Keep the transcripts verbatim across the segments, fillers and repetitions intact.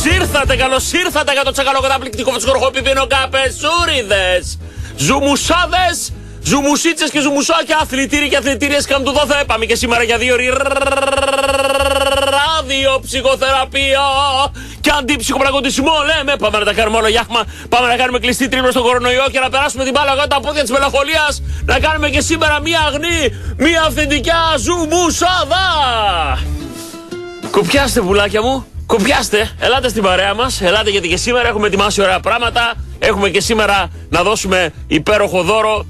ήρθατε, καλώς ήρθατε για το τσακαλό καταπληκτικό φωτοσκορχόπιπινο καπεσούριδες, ζουμουσάδες, ζουμουσίτσες και ζουμουσάκια, αθλητήρι και αθλητήριες καμπτουδόθε. Πάμε και σήμερα για δύο ώρες ραδιοψυχοθεραπεία και αντιψυχοπραγματισμό. Λέμε, πάμε να τα κάνουμε όλο γιάχμα. Πάμε να κάνουμε κλειστή τρίμηνο στον κορονοϊό και να περάσουμε την μπάλα κάτω τα πόδια της μελαγχολίας. Να κάνουμε και σήμερα μία αγνή, μία αυθεντικά ζουμουσάδα. Κουπιάστε, πουλάκια μου. Κουπιάστε, ελάτε στην παρέα μας, ελάτε γιατί και σήμερα έχουμε ετοιμάσει ωραία πράγματα. Έχουμε και σήμερα να δώσουμε υπέροχο δώρο.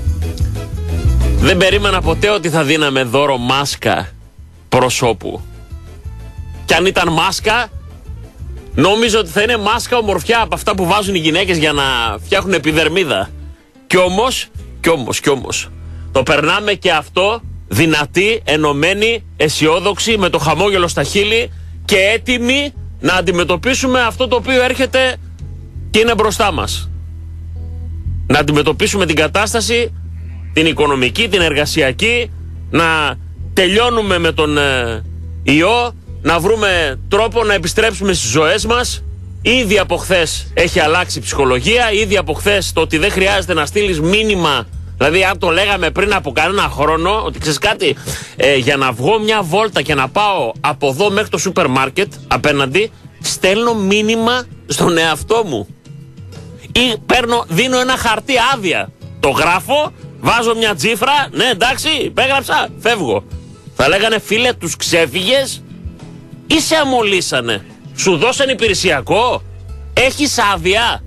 Δεν περίμενα ποτέ ότι θα δίναμε δώρο μάσκα προσώπου. Και αν ήταν μάσκα, νόμιζα ότι θα είναι μάσκα ομορφιά από αυτά που βάζουν οι γυναίκες για να φτιάχνουν επιδερμίδα. Κι όμως, κι όμως, κι όμως, το περνάμε και αυτό δυνατοί, ενωμένοι, αισιόδοξοι, με το χαμόγελο στα χείλη και έτοιμοι να αντιμετωπίσουμε αυτό το οποίο έρχεται και είναι μπροστά μας. Να αντιμετωπίσουμε την κατάσταση, την οικονομική, την εργασιακή, να τελειώνουμε με τον ε, ιό, να βρούμε τρόπο να επιστρέψουμε στις ζωές μας. Ήδη από χθες έχει αλλάξει η ψυχολογία, ήδη από χθες το ότι δεν χρειάζεται να στείλεις μήνυμα. Δηλαδή, αν το λέγαμε πριν από κανένα χρόνο, ότι ξέρεις κάτι, ε, για να βγω μια βόλτα και να πάω από εδώ μέχρι το σούπερ μάρκετ απέναντι, στέλνω μήνυμα στον εαυτό μου. Ή παίρνω, δίνω ένα χαρτί άδεια. Το γράφω, βάζω μια τσίφρα, ναι εντάξει, υπέγραψα, φεύγω. Θα λέγανε, φίλε, τους ξέφυγες ή σε αμολύσανε, σου δώσαν υπηρεσιακό, έχεις άδεια.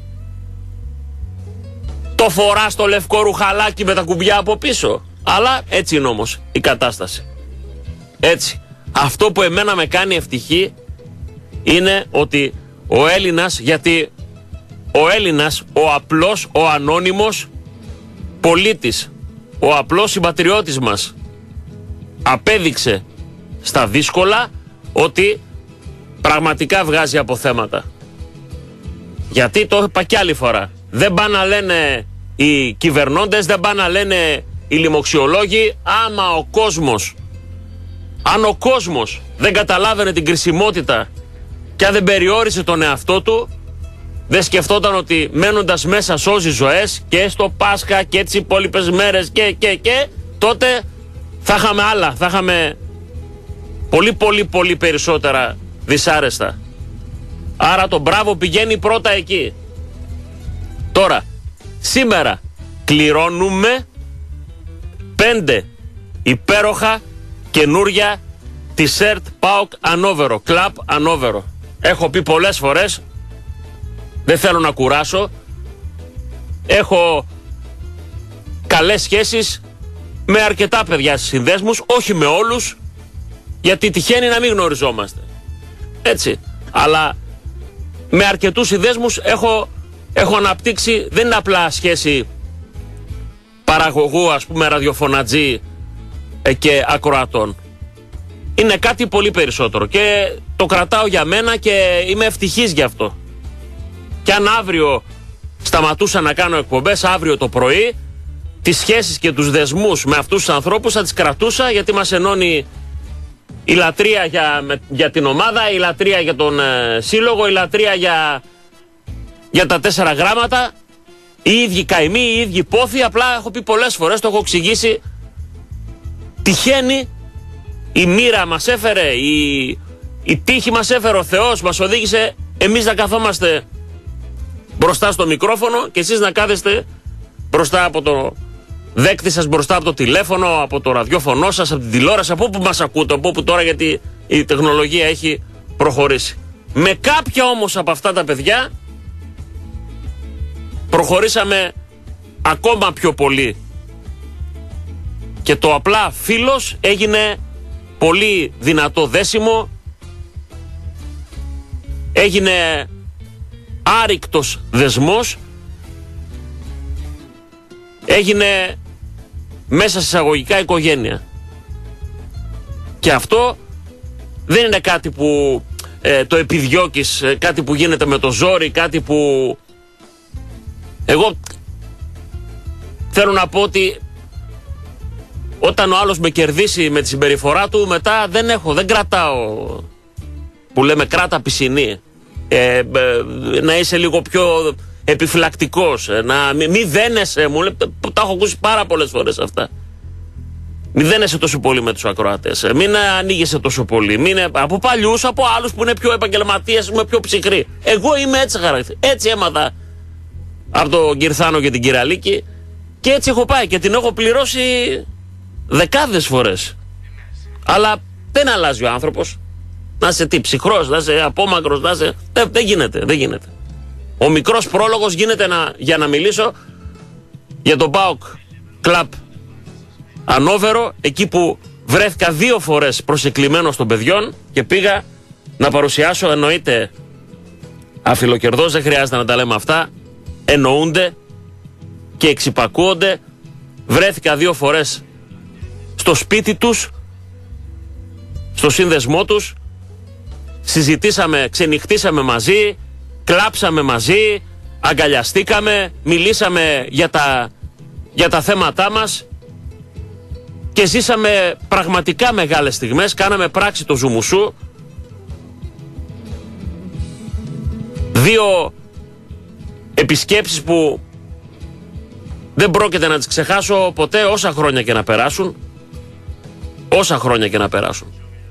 Το φοράς το λευκό ρουχαλάκι με τα κουμπιά από πίσω. Αλλά έτσι είναι όμως η κατάσταση. Έτσι. Αυτό που εμένα με κάνει ευτυχή είναι ότι ο Έλληνας, γιατί ο Έλληνας, ο απλός, ο ανώνυμος πολίτης, ο απλός συμπατριώτης μας απέδειξε στα δύσκολα ότι πραγματικά βγάζει από θέματα. Γιατί το είπα κι άλλη φορά. Δεν πάνε να λένε οι κυβερνώντες, δεν πάνε να λένε οι λοιμοξιολόγοι, άμα ο κόσμος, αν ο κόσμος δεν καταλάβαινε την κρισιμότητα και αν δεν περιόρισε τον εαυτό του, δεν σκεφτόταν ότι μένοντας μέσα σώζει ζωές και στο Πάσχα και τις υπόλοιπες μέρες και και και, τότε θα είχαμε άλλα, θα είχαμε πολύ πολύ πολύ περισσότερα δυσάρεστα. Άρα το μπράβο πηγαίνει πρώτα εκεί. Τώρα, σήμερα κληρώνουμε πέντε υπέροχα καινούρια t-shirt ΠΑΟΚ Ανόβερο, Club Ανόβερο. Έχω πει πολλές φορές, δεν θέλω να κουράσω, έχω καλές σχέσεις με αρκετά παιδιά στις συνδέσμους, όχι με όλους, γιατί τυχαίνει να μην γνωριζόμαστε. Έτσι, αλλά με αρκετούς συνδέσμους έχω... Έχω αναπτύξει, δεν είναι απλά σχέση παραγωγού, ας πούμε, ραδιοφωνατζή ε, και ακροατών. Είναι κάτι πολύ περισσότερο και το κρατάω για μένα και είμαι ευτυχής γι' αυτό. Και αν αύριο σταματούσα να κάνω εκπομπές, αύριο το πρωί, τις σχέσεις και τους δεσμούς με αυτούς τους ανθρώπους θα τις κρατούσα, γιατί μας ενώνει η λατρεία για, με, για την ομάδα, η λατρεία για τον ε, σύλλογο, η λατρεία για... για τα τέσσερα γράμματα, οι ίδιοι καημοί, οι ίδιοι πόθοι. Απλά έχω πει πολλές φορές, το έχω εξηγήσει. Τυχαίνει, η μοίρα μας έφερε, η, η τύχη μας έφερε, ο Θεός μας οδήγησε εμείς να καθόμαστε μπροστά στο μικρόφωνο και εσείς να κάθεστε μπροστά από το δέκτη σας, μπροστά από το τηλέφωνο, από το ραδιόφωνο σας, από την τηλεόραση, από όπου μας ακούτε, από όπου τώρα, γιατί η τεχνολογία έχει προχωρήσει. Με κάποια όμως από αυτά τα παιδιά προχωρήσαμε ακόμα πιο πολύ και το απλά φίλος έγινε πολύ δυνατό δέσιμο, έγινε άρρηκτος δεσμός, έγινε μέσα εισαγωγικά οικογένεια. Και αυτό δεν είναι κάτι που ε, το επιδιώκεις, ε, κάτι που γίνεται με το ζόρι, κάτι που... Εγώ θέλω να πω ότι όταν ο άλλος με κερδίσει με τη συμπεριφορά του, μετά δεν έχω, δεν κρατάω, που λέμε κράτα πισινή. ε, ε, να είσαι λίγο πιο επιφυλακτικός, να μη, μη δένεσαι, μου λέει, τα έχω ακούσει πάρα πολλές φορές αυτά. Μη δένεσαι τόσο πολύ με τους ακροατές, μην ανοίγεσαι τόσο πολύ, μην, από παλιούς, από άλλους που είναι πιο επαγγελματίες, είμαι πιο ψυχροί. Εγώ είμαι έτσι χαρακτήρα, έτσι έμαθα από τον Κυρθάνο και την Κυραλίκη και έτσι έχω πάει και την έχω πληρώσει δεκάδες φορές. Αλλά δεν αλλάζει ο άνθρωπος. Να είσαι τι, ψυχρός, να είσαι απόμακρος, να είσαι... Δεν, δεν γίνεται, δεν γίνεται. Ο μικρός πρόλογος γίνεται να, για να μιλήσω για τον ΠΑΟΚ Club Ανόβερο, εκεί που βρέθηκα δύο φορές προσεκλημένος των παιδιών και πήγα να παρουσιάσω, εννοείται αφιλοκερδός, δεν χρειάζεται να τα λέμε αυτά, εννοούνται και εξυπακούονται. Βρέθηκα δύο φορές στο σπίτι τους, στο σύνδεσμό τους, συζητήσαμε, ξενυχτήσαμε μαζί, κλάψαμε μαζί, αγκαλιαστήκαμε, μιλήσαμε για τα, για τα θέματά μας και ζήσαμε πραγματικά μεγάλες στιγμές, κάναμε πράξη το ζουμουσού. Δύο επισκέψεις που δεν πρόκειται να τις ξεχάσω ποτέ, όσα χρόνια και να περάσουν. Όσα χρόνια και να περάσουν.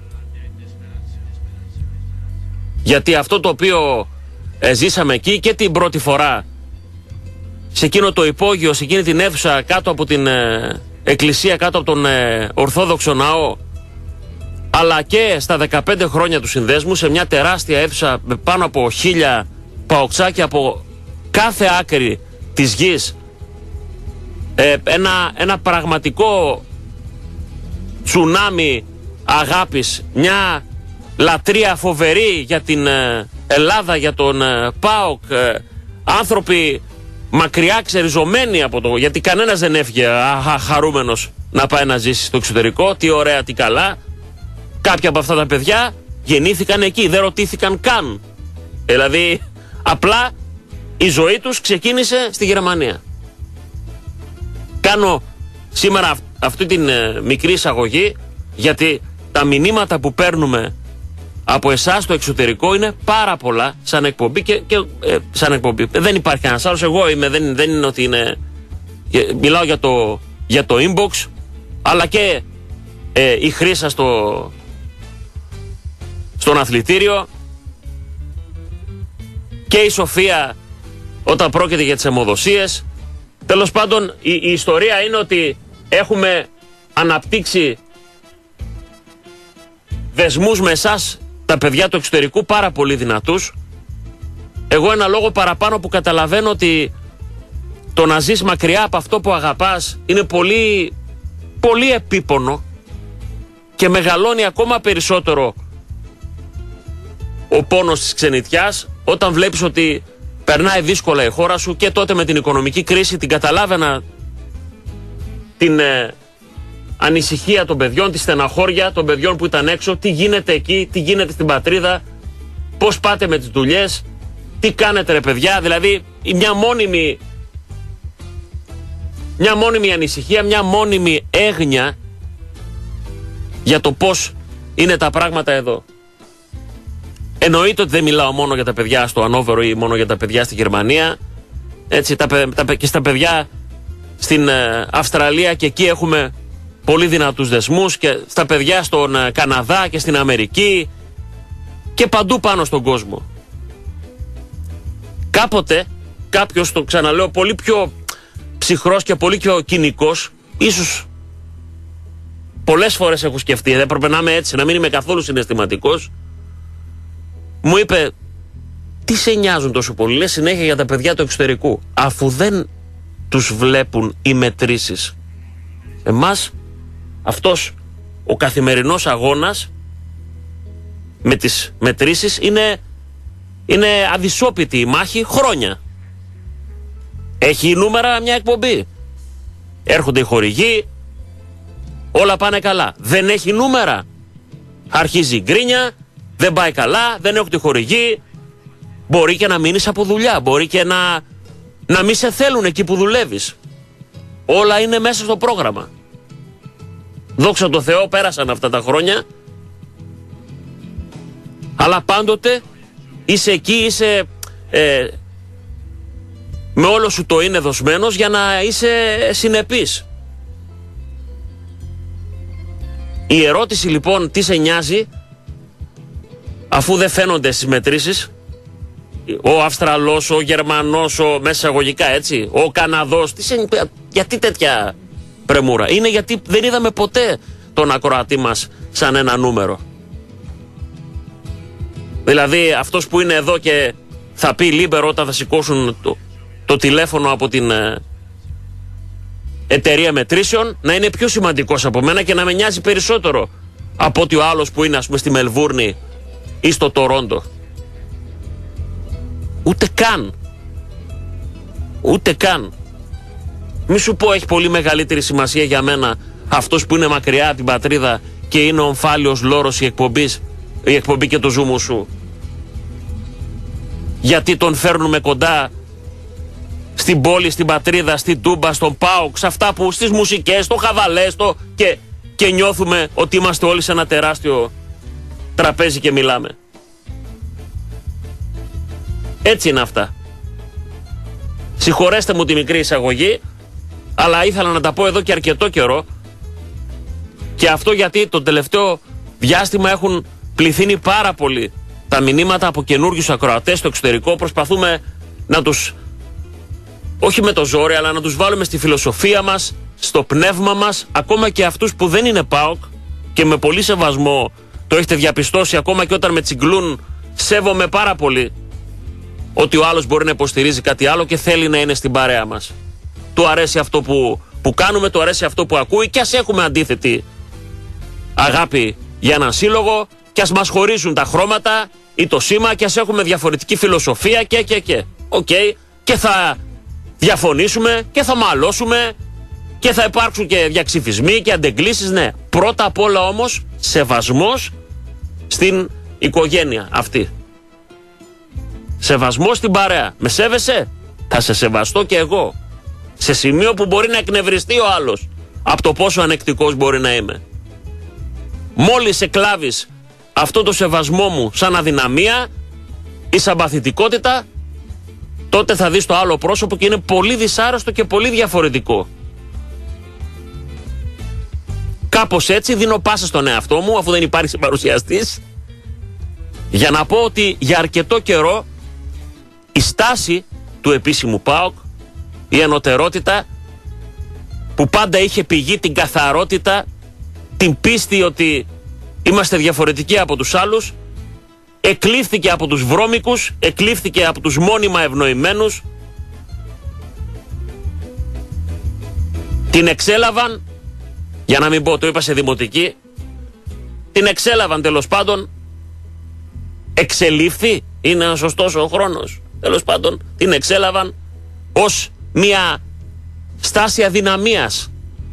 Γιατί αυτό το οποίο ε, ζήσαμε εκεί και την πρώτη φορά σε εκείνο το υπόγειο, σε εκείνη την αίθουσα κάτω από την ε, εκκλησία, κάτω από τον ε, Ορθόδοξο Ναό, αλλά και στα δεκαπέντε χρόνια του συνδέσμου, σε μια τεράστια αίθουσα με πάνω από χίλια παοξάκια από κάθε άκρη της γης, ε, ένα, ένα πραγματικό τσουνάμι αγάπης, μια λατρεία φοβερή για την ε, Ελλάδα, για τον ε, ΠΑΟΚ, ε, άνθρωποι μακριά ξεριζωμένοι από το, γιατί κανένας δεν έφυγε α, χαρούμενος να πάει να ζήσει στο εξωτερικό, τι ωραία, τι καλά. Κάποια από αυτά τα παιδιά γεννήθηκαν εκεί, δεν ρωτήθηκαν καν, δηλαδή απλά η ζωή τους ξεκίνησε στη Γερμανία. Κάνω σήμερα αυ, αυτή την ε, μικρή εισαγωγή, γιατί τα μηνύματα που παίρνουμε από εσάς στο εξωτερικό είναι πάρα πολλά σαν εκπομπή και, και ε, σαν εκπομπή. Δεν υπάρχει κανένας άλλος, εγώ είμαι, δεν, δεν είναι ότι είναι... Μιλάω για το, για το inbox, αλλά και ε, η Χρύσα στο, στον αθλητήριο και η Σοφία όταν πρόκειται για τις αιμοδοσίες. Τέλος πάντων, η, η ιστορία είναι ότι έχουμε αναπτύξει δεσμούς με εσάς, τα παιδιά του εξωτερικού, πάρα πολύ δυνατούς. Εγώ ένα λόγο παραπάνω που καταλαβαίνω ότι το να ζεις μακριά από αυτό που αγαπάς είναι πολύ, πολύ επίπονο και μεγαλώνει ακόμα περισσότερο ο πόνος της ξενιτιάς όταν βλέπεις ότι περνάει δύσκολα η χώρα σου. Και τότε με την οικονομική κρίση την καταλάβαινα την ε, ανησυχία των παιδιών, τη στεναχώρια των παιδιών που ήταν έξω, τι γίνεται εκεί, τι γίνεται στην πατρίδα, πώς πάτε με τις δουλειές, τι κάνετε ρε παιδιά, δηλαδή μια μόνιμη μια μόνιμη ανησυχία, μια μόνιμη έγνοια για το πώς είναι τα πράγματα εδώ. Εννοείται ότι δεν μιλάω μόνο για τα παιδιά στο Ανόβερο ή μόνο για τα παιδιά στη Γερμανία, έτσι, τα, τα, και στα παιδιά στην ε, Αυστραλία, και εκεί έχουμε πολύ δυνατούς δεσμούς, και στα παιδιά στον ε, Καναδά και στην Αμερική και παντού πάνω στον κόσμο. Κάποτε κάποιος, το ξαναλέω, πολύ πιο ψυχρός και πολύ πιο κοινικός, ίσως πολλές φορές έχω σκεφτεί, δεν έπρεπε να είμαι έτσι, να μην είμαι καθόλου συναισθηματικός, μου είπε, τι σε νοιάζουν τόσο πολύ, λες συνέχεια για τα παιδιά του εξωτερικού, αφού δεν τους βλέπουν οι μετρήσεις. Εμάς αυτός ο καθημερινός αγώνας με τις μετρήσεις είναι, είναι αδυσόπιτη η μάχη χρόνια. Έχει νούμερα μια εκπομπή, έρχονται οι χορηγοί, όλα πάνε καλά. Δεν έχει νούμερα, αρχίζει η γκρίνια, δεν πάει καλά, δεν έχω τη χορηγή, μπορεί και να μείνεις από δουλειά, μπορεί και να, να μην σε θέλουν εκεί που δουλεύεις. Όλα είναι μέσα στο πρόγραμμα. Δόξα τω Θεώ, πέρασαν αυτά τα χρόνια, αλλά πάντοτε είσαι εκεί, είσαι ε, με όλο σου το είναι δοσμένος για να είσαι συνεπής. Η ερώτηση λοιπόν τι σε νοιάζει, αφού δεν φαίνονται στις μετρήσεις, ο Αυστραλός, ο Γερμανός, ο μέσα εισαγωγικά έτσι, ο Καναδός, τι σε, γιατί τέτοια πρεμούρα? Είναι γιατί δεν είδαμε ποτέ τον ακροατή μας σαν ένα νούμερο. Δηλαδή αυτός που είναι εδώ και θα πει Λίμπερο όταν θα σηκώσουν το, το τηλέφωνο από την ε, εταιρεία μετρήσεων, να είναι πιο σημαντικός από μένα και να με νοιάζει περισσότερο από ότι ο άλλος που είναι ας πούμε στη Μελβούρνη ή στο Τορόντο. Ούτε καν. Ούτε καν. Μη σου πω έχει πολύ μεγαλύτερη σημασία για μένα αυτός που είναι μακριά από την πατρίδα και είναι ο ομφάλιος λόρος η εκπομπή, η εκπομπή και το ζούμου σου. Γιατί τον φέρνουμε κοντά στην πόλη, στην πατρίδα, στην Τούμπα, στον ΠΑΟΚ, σε αυτά που στις μουσικές, στο χαβαλέ, στο και, και νιώθουμε ότι είμαστε όλοι σε ένα τεράστιο τραπέζι και μιλάμε. Έτσι είναι αυτά. Συγχωρέστε μου τη μικρή εισαγωγή, αλλά ήθελα να τα πω εδώ και αρκετό καιρό, και αυτό γιατί το τελευταίο διάστημα έχουν πληθύνει πάρα πολύ τα μηνύματα από καινούριους ακροατές στο εξωτερικό. Προσπαθούμε να τους, όχι με το ζόρι, αλλά να τους βάλουμε στη φιλοσοφία μας, στο πνεύμα μας, ακόμα και αυτούς που δεν είναι ΠΑΟΚ, και με πολύ σεβασμό το έχετε διαπιστώσει, ακόμα και όταν με τσιγκλούν σέβομαι πάρα πολύ ότι ο άλλος μπορεί να υποστηρίζει κάτι άλλο και θέλει να είναι στην παρέα μας. Του αρέσει αυτό που, που κάνουμε, του αρέσει αυτό που ακούει, και ας έχουμε αντίθετη αγάπη για έναν σύλλογο, και ας μας χωρίζουν τα χρώματα ή το σήμα, και ας έχουμε διαφορετική φιλοσοφία και και και. Οκ, okay. Και θα διαφωνήσουμε και θα μαλώσουμε και θα υπάρξουν και διαξυφισμοί και αντεγκλήσεις, ναι. Πρώτα απ' όλα όμως σεβασμός στην οικογένεια αυτή. Σεβασμός στην παρέα. Με σέβεσαι? Θα σε σεβαστώ και εγώ. Σε σημείο που μπορεί να εκνευριστεί ο άλλος από το πόσο ανεκτικός μπορεί να είμαι. Μόλις εκλάβεις αυτό το σεβασμό μου σαν αδυναμία ή σαν παθητικότητα, τότε θα δεις το άλλο πρόσωπο και είναι πολύ δυσάρεστο και πολύ διαφορετικό. Κάπως έτσι δίνω πάσα στον εαυτό μου, αφού δεν υπάρχει συμπαρουσιαστής, για να πω ότι για αρκετό καιρό η στάση του επίσημου ΠΑΟΚ, η ενωτερότητα που πάντα είχε πηγή την καθαρότητα, την πίστη ότι είμαστε διαφορετικοί από τους άλλους, εκλήφθηκε από τους βρώμικους, εκλήφθηκε από τους μόνιμα ευνοημένους, την εξέλαβαν, για να μην πω, το είπα σε δημοτική, την εξέλαβαν τέλος πάντων, εξελίφθη, είναι ο σωστός ο χρόνος, τέλος πάντων την εξέλαβαν ως μια στάση αδυναμίας.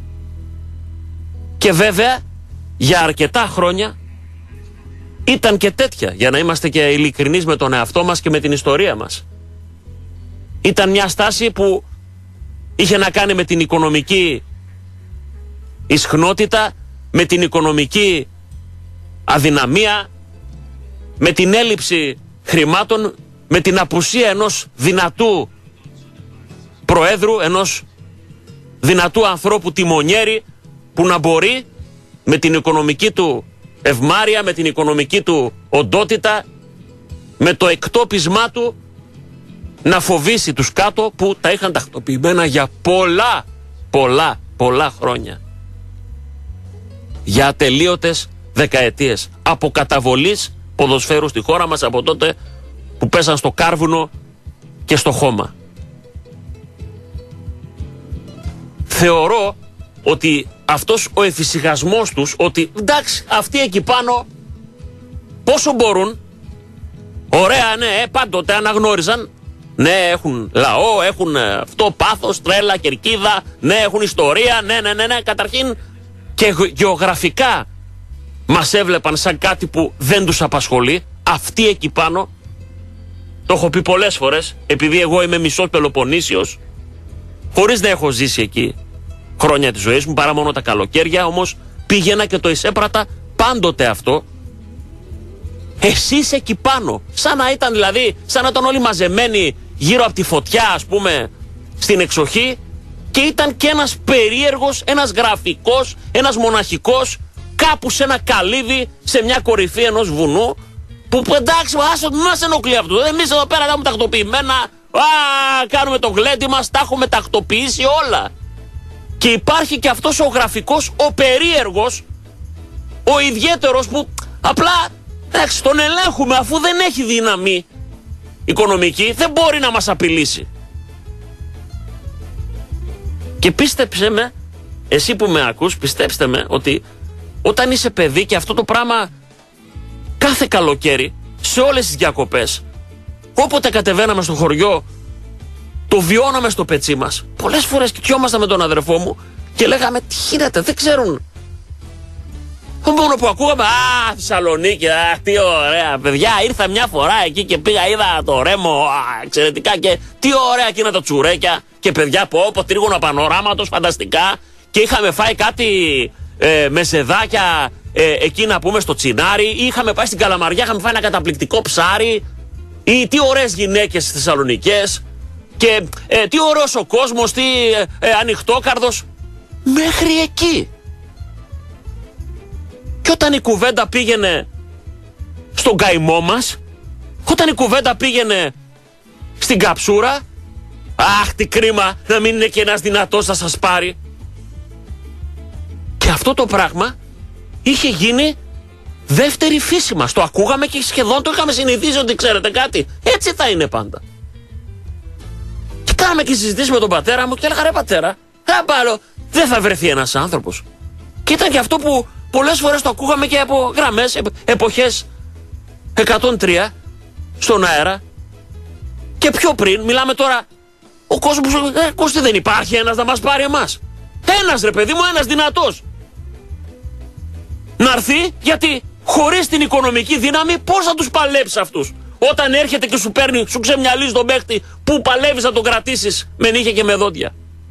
Και βέβαια για αρκετά χρόνια ήταν και τέτοια, για να είμαστε και ειλικρινείς με τον εαυτό μας και με την ιστορία μας. Ήταν μια στάση που είχε να κάνει με την οικονομική ισχνότητα, με την οικονομική αδυναμία, με την έλλειψη χρημάτων, με την απουσία ενός δυνατού προέδρου, ενός δυνατού ανθρώπου τιμονιέρη, που να μπορεί με την οικονομική του ευμάρεια, με την οικονομική του οντότητα, με το εκτόπισμά του να φοβήσει τους κάτω που τα είχαν τακτοποιημένα για πολλά, πολλά, πολλά χρόνια. Για ατελείωτες δεκαετίες αποκαταβολής ποδοσφαίρου στη χώρα μας, από τότε που πέσαν στο κάρβουνο και στο χώμα. Θεωρώ ότι αυτός ο εφησυχασμός τους, ότι εντάξει αυτοί εκεί πάνω πόσο μπορούν, ωραία, ναι, πάντοτε αναγνώριζαν, ναι, έχουν λαό, έχουν αυτό πάθος, τρέλα, κερκίδα, ναι, έχουν ιστορία, ναι, ναι, ναι, ναι, καταρχήν και γεωγραφικά μας έβλεπαν σαν κάτι που δεν τους απασχολεί. Αυτοί εκεί πάνω, το έχω πει πολλές φορές, επειδή εγώ είμαι μισός Πελοποννήσιος, χωρίς να έχω ζήσει εκεί χρόνια της ζωής μου, παρά μόνο τα καλοκαίρια, όμως πήγαινα και το εισέπρατα πάντοτε αυτό. Εσύ είσαι εκεί πάνω. Σαν να ήταν δηλαδή, σαν να ήταν όλοι μαζεμένοι γύρω από τη φωτιά, ας πούμε, στην εξοχή, και ήταν και ένας περίεργος, ένας γραφικός, ένας μοναχικός, κάπου σε ένα καλύβι, σε μια κορυφή ενός βουνού, που εντάξει, άσο, μην μας ενοχλεί αυτό. Εμείς εδώ πέρα κάνουμε τακτοποιημένα, α, κάνουμε το γλέντι μας, τα έχουμε τακτοποιήσει όλα. Και υπάρχει και αυτός ο γραφικός, ο περίεργος, ο ιδιαίτερος, που απλά, εντάξει, τον ελέγχουμε, αφού δεν έχει δύναμη οικονομική, δεν μπορεί να μας απειλήσει. Και πίστεψε με, εσύ που με ακούς, πιστέψτε με, ότι όταν είσαι παιδί, και αυτό το πράγμα κάθε καλοκαίρι, σε όλες τις διακοπές, όποτε κατεβαίναμε στο χωριό, το βιώναμε στο πετσί μας. Πολλές φορές κοιτιόμασταν με τον αδερφό μου και λέγαμε, τι γίνεται, δεν ξέρουν. Μόνο που ακούγαμε, α, Θεσσαλονίκη, α, τι ωραία παιδιά, ήρθα μια φορά εκεί και πήγα, είδα το Ρέμο, α, εξαιρετικά, και τι ωραία εκείνα τα τσουρέκια, και παιδιά που όπου τρίγωνα πανοράματος, φανταστικά, και είχαμε φάει κάτι ε, μεσεδάκια ε, εκεί να πούμε στο Τσινάρι, ή είχαμε πάει στην Καλαμαριά, είχαμε φάει ένα καταπληκτικό ψάρι, ή τι ωραίες γυναίκες στις Θεσσαλονικές, και ε, τι ωραίος ο κόσμος, τι ε, ε, ανοιχτόκαρδος, μέχρι εκεί. Και όταν η κουβέντα πήγαινε στον καημό μας, όταν η κουβέντα πήγαινε στην καψούρα, αχ, τι κρίμα να μην είναι και ένας δυνατός να σας πάρει. Και αυτό το πράγμα είχε γίνει δεύτερη φύση μας. Το ακούγαμε και σχεδόν το είχαμε συνηθίσει, ότι ξέρετε κάτι, έτσι θα είναι πάντα. Και κάναμε και συζητήσεις με τον πατέρα μου και έλεγα, ρε πατέρα, πάλι, δεν θα βρεθεί ένας άνθρωπος. Και ήταν και αυτό που πολλές φορές το ακούγαμε και από γραμμές, εποχές εκατόν τρία στον αέρα. Και πιο πριν, μιλάμε τώρα, ο κόσμος, ε, Κώστη, δεν υπάρχει ένας να μας πάρει εμάς. Ένας, ρε παιδί μου, ένας δυνατός. Να έρθει, γιατί χωρίς την οικονομική δύναμη πώς θα τους παλέψει αυτούς. Όταν έρχεται και σου παίρνει, σου ξεμυαλίζει τον παίχτη, που παλεύεις να τον κρατήσεις με νύχια και με δόντια.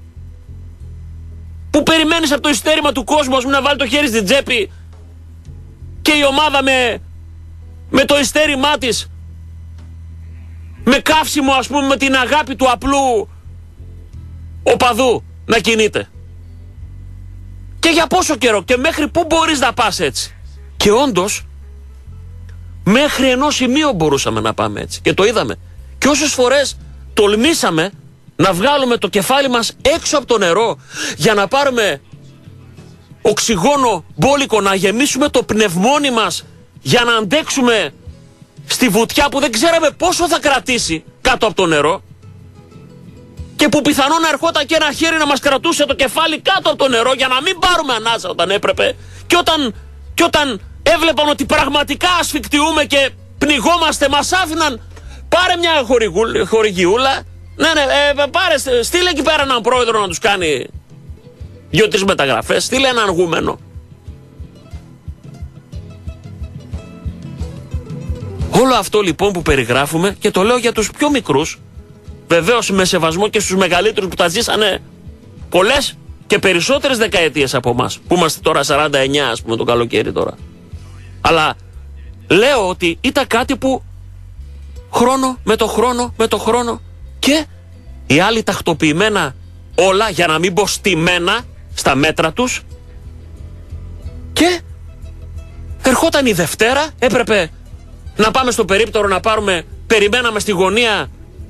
Που περιμένεις από το ειστέρημα του κόσμου, ας πούμε, να βάλει το χέρι στην τσέπη, και η ομάδα με, με το ειστέρημά της, με καύσιμο, ας πούμε, με την αγάπη του απλού οπαδού να κινείται. Και για πόσο καιρό, και μέχρι πού μπορείς να πας έτσι. Και όντως μέχρι ενός σημείου μπορούσαμε να πάμε έτσι, και το είδαμε. Και όσες φορές τολμήσαμε να βγάλουμε το κεφάλι μας έξω από το νερό για να πάρουμε οξυγόνο μπόλικο, να γεμίσουμε το πνευμόνι μας για να αντέξουμε στη βουτιά που δεν ξέραμε πόσο θα κρατήσει κάτω από το νερό, και που πιθανόν να ερχόταν και ένα χέρι να μας κρατούσε το κεφάλι κάτω από το νερό για να μην πάρουμε ανάσα όταν έπρεπε, και όταν, και όταν έβλεπαν ότι πραγματικά ασφικτιούμε και πνιγόμαστε, μας άφηναν, πάρε μια χορηγιούλα, ναι, ναι, ε, πάρε, στείλε εκεί πέρα έναν πρόεδρο να τους κάνει δύο-τρεις μεταγραφές, στείλε έναν αργούμενο. Όλο αυτό λοιπόν που περιγράφουμε, και το λέω για τους πιο μικρούς, βεβαίως με σεβασμό και στους μεγαλύτερους που τα ζήσανε πολλές και περισσότερες δεκαετίες από εμάς, που είμαστε τώρα σαράντα εννιά, ας πούμε, το καλοκαίρι τώρα. Αλλά λέω ότι ήταν κάτι που χρόνο με το χρόνο με το χρόνο, και οι άλλοι τακτοποιημένα όλα, για να μην πω στημένα στα μέτρα τους, και ερχόταν η Δευτέρα, έπρεπε να πάμε στο περίπτερο να πάρουμε, περιμέναμε στη γωνία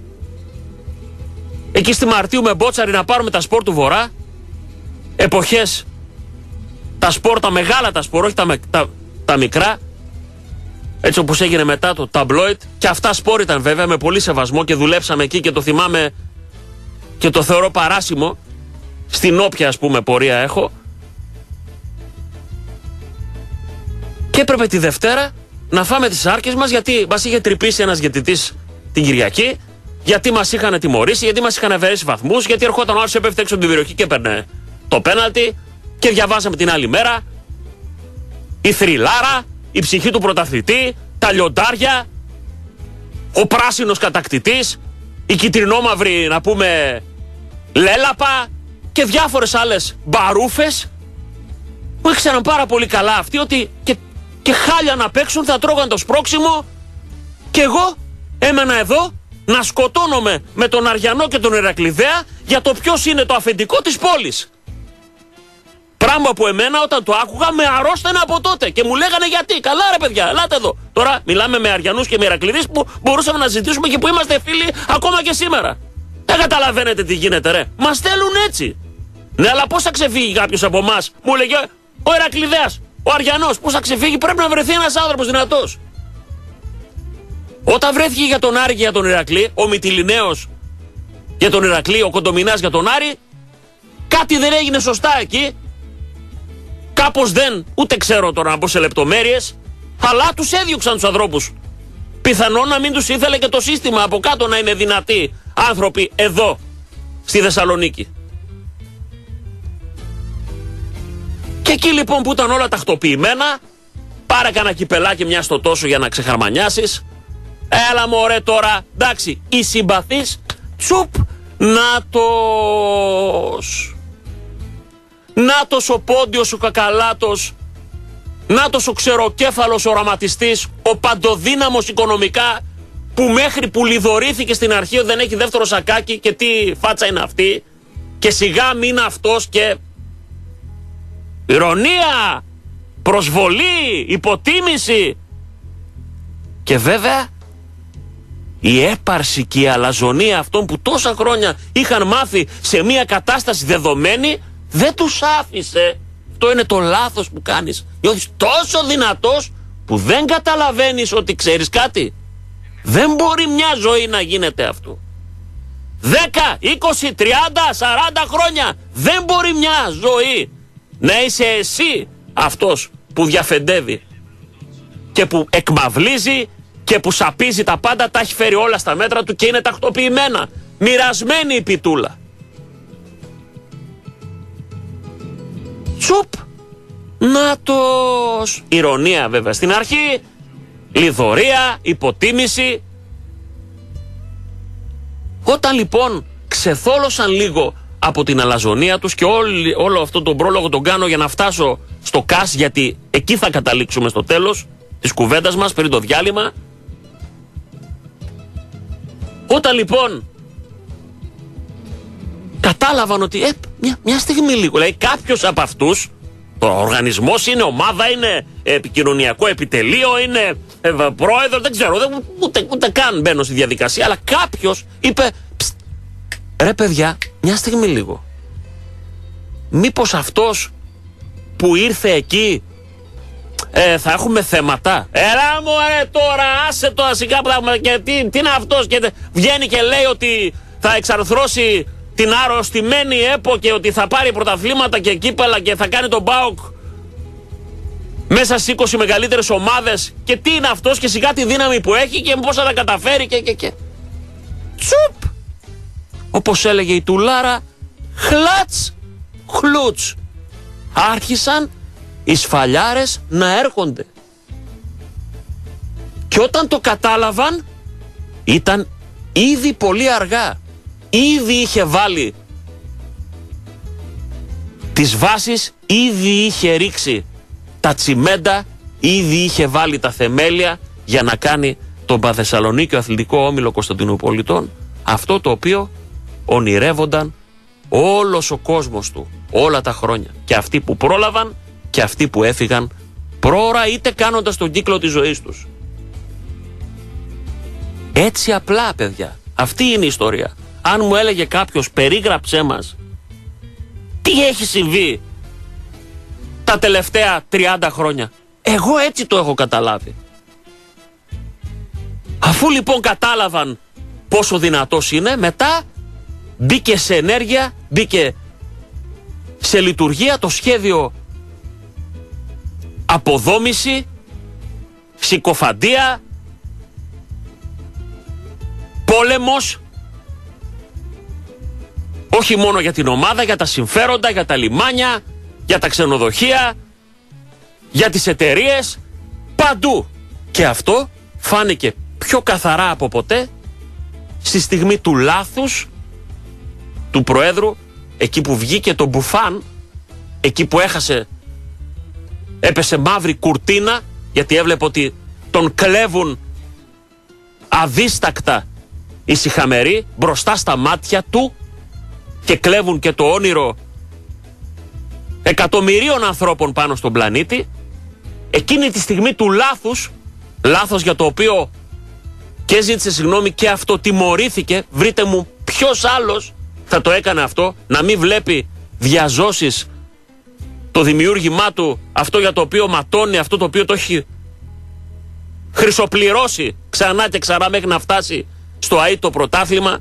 εκεί στη Μαρτίου με Μπότσαρη να πάρουμε τα σπορ του Βορρά, εποχές τα σπορ, τα μεγάλα τα σπορ, όχι τα, τα, τα μικρά, έτσι όπως έγινε μετά το ταμπλόιτ, και αυτά σπορ ήταν βέβαια, με πολύ σεβασμό, και δουλέψαμε εκεί και το θυμάμαι και το θεωρώ παράσιμο, στην όποια, ας πούμε, πορεία έχω. Και έπρεπε τη Δευτέρα να φάμε τις άρκες μας, γιατί μας είχε τρυπήσει ένας διαιτητής την Κυριακή, γιατί μας είχαν τιμωρήσει, γιατί μας είχαν αφαιρέσει βαθμούς, γιατί ερχόταν ο άλλος, έπεφτε έξω από την περιοχή και έπαιρνε το πέναλτι, και διαβάσαμε την άλλη μέρα η θρυλάρα, η ψυχή του πρωταθλητή, τα λιοντάρια, ο πράσινος κατακτητής, η κυτρινόμαυρη, να πούμε, λέλαπα, και διάφορες άλλες μπαρούφες που ήξεραν πάρα πολύ καλά αυτοί ότι, και και χάλια να παίξουν, θα τρώγαν το σπρόξιμο και εγώ έμενα εδώ να σκοτώνομαι με τον Αριανό και τον Ηρακλειδέα για το ποιος είναι το αφεντικό της πόλης. Πράγμα που εμένα όταν το άκουγα με αρρώστενα από τότε και μου λέγανε γιατί. Καλά ρε παιδιά, ελάτε εδώ. Τώρα μιλάμε με Αριανούς και με Ηρακλειδείς που μπορούσαμε να ζητήσουμε και που είμαστε φίλοι ακόμα και σήμερα. Δεν καταλαβαίνετε τι γίνεται ρε. Μας στέλνουν έτσι. Ναι, αλλά πώς θα ξεφύγει κάποιος από εμάς? Μου λέγε ο Ηρακλειδέας, ο Αριανός, πώς θα ξεφύγει? Πρέπει να βρεθεί ένας άνθρωπος δυνατός. Όταν βρέθηκε για τον Άρη και για τον Ηρακλή, ο Μυτιληναίος για τον Ηρακλή, ο Κοντομηνάς για τον Άρη, κάτι δεν έγινε σωστά εκεί. Κάπως δεν, ούτε ξέρω τώρα να μπω σε λεπτομέρειες, αλλά τους έδιωξαν τους ανθρώπους. Πιθανόν να μην τους ήθελε και το σύστημα από κάτω να είναι δυνατοί άνθρωποι εδώ, στη Θεσσαλονίκη. Και εκεί λοιπόν που ήταν όλα τακτοποιημένα, πάρε κανένα κυπελάκι μια στο τόσο για να ξεχαρμανιάσεις. Έλα μωρέ τώρα, εντάξει, οι συμπαθείς, τσουπ, νάτος. Νάτος ο Πόντιος ο Κακαλάτος, νάτος ο ξεροκέφαλος οραματιστής, ο παντοδύναμος οικονομικά που μέχρι που λιδωρήθηκε στην αρχή δεν έχει δεύτερο σακάκι και τι φάτσα είναι αυτή και σιγά μην αυτός και ηρωνία, προσβολή, υποτίμηση και βέβαια η έπαρση και η αλαζονία αυτών που τόσα χρόνια είχαν μάθει σε μια κατάσταση δεδομένη δεν τους άφησε. Αυτό είναι το λάθος που κάνεις. Νιώθεις τόσο δυνατός που δεν καταλαβαίνεις ότι ξέρεις κάτι. Δεν μπορεί μια ζωή να γίνεται αυτό. δέκα, είκοσι, τριάντα, σαράντα χρόνια δεν μπορεί μια ζωή να είσαι εσύ αυτός που διαφεντεύει και που εκμαυλίζει και που σαπίζει τα πάντα, τα έχει φέρει όλα στα μέτρα του και είναι τακτοποιημένα. Μοιρασμένη η πιτούλα. Τσουπ, νάτος. Ηρωνία βέβαια στην αρχή, λιδωρία, υποτίμηση. Όταν λοιπόν ξεθόλωσαν λίγο από την αλαζονία τους και όλη, όλο αυτό τον πρόλογο τον κάνω για να φτάσω στο ΚΑΣ, γιατί εκεί θα καταλήξουμε στο τέλος της κουβέντας μας πριν το διάλειμμα. Όταν λοιπόν κατάλαβαν ότι ε, μια, μια στιγμή λίγο, δηλαδή κάποιος από αυτούς, ο οργανισμός είναι ομάδα, είναι επικοινωνιακό επιτελείο, είναι ε, πρόεδρο, δεν ξέρω, δεν, ούτε, ούτε καν μπαίνω στη διαδικασία, αλλά κάποιος είπε ρε παιδιά, μια στιγμή λίγο, μήπως αυτός που ήρθε εκεί ε, θα έχουμε θέματα? Έλα μου ρε τώρα, άσε το ασικά και τι, τι είναι αυτός και βγαίνει και λέει ότι θα εξαρθρώσει την αρρωστημένη ΕΠΟ και ότι θα πάρει πρωταθλήματα και κύπελα και θα κάνει τον ΠΑΟΚ μέσα στις είκοσι μεγαλύτερες ομάδες και τι είναι αυτός και σιγά τη δύναμη που έχει και πώς θα τα καταφέρει και και και τσουπ, όπως έλεγε η Τουλάρα, χλάτς χλούτς, άρχισαν οι σφαλιάρες να έρχονται και όταν το κατάλαβαν ήταν ήδη πολύ αργά. Ήδη είχε βάλει τις βάσεις, ήδη είχε ρίξει τα τσιμέντα, ήδη είχε βάλει τα θεμέλια για να κάνει τον Παθεσσαλονίκιο Αθλητικό Όμιλο Κωνσταντινουπολιτών αυτό το οποίο ονειρεύονταν όλος ο κόσμος του όλα τα χρόνια. Και αυτοί που πρόλαβαν και αυτοί που έφυγαν πρόωρα είτε κάνοντας τον κύκλο της ζωής τους. Έτσι απλά παιδιά. Αυτή είναι η ιστορία. Αν μου έλεγε κάποιος περίγραψέ μας τι έχει συμβεί τα τελευταία τριάντα χρόνια, εγώ έτσι το έχω καταλάβει. Αφού λοιπόν κατάλαβαν πόσο δυνατός είναι, μετά μπήκε σε ενέργεια, μπήκε σε λειτουργία το σχέδιο αποδόμηση, συκοφαντία, πόλεμος, όχι μόνο για την ομάδα, για τα συμφέροντα, για τα λιμάνια, για τα ξενοδοχεία, για τις εταιρείες, παντού. Και αυτό φάνηκε πιο καθαρά από ποτέ στη στιγμή του λάθους του Προέδρου, εκεί που βγήκε το μπουφάν, εκεί που έχασε, έπεσε μαύρη κουρτίνα γιατί έβλεπε ότι τον κλέβουν αδίστακτα οι σιχαμεροί μπροστά στα μάτια του και κλέβουν και το όνειρο εκατομμυρίων ανθρώπων πάνω στον πλανήτη. Εκείνη τη στιγμή του λάθους, λάθος για το οποίο και ζήτησε συγγνώμη και αυτοτιμωρήθηκε, βρείτε μου ποιος άλλος θα το έκανε αυτό, να μην βλέπει διαζώσεις το δημιούργημά του, αυτό για το οποίο ματώνει, αυτό το οποίο το έχει χρυσοπληρώσει ξανά και ξανά μέχρι να φτάσει στο ΑΕΤ το πρωτάθλημα.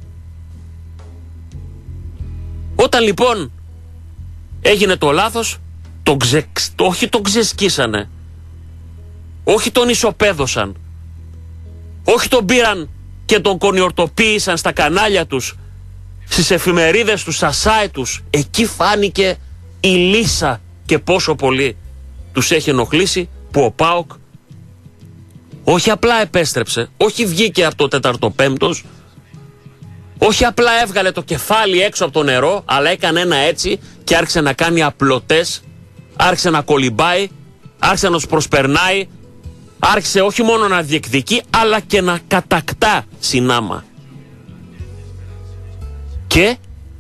Όταν λοιπόν έγινε το λάθος, τον ξε... όχι τον ξεσκίσανε, όχι τον ισοπαίδωσαν, όχι τον πήραν και τον κονιορτοποίησαν στα κανάλια τους, στις εφημερίδες τους, στα site τους. Εκεί φάνηκε η λύσα και πόσο πολύ τους έχει ενοχλήσει που ο ΠΑΟΚ όχι απλά επέστρεψε, όχι βγήκε από το τέταρτο πέμπτος, όχι απλά έβγαλε το κεφάλι έξω από το νερό, αλλά έκανε ένα έτσι και άρχισε να κάνει απλωτές, άρχισε να κολυμπάει, άρχισε να τους προσπερνάει, άρχισε όχι μόνο να διεκδικεί, αλλά και να κατακτά συνάμα. Και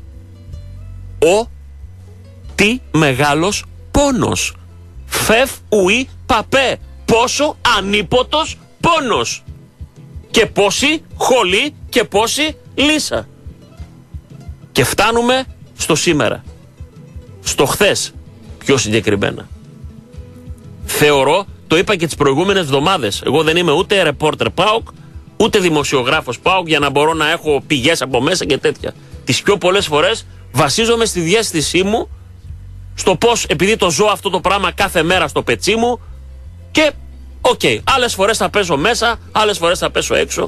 ο τι μεγάλος πόνος. Φεφ ουί παπέ. Πόσο ανίποτος πόνος. Και πόση χολή και πόση λύσα. Και φτάνουμε στο σήμερα. Στο χθες πιο συγκεκριμένα. Θεωρώ, το είπα και τις προηγούμενες εβδομάδες, εγώ δεν είμαι ούτε ρεπόρτερ ΠΑΟΚ, ούτε δημοσιογράφος ΠΑΟΚ για να μπορώ να έχω πηγές από μέσα και τέτοια. Τις πιο πολλές φορές βασίζομαι στη διαίσθησή μου, στο πώς, επειδή το ζω αυτό το πράγμα κάθε μέρα στο πετσί μου, και οκ, okay, άλλες φορές θα πέσω μέσα, άλλες φορές θα πέσω έξω.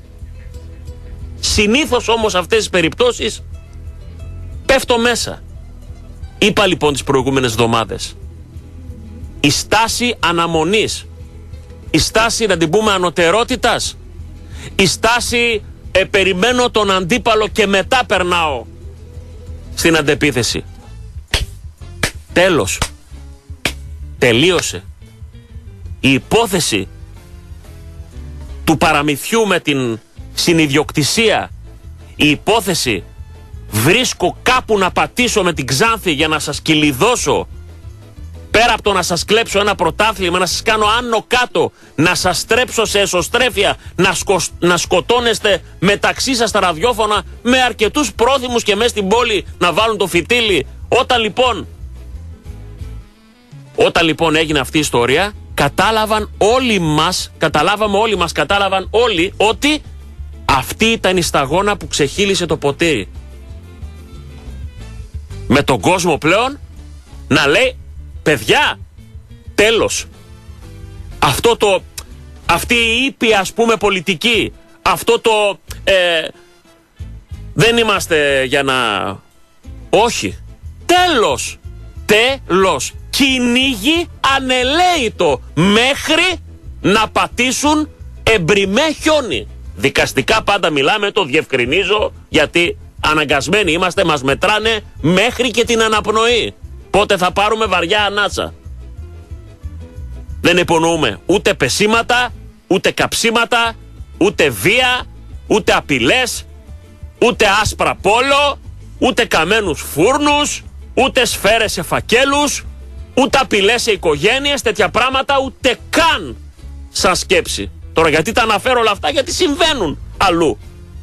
Συνήθως όμως αυτές τις περιπτώσεις πέφτω μέσα. Είπα λοιπόν τις προηγούμενες εβδομάδες, η στάση αναμονής, η στάση να την πούμε ανωτερότητας, η στάση ε, περιμένω τον αντίπαλο και μετά περνάω στην αντεπίθεση. Τέλος. Τελείωσε. Η υπόθεση του παραμυθιού με την συνιδιοκτησία, η υπόθεση βρίσκω κάπου να πατήσω με την Ξάνθη για να σας κυλιδώσω, πέρα από το να σας κλέψω ένα πρωτάθλημα, να σας κάνω άνω κάτω, να σας στρέψω σε εσωστρέφεια, να, σκο... να σκοτώνεστε μεταξύ σας τα ραδιόφωνα με αρκετούς πρόθυμους και μέσα στην πόλη να βάλουν το φυτίλι. Όταν λοιπόν, όταν λοιπόν έγινε αυτή η ιστορία, κατάλαβαν όλοι μας, καταλάβαμε όλοι μας, κατάλαβαν όλοι ότι αυτή ήταν η σταγόνα που ξεχύλισε το ποτήρι. Με τον κόσμο πλέον να λέει, παιδιά, τέλος. Αυτό το, αυτή η ήπια ας πούμε πολιτική, αυτό το ε, δεν είμαστε για να... Όχι. Τέλος. Τέλος. Κυνήγι ανελαίητο μέχρι να πατήσουν εμπριμέ χιόνι. Δικαστικά πάντα μιλάμε, το διευκρινίζω, γιατί αναγκασμένοι είμαστε, μας μετράνε μέχρι και την αναπνοή. Πότε θα πάρουμε βαριά ανάσα. Δεν υπονοούμε ούτε πεσήματα, ούτε καψίματα, ούτε βία, ούτε απειλές, ούτε άσπρα πόλο, ούτε καμένους φούρνους, ούτε σφαίρες σε φακέλους, ούτε απειλές σε οικογένειες, τέτοια πράγματα ούτε καν σαν σκέψη. Τώρα γιατί τα αναφέρω όλα αυτά? Γιατί συμβαίνουν αλλού.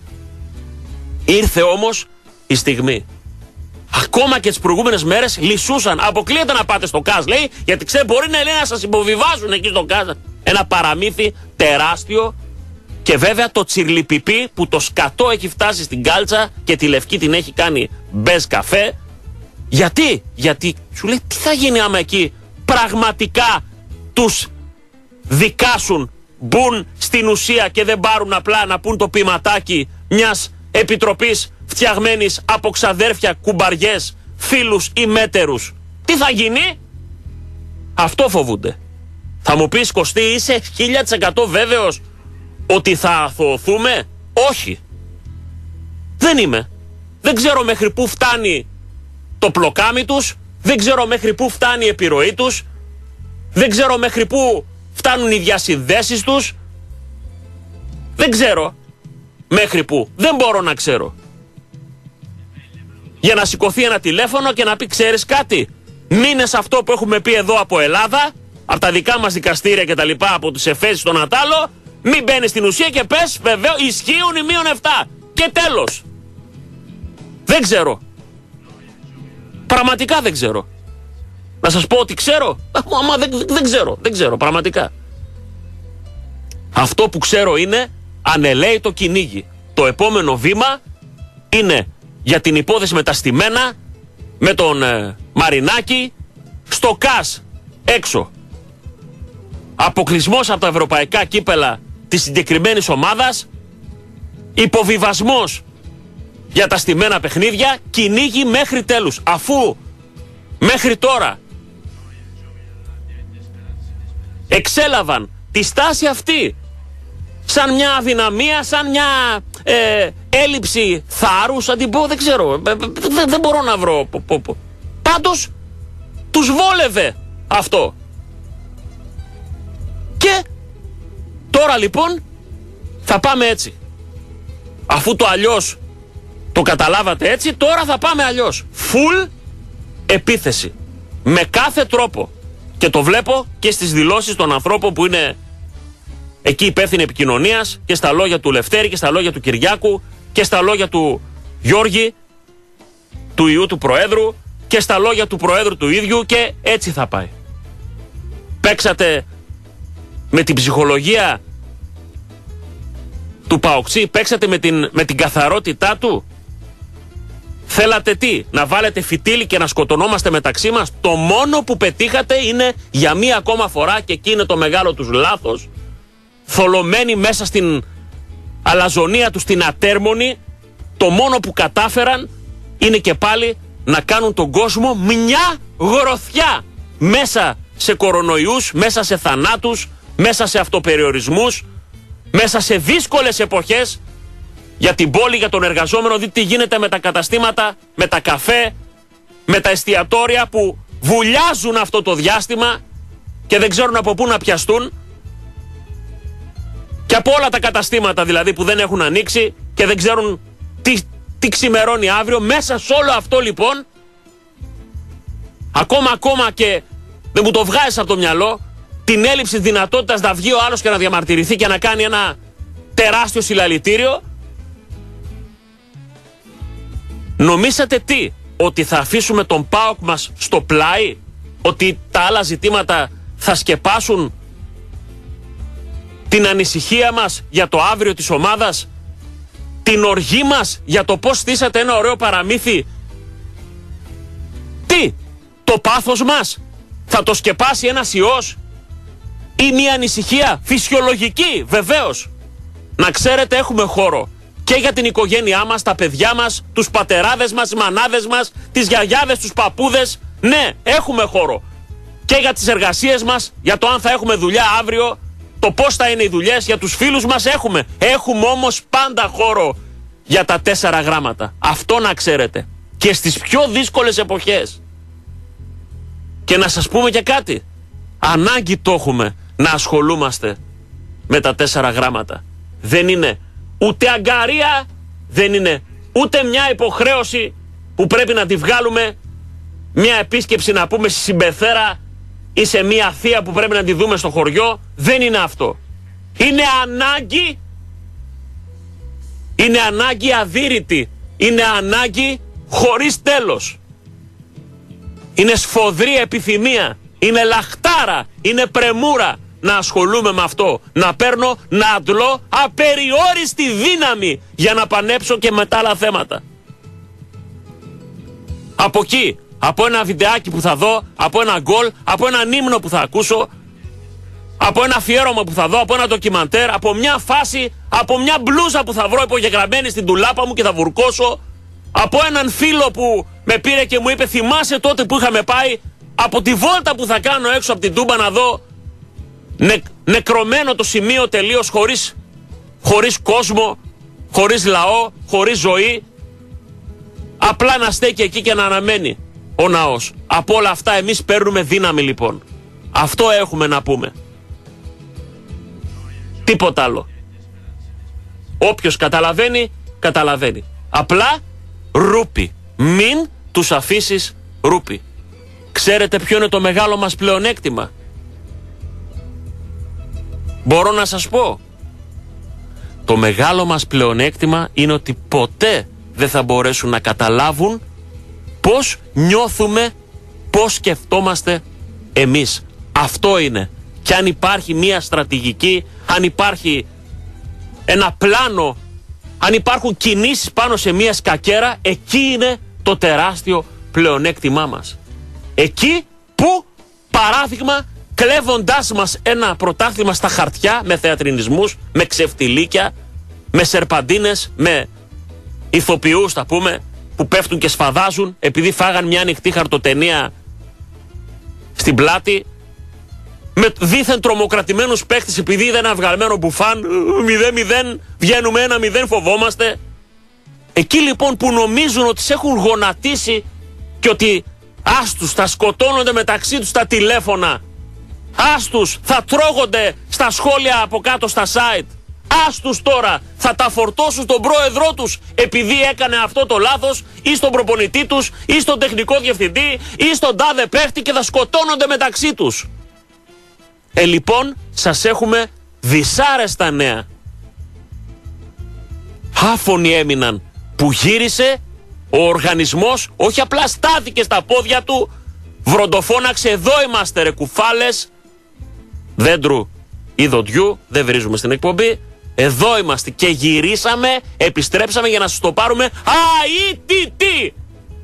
Ήρθε όμως η στιγμή. Ακόμα και τις προηγούμενες μέρες λυσούσαν. Αποκλείεται να πάτε στο ΚΑΣ, λέει, γιατί ξέρει μπορεί να λέει να σας υποβιβάζουν εκεί στο ΚΑΣ. Ένα παραμύθι τεράστιο. Και βέβαια το τσιρλιπιπί που το σκατό έχει φτάσει στην κάλτσα και τη λευκή την έχει κάνει μπες καφέ. Γιατί, γιατί σου λέει τι θα γίνει άμα εκεί πραγματικά τους δικάσουν, μπουν στην ουσία και δεν πάρουν απλά να πούν το ποιηματάκι μιας επιτροπής φτιαγμένης από ξαδέρφια, κουμπαριές, φίλους ή μέτερους. Τι θα γίνει? Αυτό φοβούνται. Θα μου πεις, Κωστή, είσαι χίλια τοις εκατό βέβαιος ότι θα αθωωθούμε? Όχι. Δεν είμαι. Δεν ξέρω μέχρι πού φτάνει το πλοκάμι τους, δεν ξέρω μέχρι πού φτάνει η επιρροή τους, δεν ξέρω μέχρι πού φτάνουν οι διασυνδέσεις τους. Δεν ξέρω μέχρι πού. Δεν μπορώ να ξέρω. Για να σηκωθεί ένα τηλέφωνο και να πει, ξέρεις κάτι, μείνε σε αυτό που έχουμε πει εδώ από Ελλάδα, από τα δικά μας δικαστήρια και τα λοιπά, από τις εφέσεις των Ατάλο, μην μπαίνεις στην ουσία και πες βεβαίως ισχύουν οι μείον επτά. Και τέλος. Δεν ξέρω. Πραγματικά δεν ξέρω. Να σας πω ότι ξέρω. Μα δεν, δεν ξέρω. Δεν ξέρω πραγματικά. Αυτό που ξέρω είναι ανελαίει το κυνήγι. Το επόμενο βήμα είναι για την υπόθεση με τα στημένα, με τον ε, Μαρινάκη, στο ΚΑΣ έξω. Αποκλεισμός από τα ευρωπαϊκά κύπελα της συγκεκριμένης ομάδας, υποβιβασμός για τα στημένα παιχνίδια, κυνήγι μέχρι τέλους. Αφού μέχρι τώρα εξέλαβαν τη στάση αυτή σαν μια αδυναμία, σαν μια ε, έλλειψη θάρρους, αν την πω, δεν ξέρω, δεν, δεν μπορώ να βρω. Πάντως τους βόλευε αυτό. Και τώρα λοιπόν θα πάμε έτσι. Αφού το αλλιώς το καταλάβατε έτσι, τώρα θα πάμε αλλιώς. Φουλ επίθεση. Με κάθε τρόπο. Και το βλέπω και στις δηλώσεις των ανθρώπων που είναι εκεί υπεύθυνοι επικοινωνίας, και στα λόγια του Λευτέρη και στα λόγια του Κυριάκου και στα λόγια του Γιώργη, του ιού του Προέδρου, και στα λόγια του Προέδρου του ίδιου, και έτσι θα πάει. Παίξατε με την ψυχολογία του Παοξή, παίξατε με την, με την καθαρότητά του. Θέλατε τι, να βάλετε φυτίλι και να σκοτωνόμαστε μεταξύ μας? Το μόνο που πετύχατε είναι για μία ακόμα φορά, και εκεί είναι το μεγάλο τους λάθος, θολωμένοι μέσα στην αλαζονία τους, στην ατέρμονη, το μόνο που κατάφεραν είναι και πάλι να κάνουν τον κόσμο μια γροθιά μέσα σε κορονοϊούς, μέσα σε θανάτους, μέσα σε αυτοπεριορισμούς, μέσα σε δύσκολες εποχές για την πόλη, για τον εργαζόμενο. Δείτε τι γίνεται με τα καταστήματα, με τα καφέ, με τα εστιατόρια που βουλιάζουν αυτό το διάστημα και δεν ξέρουν από πού να πιαστούν. Και από όλα τα καταστήματα δηλαδή που δεν έχουν ανοίξει και δεν ξέρουν τι, τι ξημερώνει αύριο. Μέσα σε όλο αυτό λοιπόν, ακόμα ακόμα και δεν μου το βγάζεις από το μυαλό, την έλλειψη δυνατότητας να βγει ο άλλος και να διαμαρτυρηθεί και να κάνει ένα τεράστιο συλλαλητήριο. Νομίσατε τι, ότι θα αφήσουμε τον ΠΑΟΚ μας στο πλάι, ότι τα άλλα ζητήματα θα σκεπάσουν την ανησυχία μας για το αύριο της ομάδας, την οργή μας για το πώς στήσατε ένα ωραίο παραμύθι? Τι, το πάθος μας θα το σκεπάσει ένας ιός ή μια ανησυχία φυσιολογική? Βεβαίως. Να ξέρετε, έχουμε χώρο και για την οικογένειά μας, τα παιδιά μας, τους πατεράδες μας, μανάδες μας, τις γιαγιάδες, τους παππούδες. Ναι, έχουμε χώρο και για τις εργασίες μας, για το αν θα έχουμε δουλειά αύριο, το πώς θα είναι οι δουλειές, για τους φίλους μας έχουμε. Έχουμε όμως πάντα χώρο για τα τέσσερα γράμματα. Αυτό να ξέρετε. Και στις πιο δύσκολες εποχές. Και να σας πούμε και κάτι. Ανάγκη το έχουμε να ασχολούμαστε με τα τέσσερα γράμματα. Δεν είναι ούτε αγκαρία, δεν είναι ούτε μια υποχρέωση που πρέπει να τη βγάλουμε, μια επίσκεψη να πούμε στη συμπεθέρα ή σε μια θεία που πρέπει να τη δούμε στο χωριό. Δεν είναι αυτό. Είναι ανάγκη, είναι ανάγκη αδύρυτη, είναι ανάγκη χωρίς τέλος. Είναι σφοδρή επιθυμία, είναι λαχτάρα, είναι πρεμούρα να ασχολούμαι με αυτό. Να παίρνω, να αντλώ απεριόριστη δύναμη για να πανέψω και με τα άλλα θέματα. Από εκεί, από ένα βιντεάκι που θα δω, από ένα γκολ, από έναν ύμνο που θα ακούσω, από ένα αφιέρωμα που θα δω, από ένα ντοκιμαντέρ, από μια φάση, από μια μπλούζα που θα βρω υπογεγραμμένη στην τουλάπα μου και θα βουρκώσω, από έναν φίλο που με πήρε και μου είπε θυμάσαι τότε που είχαμε πάει, από τη βόλτα που θα κάνω έξω από την Τούμπα να δω νε, νεκρωμένο το σημείο τελείως, χωρίς, χωρίς κόσμο, χωρίς λαό, χωρίς ζωή, απλά να στέκει εκεί και να αναμένει ο ναός. Από όλα αυτά εμείς παίρνουμε δύναμη λοιπόν. Αυτό έχουμε να πούμε. Τίποτα άλλο. Όποιος καταλαβαίνει, καταλαβαίνει. Απλά ρούπι. Μην τους αφήσεις ρούπι. Ξέρετε ποιο είναι το μεγάλο μας πλεονέκτημα? Μπορώ να σας πω. Το μεγάλο μας πλεονέκτημα είναι ότι ποτέ δεν θα μπορέσουν να καταλάβουν πώς νιώθουμε, πώς σκεφτόμαστε εμείς. Αυτό είναι. Και αν υπάρχει μία στρατηγική, αν υπάρχει ένα πλάνο, αν υπάρχουν κινήσεις πάνω σε μία σκακέρα, εκεί είναι το τεράστιο πλεονέκτημά μας. Εκεί που, παράδειγμα, κλέβοντάς μας ένα πρωτάθλημα στα χαρτιά, με θεατρινισμούς, με ξεφτιλίκια, με σερπαντίνες, με ηθοποιούς, θα πούμε, που πέφτουν και σφαδάζουν επειδή φάγαν μια ανοιχτή χαρτοτενία στην πλάτη, με δίθεν τρομοκρατημένους παίχτες επειδή είδε ένα βγαλμένο μπουφάν, μηδέν μηδέν, βγαίνουμε ένα μηδέν, φοβόμαστε. Εκεί λοιπόν που νομίζουν ότι σε έχουν γονατίσει και ότι άστους θα σκοτώνονται μεταξύ τους στα τηλέφωνα, άστους θα τρώγονται στα σχόλια από κάτω στα site, άστους τώρα θα τα φορτώσουν στον πρόεδρό τους επειδή έκανε αυτό το λάθος, ή στον προπονητή τους, ή στον τεχνικό διευθυντή, ή στον τάδε παίχτη, και θα σκοτώνονται μεταξύ τους. Ε, λοιπόν, σας έχουμε δυσάρεστα νέα. Άφωνοι έμειναν που γύρισε ο οργανισμός, όχι απλά στάθηκε στα πόδια του, βροντοφώναξε, εδώ είμαστε ρε κουφάλες, δέντρου ή δοντιού, δεν βρίζουμε στην εκπομπή, εδώ είμαστε, και γυρίσαμε, επιστρέψαμε για να σας το πάρουμε αητητή.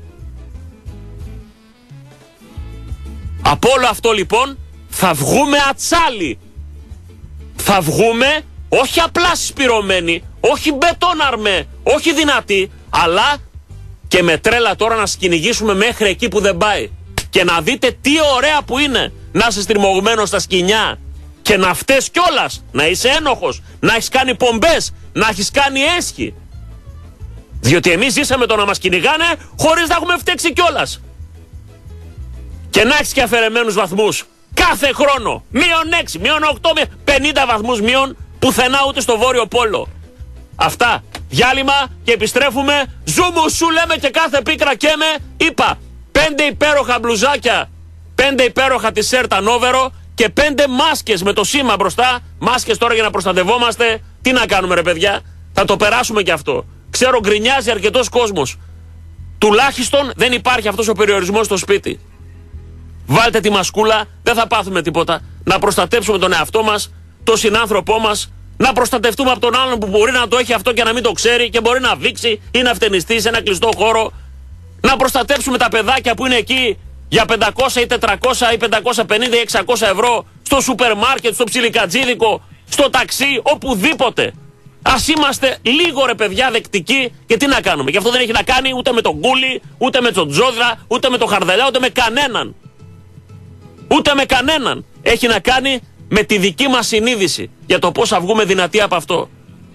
Από όλο αυτό λοιπόν θα βγούμε ατσάλι. Θα βγούμε όχι απλά συσπυρωμένοι, όχι μπετόναρμε, όχι δυνατοί, αλλά και με τρέλα τώρα να σας κυνηγήσουμε μέχρι εκεί που δεν πάει. Και να δείτε τι ωραία που είναι να είσαι στριμωγμένος στα σκοινιά και να φταίς κιόλας, να είσαι ένοχος, να έχεις κάνει πομπές, να έχεις κάνει έσχη. Διότι εμείς ζήσαμε το να μας κυνηγάνε χωρίς να έχουμε φταίξει κιόλας. Και να έχεις και αφαιρεμένους βαθμούς κάθε χρόνο. Μείον έξι, μείον οκτώ, πενήντα βαθμούς μείον, πουθενά ούτε στο Βόρειο Πόλο. Αυτά. Διάλειμμα και επιστρέφουμε. Ζούμου σου λέμε και κάθε πίκρα καίμε. Είπα πέντε υπέροχα μπλουζάκια, πέντε υπέροχα τισέρτ ανόβερο και πέντε μάσκες με το σήμα μπροστά. Μάσκες τώρα για να προστατευόμαστε. Τι να κάνουμε ρε παιδιά, θα το περάσουμε κι αυτό. Ξέρω γκρινιάζει αρκετός κόσμος. Τουλάχιστον δεν υπάρχει αυτός ο περιορισμός στο σπίτι. Βάλτε τη μασκούλα, δεν θα πάθουμε τίποτα. Να προστατέψουμε τον εαυτό μας, τον συνάνθρωπό μας, να προστατευτούμε από τον άλλον που μπορεί να το έχει αυτό και να μην το ξέρει και μπορεί να βήξει ή να φτενιστεί σε ένα κλειστό χώρο. Να προστατέψουμε τα παιδάκια που είναι εκεί για πεντακόσια ή τετρακόσια ή πεντακόσια πενήντα ή εξακόσια ευρώ στο σούπερ μάρκετ, στο ψιλικατζίδικο, στο ταξί, οπουδήποτε. Ας είμαστε λίγο ρε παιδιά δεκτικοί, και τι να κάνουμε. Και αυτό δεν έχει να κάνει ούτε με τον Κούλι, ούτε με τον Τζόδρα, ούτε με τον Χαρδαλιά, ούτε με κανέναν. Ούτε με κανέναν. Έχει να κάνει με τη δική μας συνείδηση για το πώς θα βγούμε δυνατοί από αυτό.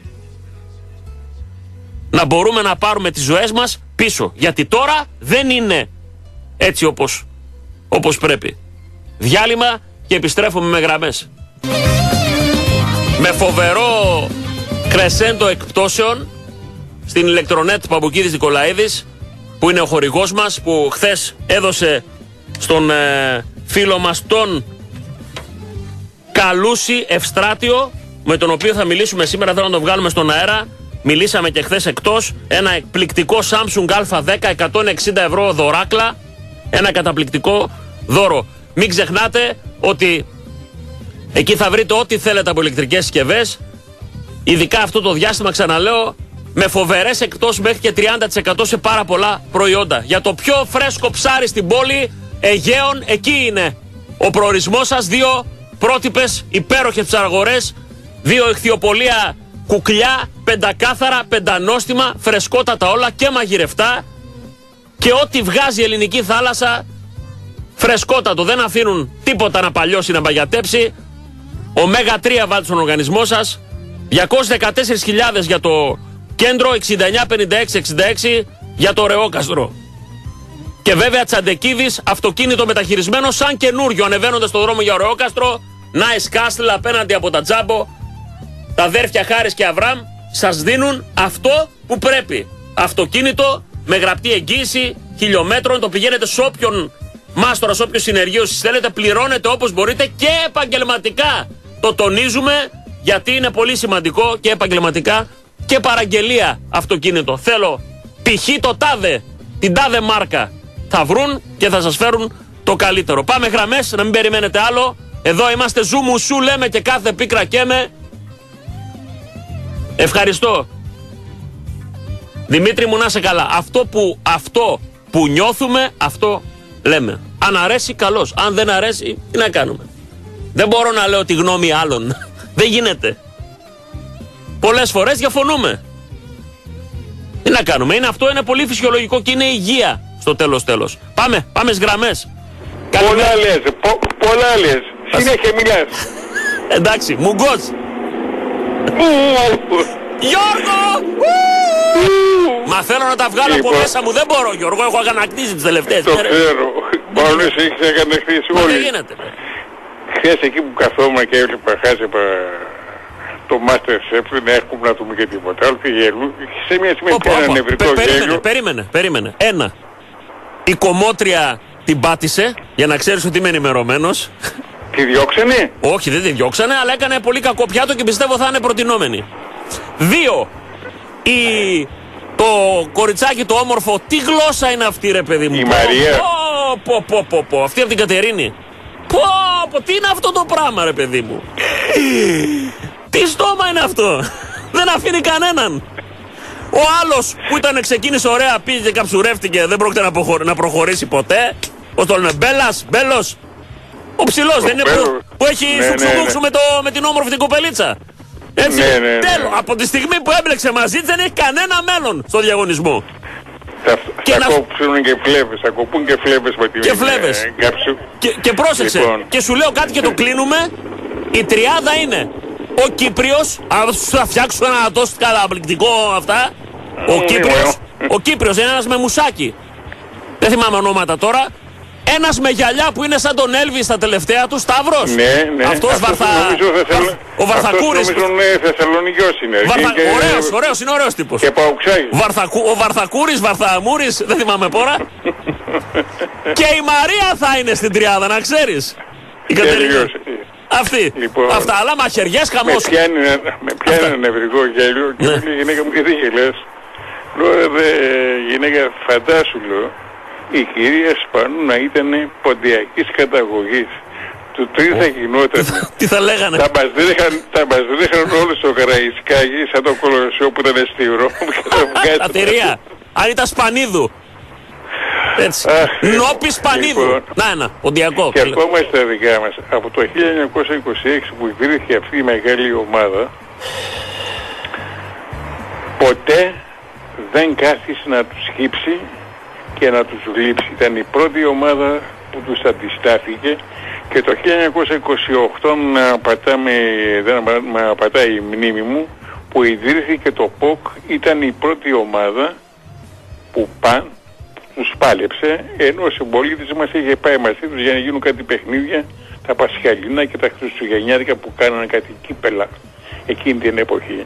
Να μπορούμε να πάρουμε τις ζωές μας πίσω. Γιατί τώρα δεν είναι έτσι όπως, όπως πρέπει. Διάλειμμα και επιστρέφουμε με γραμμές. Με φοβερό κρεσέντο εκπτώσεων στην ηλεκτρονέτ Παμπουκίδης Νικολαίδης, που είναι ο χορηγός μας, που χθες έδωσε στον ε, φίλο μας τον Καλούση Ευστράτιο, με τον οποίο θα μιλήσουμε σήμερα, θέλω να το βγάλουμε στον αέρα. Μιλήσαμε και χθες εκτός. Ένα εκπληκτικό Samsung Α δέκα, εκατόν εξήντα ευρώ δωράκλα. Ένα καταπληκτικό δώρο. Μην ξεχνάτε ότι εκεί θα βρείτε ό,τι θέλετε από ηλεκτρικές συσκευές. Ειδικά αυτό το διάστημα, ξαναλέω, με φοβερές εκτός μέχρι και τριάντα τοις εκατό σε πάρα πολλά προϊόντα. Για το πιο φρέσκο ψάρι στην πόλη, Αιγαίων, εκεί είναι ο προορισμός σας. Δύο πρότυπες υπέροχες ψαραγορές, δύο ηχθειοπολεία κουκλιά, πεντακάθαρα, πεντανόστιμα, φρεσκότατα όλα και μαγειρευτά, και ό,τι βγάζει η ελληνική θάλασσα φρεσκότατο, δεν αφήνουν τίποτα να παλιώσει, να μπαγιατέψει. Ωμέγα τρία βάλτε στον οργανισμό σας. διακόσιες δεκατέσσερις χιλιάδες για το κέντρο, εξήντα εννιά πενήντα έξι εξήντα έξι για το Ρεόκαστρο. Και βέβαια Τσαντεκίδης, αυτοκίνητο μεταχειρισμένο σαν καινούριο, ανεβαίνοντας στο δρόμο για Ρεόκαστρο. Nice Castle απέναντι από τα Τζάμπο. τα αδέρφια Χάρης και Αβραάμ σας δίνουν αυτό που πρέπει. Αυτοκίνητο με γραπτή εγγύηση χιλιόμετρων, το πηγαίνετε σε όποιον μάστορα, σε όποιο συνεργείο σας θέλετε, πληρώνετε όπως μπορείτε και επαγγελματικά. Το τονίζουμε γιατί είναι πολύ σημαντικό και επαγγελματικά και παραγγελία αυτοκίνητο. Θέλω π.χ. το τάδε, την τάδε μάρκα. Θα βρουν και θα σας φέρουν το καλύτερο. Πάμε γραμμές, να μην περιμένετε άλλο. Εδώ είμαστε, ζου μου σου λέμε και κάθε πίκρα καίμε. Ευχαριστώ. Δημήτρη μου, να είσαι καλά. Αυτό που, αυτό που νιώθουμε, αυτό λέμε. Αν αρέσει, καλώς. Αν δεν αρέσει, τι να κάνουμε. Δεν μπορώ να λέω τη γνώμη άλλων. Δεν γίνεται. Πολλές φορές διαφωνούμε. Τι να κάνουμε. Είναι αυτό, είναι πολύ φυσιολογικό και είναι υγεία στο τέλος τέλος. Πάμε, πάμε στις γραμμές. Πολλά λες, πο, πολλά λες. Συνέχεια μιλάς. Εντάξει, μουγκός. Γιώργο! Μα θέλω να τα βγάλω από μέσα μου, δεν μπορώ Γιώργο, έχω αγανακτήσει τις τελευταίες μέρες. Το μέρες. ξέρω, μόνο εσύ έχεις αγανακτήσει όλοι. Μα δεν γίνεται. Χθες εκεί που καθόμουν και έβλεπα, χάζεπα το MasterChef, δεν έχουμε να δούμε και τίποτα άλλο και γέλου. Σε μια στιγμή πια ένα νευρικό γέλιο. Περίμενε, περίμενε, περίμενε. Ένα, η κομμότρια την πάτησε, για να ξέρεις ότι είμαι ενημερωμένος. Τη διώξανε? Όχι, δεν τη διώξανε, αλλά έκανε πολύ κακό πιάτο και πιστεύω θα είναι προτινόμενη. Δύο, η... το κοριτσάκι το όμορφο, τι γλώσσα είναι αυτή ρε παιδί μου. Η Μαρία. Πω, πω, πω, πω, αυτή από την Κατερίνη. Πω, πω, τι είναι αυτό το πράγμα ρε παιδί μου. Τι στόμα είναι αυτό. Δεν αφήνει κανέναν. Ο άλλος που ήταν ξεκίνησε ωραία, πήγε και καψουρεύτηκε, δεν πρόκειται να, προχωρ... να προχωρήσει ποτέ. Πώς το λένε, Μπέλας, Μπέλος. Ο ψηλός δεν είναι που, που έχει ναι, σουξουδούξου ναι, ναι. με, με την όμορφη την κοπελίτσα. Έτσι, ναι, ναι, ναι. Τέλος, από τη στιγμή που έμπλεξε μαζί της δεν έχει κανένα μέλλον στο διαγωνισμό. Θα, θα να... κόψουν και φλέβες, θα κοπούν και φλέβες με την και φλέβες. Ε, και, και πρόσεξε, λοιπόν. Και σου λέω κάτι και το κλείνουμε. Η τριάδα είναι ο Κύπριος, αν θα φτιάξω ένα τόσο καταπληκτικό αυτά. Ο Κύπριος, ο Κύπριος είναι ένας με μουσάκι. Δεν θυμάμαι ονόματα τώρα. Ένας με γυαλιά που είναι σαν τον Έλβη στα τελευταία του, Σταύρος. Ναι, ναι. Αυτός Βαρθα... Θεσσαλ... Ο Βαρθακούρης. Αυτός νομίζω είναι Θεσσαλονικιός είναι. Βαρθα... Και... Ωραίος, ωραίος, είναι ωραίος τύπος. Και Παουξάκης. Βαρθακου... Ο Βαρθακούρης, Βαρθαμούρης, δεν θυμάμαι πόρα. Και η Μαρία θα είναι στην τριάδα, να ξέρεις. Η Κατερίνα. Αυτή. Λοιπόν, αυτά, αλλά μαχαιριές χαμός. Με πιάνει, με πιάνει ένα νευρικό γέλιο και ναι. Η γυναίκα μου και τι γελές. Λέω, δε, γυναίκα, φαντάσου, λέω. Η κυρία Σπανού να ήταν ποντιακής καταγωγής. Του τι θα γινόταν. Τι θα λέγανε. Θα μας δείχναν όλους στο Καραϊσκάκι σαν το Κολοσσό που ήταν στιβρό. Λατηρία. Αν ήταν Σπανίδου. Έτσι. Νόπι Σπανίδου. Λοιπόν, να ένα, ποντιακό. Και ερχόμαστε στα δικά μας. Από το χίλια εννιακόσια είκοσι έξι που υπήρχε αυτή η μεγάλη ομάδα, ποτέ δεν κάθισε να τους χύψει και να τους γλύψει. Ήταν η πρώτη ομάδα που τους αντιστάθηκε και το χίλια εννιακόσια είκοσι οκτώ, να πατάμε, δεν να πατάει η μνήμη μου, που ιδρύθηκε το ΠΟΚ, ήταν η πρώτη ομάδα που παν, τους πάλεψε, ενώ ο συμπολίτης μας είχε πάει μαζί τους για να γίνουν κάτι παιχνίδια, τα Πασχαλινά και τα Χριστουγεννιάτικα που κάνανε κάτι κύπελα εκείνη την εποχή.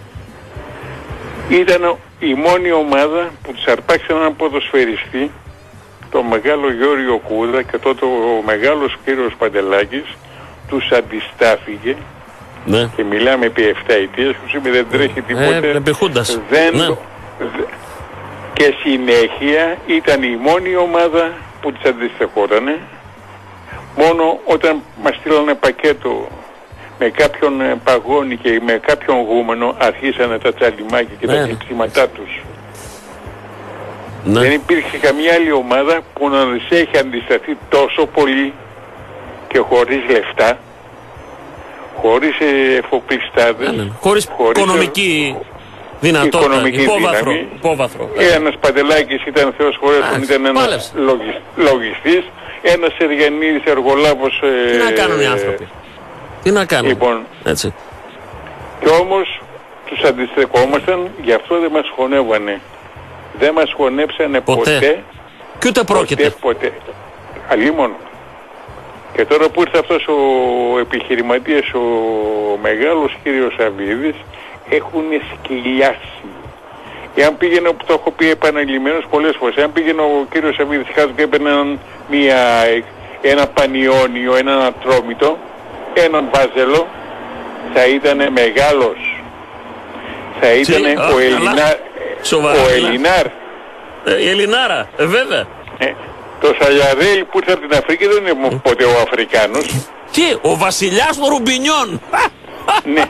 Ήταν η μόνη ομάδα που τους αρπάξε έναν ποδοσφαιριστή, τον μεγάλο Γιώργο Κούδα, και τότε ο μεγάλος κύριος Παντελάκης τους αντιστάθηκε. Ναι. Και μιλάμε επί εφτά ετίες, τους είπε δεν τρέχει τίποτε. Ε, δεν, ναι. δε, και συνέχεια ήταν η μόνη ομάδα που τους αντιστοιχότανε. Μόνο όταν μας στείλανε πακέτο με κάποιον παγόνι και με κάποιον γούμενο, αρχίσανε τα τσαλιμάκια και ναι. τα κεκτήματά τους. Ναι. Δεν υπήρχε καμία άλλη ομάδα που να τους έχει αντισταθεί τόσο πολύ και χωρίς λεφτά, χωρίς εφοπλιστάδες, ναι, ναι. χωρίς, χωρίς οικονομική δυνατότητα, οικονομική υπόβαθρο, δύναμη. υπόβαθρο. Ένας Παντελάκης ήταν Θεός χωρέσον, ήταν ένας λογισ, λογιστής, ένας Εργενίδης εργολάβος. Τι ε, να κάνουν οι άνθρωποι. Τι να κάνουν. Λοιπόν, έτσι. Και όμως τους αντιστεκόμασταν, γι' αυτό δεν μας χωνεύανε. Δεν μας χωνέψανε ποτέ. ποτέ. Και ούτε πρόκειται. Ποτέ, ποτέ. Αλλήμον. Και τώρα που ήρθε αυτός ο επιχειρηματίας, ο μεγάλος κύριος Σαββίδης, έχουν σκυλιάσει. Εάν πήγαινε, που το έχω πει επαναλημμένως πολλές φορές, εάν πήγαινε ο κύριος Σαββίδης κάτω και έπαιρνε μια, ένα πανιόνιο, έναν ατρόμητο, έναν βάζελο, θα ήταν μεγάλος. Θα ήταν Τι, ο, α, Ελληνά, Σοβαρά, ο Ελληνάρ. Ε, η Ελληνάρα, ε, βέβαια. Ε, το Σαλιαδέλη που ήρθε από την Αφρική δεν είναι ποτέ ο Αφρικάνος. Τι, ο βασιλιάς των Ρουμπινιών. Ναι.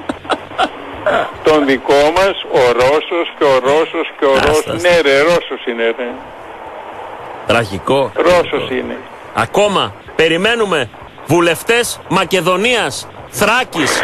Τον δικό μας, ο Ρώσος και ο Ρώσος και ο Ρώσος. Ναι ρε, Ρώσος είναι ρε. Τραγικό. Ρώσος είναι. Ακόμα περιμένουμε βουλευτές Μακεδονίας, Θράκης,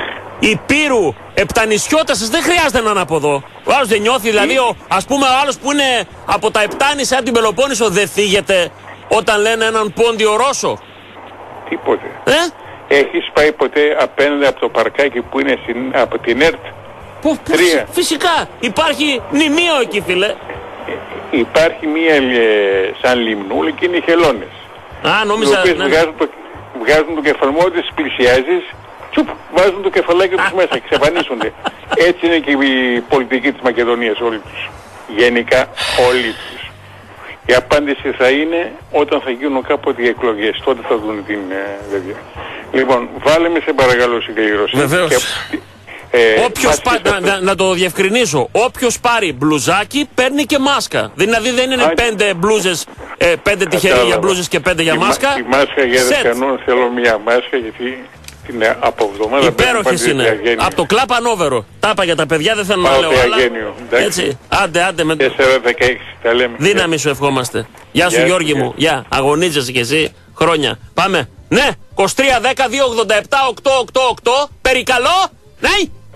Υπήρου, Επτανησιώτας, δεν χρειάζεται να είναι από εδώ. Ο άλλος δεν νιώθει, δηλαδή ο, ας πούμε ο άλλος που είναι από τα Επτάνησα από την Πελοπόννησο δεν θίγεται όταν λένε έναν πόντιο Ρώσο. Τίποτε. Ε? Έχεις πάει ποτέ απέναντι από το παρκάκι που είναι στην, από την ΕΡΤ? Που, που, Τρία. Φυσικά υπάρχει μνημείο εκεί φίλε. Ε, υπάρχει μία ε, σαν λιμνούλη και είναι οι χελώνες. Α, Οι νόμιζα. οποίες Ναι. βγάζουν, το, βγάζουν το κεφαλμό της, πλησιάζεις, τσουπ, βάζουν το κεφαλάκι τους μέσα, εξαφανίζονται. Έτσι είναι και η πολιτική της Μακεδονίας, όλοι τους. Γενικά όλοι τους. Η απάντηση θα είναι όταν θα γίνουν κάποτε οι εκλογές. Τότε θα δουν την βέβαια. Ε, λοιπόν, βάλε με σε παρακαλώ συγκλήρωση. Βεβαίως. Και, ε, Όποιος πά... να, να, να το διευκρινίσω, όποιος πάρει μπλουζάκι παίρνει και μάσκα. Δηλαδή δεν είναι Α, πέντε μπλούζες, ε, πέντε τυχεροί για μπλούζες και πέντε για η, μάσκα. Η μάσκα για Σετ. δευκανόν θέλω μία μάσκα γιατί την από εβδομάδα Υπέροχες είναι. Από το κλαπ ανόβερο. Τα είπα για τα παιδιά, δεν θέλω να λέω άλλα. Έτσι, άντε, άντε. Με... τέσσερα δεκαέξι, τα λέμε. Δύναμη σου ευχόμαστε. Γεια σου Γεια Γιώργη σου, μου. Γεια, αγωνίζεσαι κι εσύ χρόνια. Πάμε. Ναι, είκοσι τρία δέκα δύο ογδόντα επτά οκτακόσια ογδόντα οκτώ. Περικαλώ. Ναι.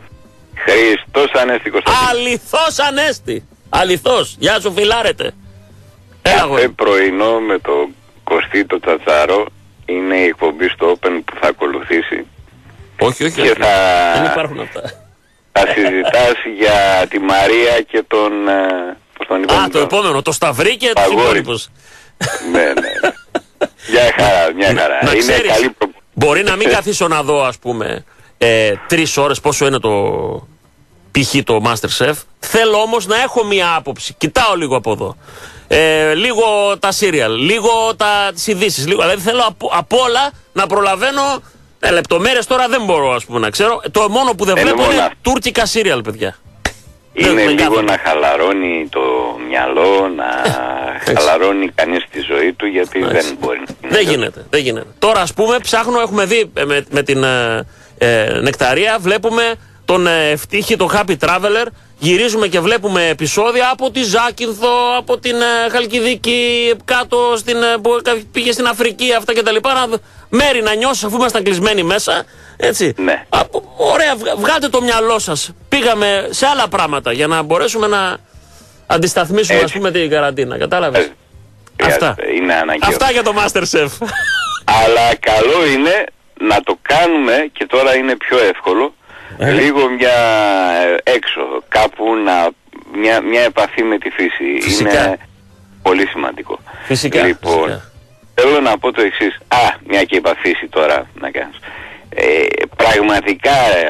Χριστός Ανέστη Κωνσταντίνε. Αληθώς Ανέστη. Αληθώς. Γεια σου φιλάρετε. Έλα Κάθε αγόρι. πρωινό με το Κωστή το Τσατσάρο είναι η εκπομπή στο Open που θα ακολουθήσει. Όχι, όχι, Και όχι. θα, Δεν υπάρχουν αυτά. θα συζητάς για τη Μαρία και τον... ε, πώς τον είπαμε, Α, το επόμενο. Το Σταυρί και τους Παγόρι. υπόλοιπους. Ναι, ναι. Μια χαρά, μια χαρά. Να Είναι ξέρεις, καλή προ... μπορεί να μην καθίσω να δω, ας πούμε, ε, τρεις ώρες πόσο είναι το π.χ. το Masterchef. Θέλω όμως να έχω μία άποψη. Κοιτάω λίγο από εδώ. Ε, λίγο τα σύριαλ, λίγο τα, τις ειδήσεις. Λίγο, δηλαδή θέλω από, από όλα να προλαβαίνω. Ε, λεπτομέρειες τώρα δεν μπορώ, ας πούμε, να ξέρω. Το μόνο που δεν Είναι βλέπω μόνο είναι αυτό. τουρκικά σύριαλ, παιδιά. Είναι Δεν- δεν λίγο κάθομαι. να χαλαρώνει το μυαλό, να χαλαρώνει κανείς τη ζωή του, γιατί δεν μπορεί να Δεν γίνεται, δεν γίνεται. Τώρα, ας πούμε, ψάχνω, έχουμε δει ε, με, με την ε, ε, Νεκταρία, βλέπουμε τον ε, Ευτύχη, τον Happy Traveler, γυρίζουμε και βλέπουμε επεισόδια από τη Ζάκυνθο, από την ε, Χαλκιδική, κάτω στην, ε, που πήγε στην Αφρική, αυτά κτλ. Να, μέρη να νιώσεις αφού ήμασταν κλεισμένοι μέσα, έτσι. Ναι. Από, ωραία, βγα- βγάλτε το μυαλό σας. Πήγαμε σε άλλα πράγματα για να μπορέσουμε να αντισταθμίσουμε, Έτσι. ας πούμε, την καραντίνα. Κατάλαβες. Ε, Αυτά. είναι αναγκαίο. Αυτά για το Masterchef. Αλλά καλό είναι να το κάνουμε, και τώρα είναι πιο εύκολο, Ε. λίγο μια ε, έξω, κάπου να, μια, μια επαφή με τη φύση. Φυσικά. Είναι πολύ σημαντικό. Φυσικά, Λοιπόν, φυσικά. θέλω να πω το εξής. Α, μια και είπα φύση τώρα να κάνεις. Ε, πραγματικά,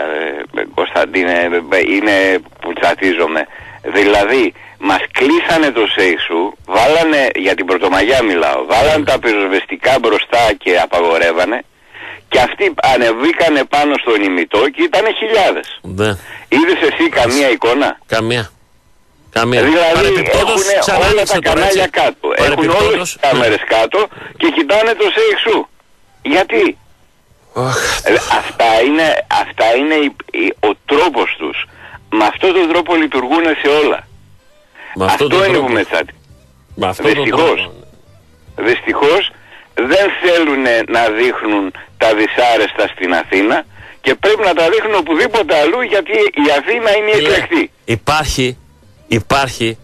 ε, Κωνσταντίνε, ε, είναι που τσατίζομαι. Δηλαδή, μας κλείσανε το σέιξου, βάλανε, για την Πρωτομαγιά μιλάω, βάλανε τα πυροσβεστικά μπροστά και απαγορεύανε, και αυτοί ανεβήκανε πάνω στον ημιτό και ήτανε χιλιάδες. Ναι. Είδες εσύ καμία εικόνα? Καμία. Καμία. Δηλαδή Παρεπιπτόντως, έχουν ξανά όλα άνοιξε τα τώρα, κανάλια έτσι. κάτω, έχουν όλες Παρεπιπτόντως, τις κάμερες ναι. κάτω και κοιτάνε το σέιξου. Γιατί? Αχ, Ε, αυτά είναι, αυτά είναι η- η- ο τρόπος τους. Με αυτόν τον τρόπο λειτουργούν σε όλα. με Αυτό, αυτόν τον είναι τρόπο. που με τσάτι. Με αυτόν τον Δυστυχώς. τρόπο. Δυστυχώς δεν θέλουν να δείχνουν τα δυσάρεστα στην Αθήνα και πρέπει να τα δείχνουν οπουδήποτε αλλού, γιατί η Αθήνα είναι η Φίλε, εκλεκτή. Υπάρχει, υπάρχει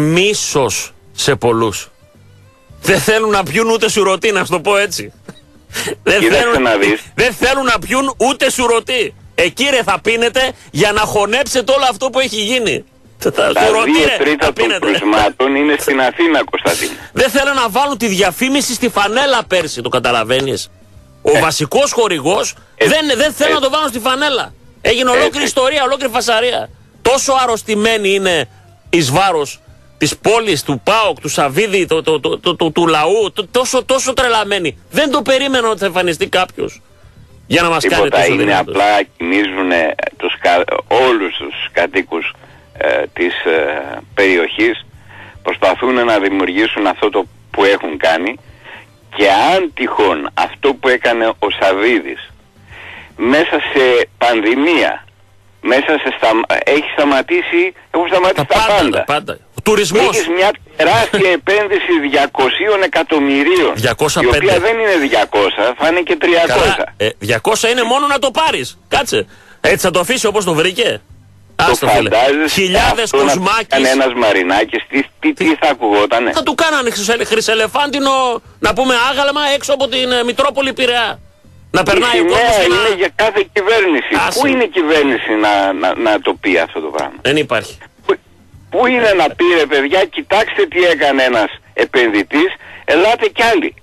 μίσος σε πολλούς. Δεν θέλουν να πιούν ούτε σουρωτή, να σου το πω έτσι. Δεν Κοίταξε θέλουν, να δεις. δεν θέλουν να πιούν ούτε σουρωτή. Εκεί ρε θα πίνετε για να χωνέψετε όλο αυτό που έχει γίνει. Τα Τα σουρωτή, δύο ρε, τρίτα θα των πίνετε. κρουσμάτων είναι στην Αθήνα, Κωνσταντίνε. Δεν θέλουν να βάλουν τη διαφήμιση στη φανέλα πέρσι, το καταλαβαίνεις. Ο ε, βασικός χορηγός ε, δεν, δεν θέλει ε, να το βάλουν στη φανέλα. Έγινε ολόκληρη ε, ιστορία, ολόκληρη φασαρία. Τόσο αρρωστημένοι είναι εις βάρος της πόλης, του ΠΑΟΚ, του Σαββίδη, το, το, το, το, το, του λαού, το, τόσο, τόσο τρελαμένοι. Δεν το περίμενα ότι θα εμφανιστεί κάποιος για να μας κάνει τόσο είναι δυνατός. Απλά κινίζουν τους, όλους τους κατοίκους ε, της ε, περιοχής, προσπαθούν να δημιουργήσουν αυτό το που έχουν κάνει, και αν τυχόν αυτό που έκανε ο Σαββίδης μέσα σε πανδημία, μέσα σε στα... έχει σταματήσει, έχουν σταματήσει τα, τα πάντα. πάντα. πάντα. Τουρισμός. Έχεις μια τεράστια επένδυση διακοσίων εκατομμυρίων, διακόσια πέντε. Η οποία δεν είναι διακόσια, θα είναι και τριακόσια. Ε, διακόσια είναι μόνο να το πάρεις. Κάτσε. Έτσι θα το αφήσει όπως το βρήκε. Το φαντάζεσαι χιλιάδες κοσμάκης. Κανένας Μαρινάκης, τι, τι, τι θα ακουγότανε. Θα του κάνανε χρυσελεφάντινο, να πούμε, άγαλμα έξω από την uh, Μητρόπολη Πειραιά. Να περνάει ο κόσμος. Ναι, είναι να... για κάθε κυβέρνηση. Άση. Πού είναι η κυβέρνηση να, να, να το πει αυτό το πράγμα? Δεν υπάρχει. Πού, πού είναι να πει, ρε παιδιά, κοιτάξτε τι έκανε ένας επενδυτής, ελάτε κι άλλοι.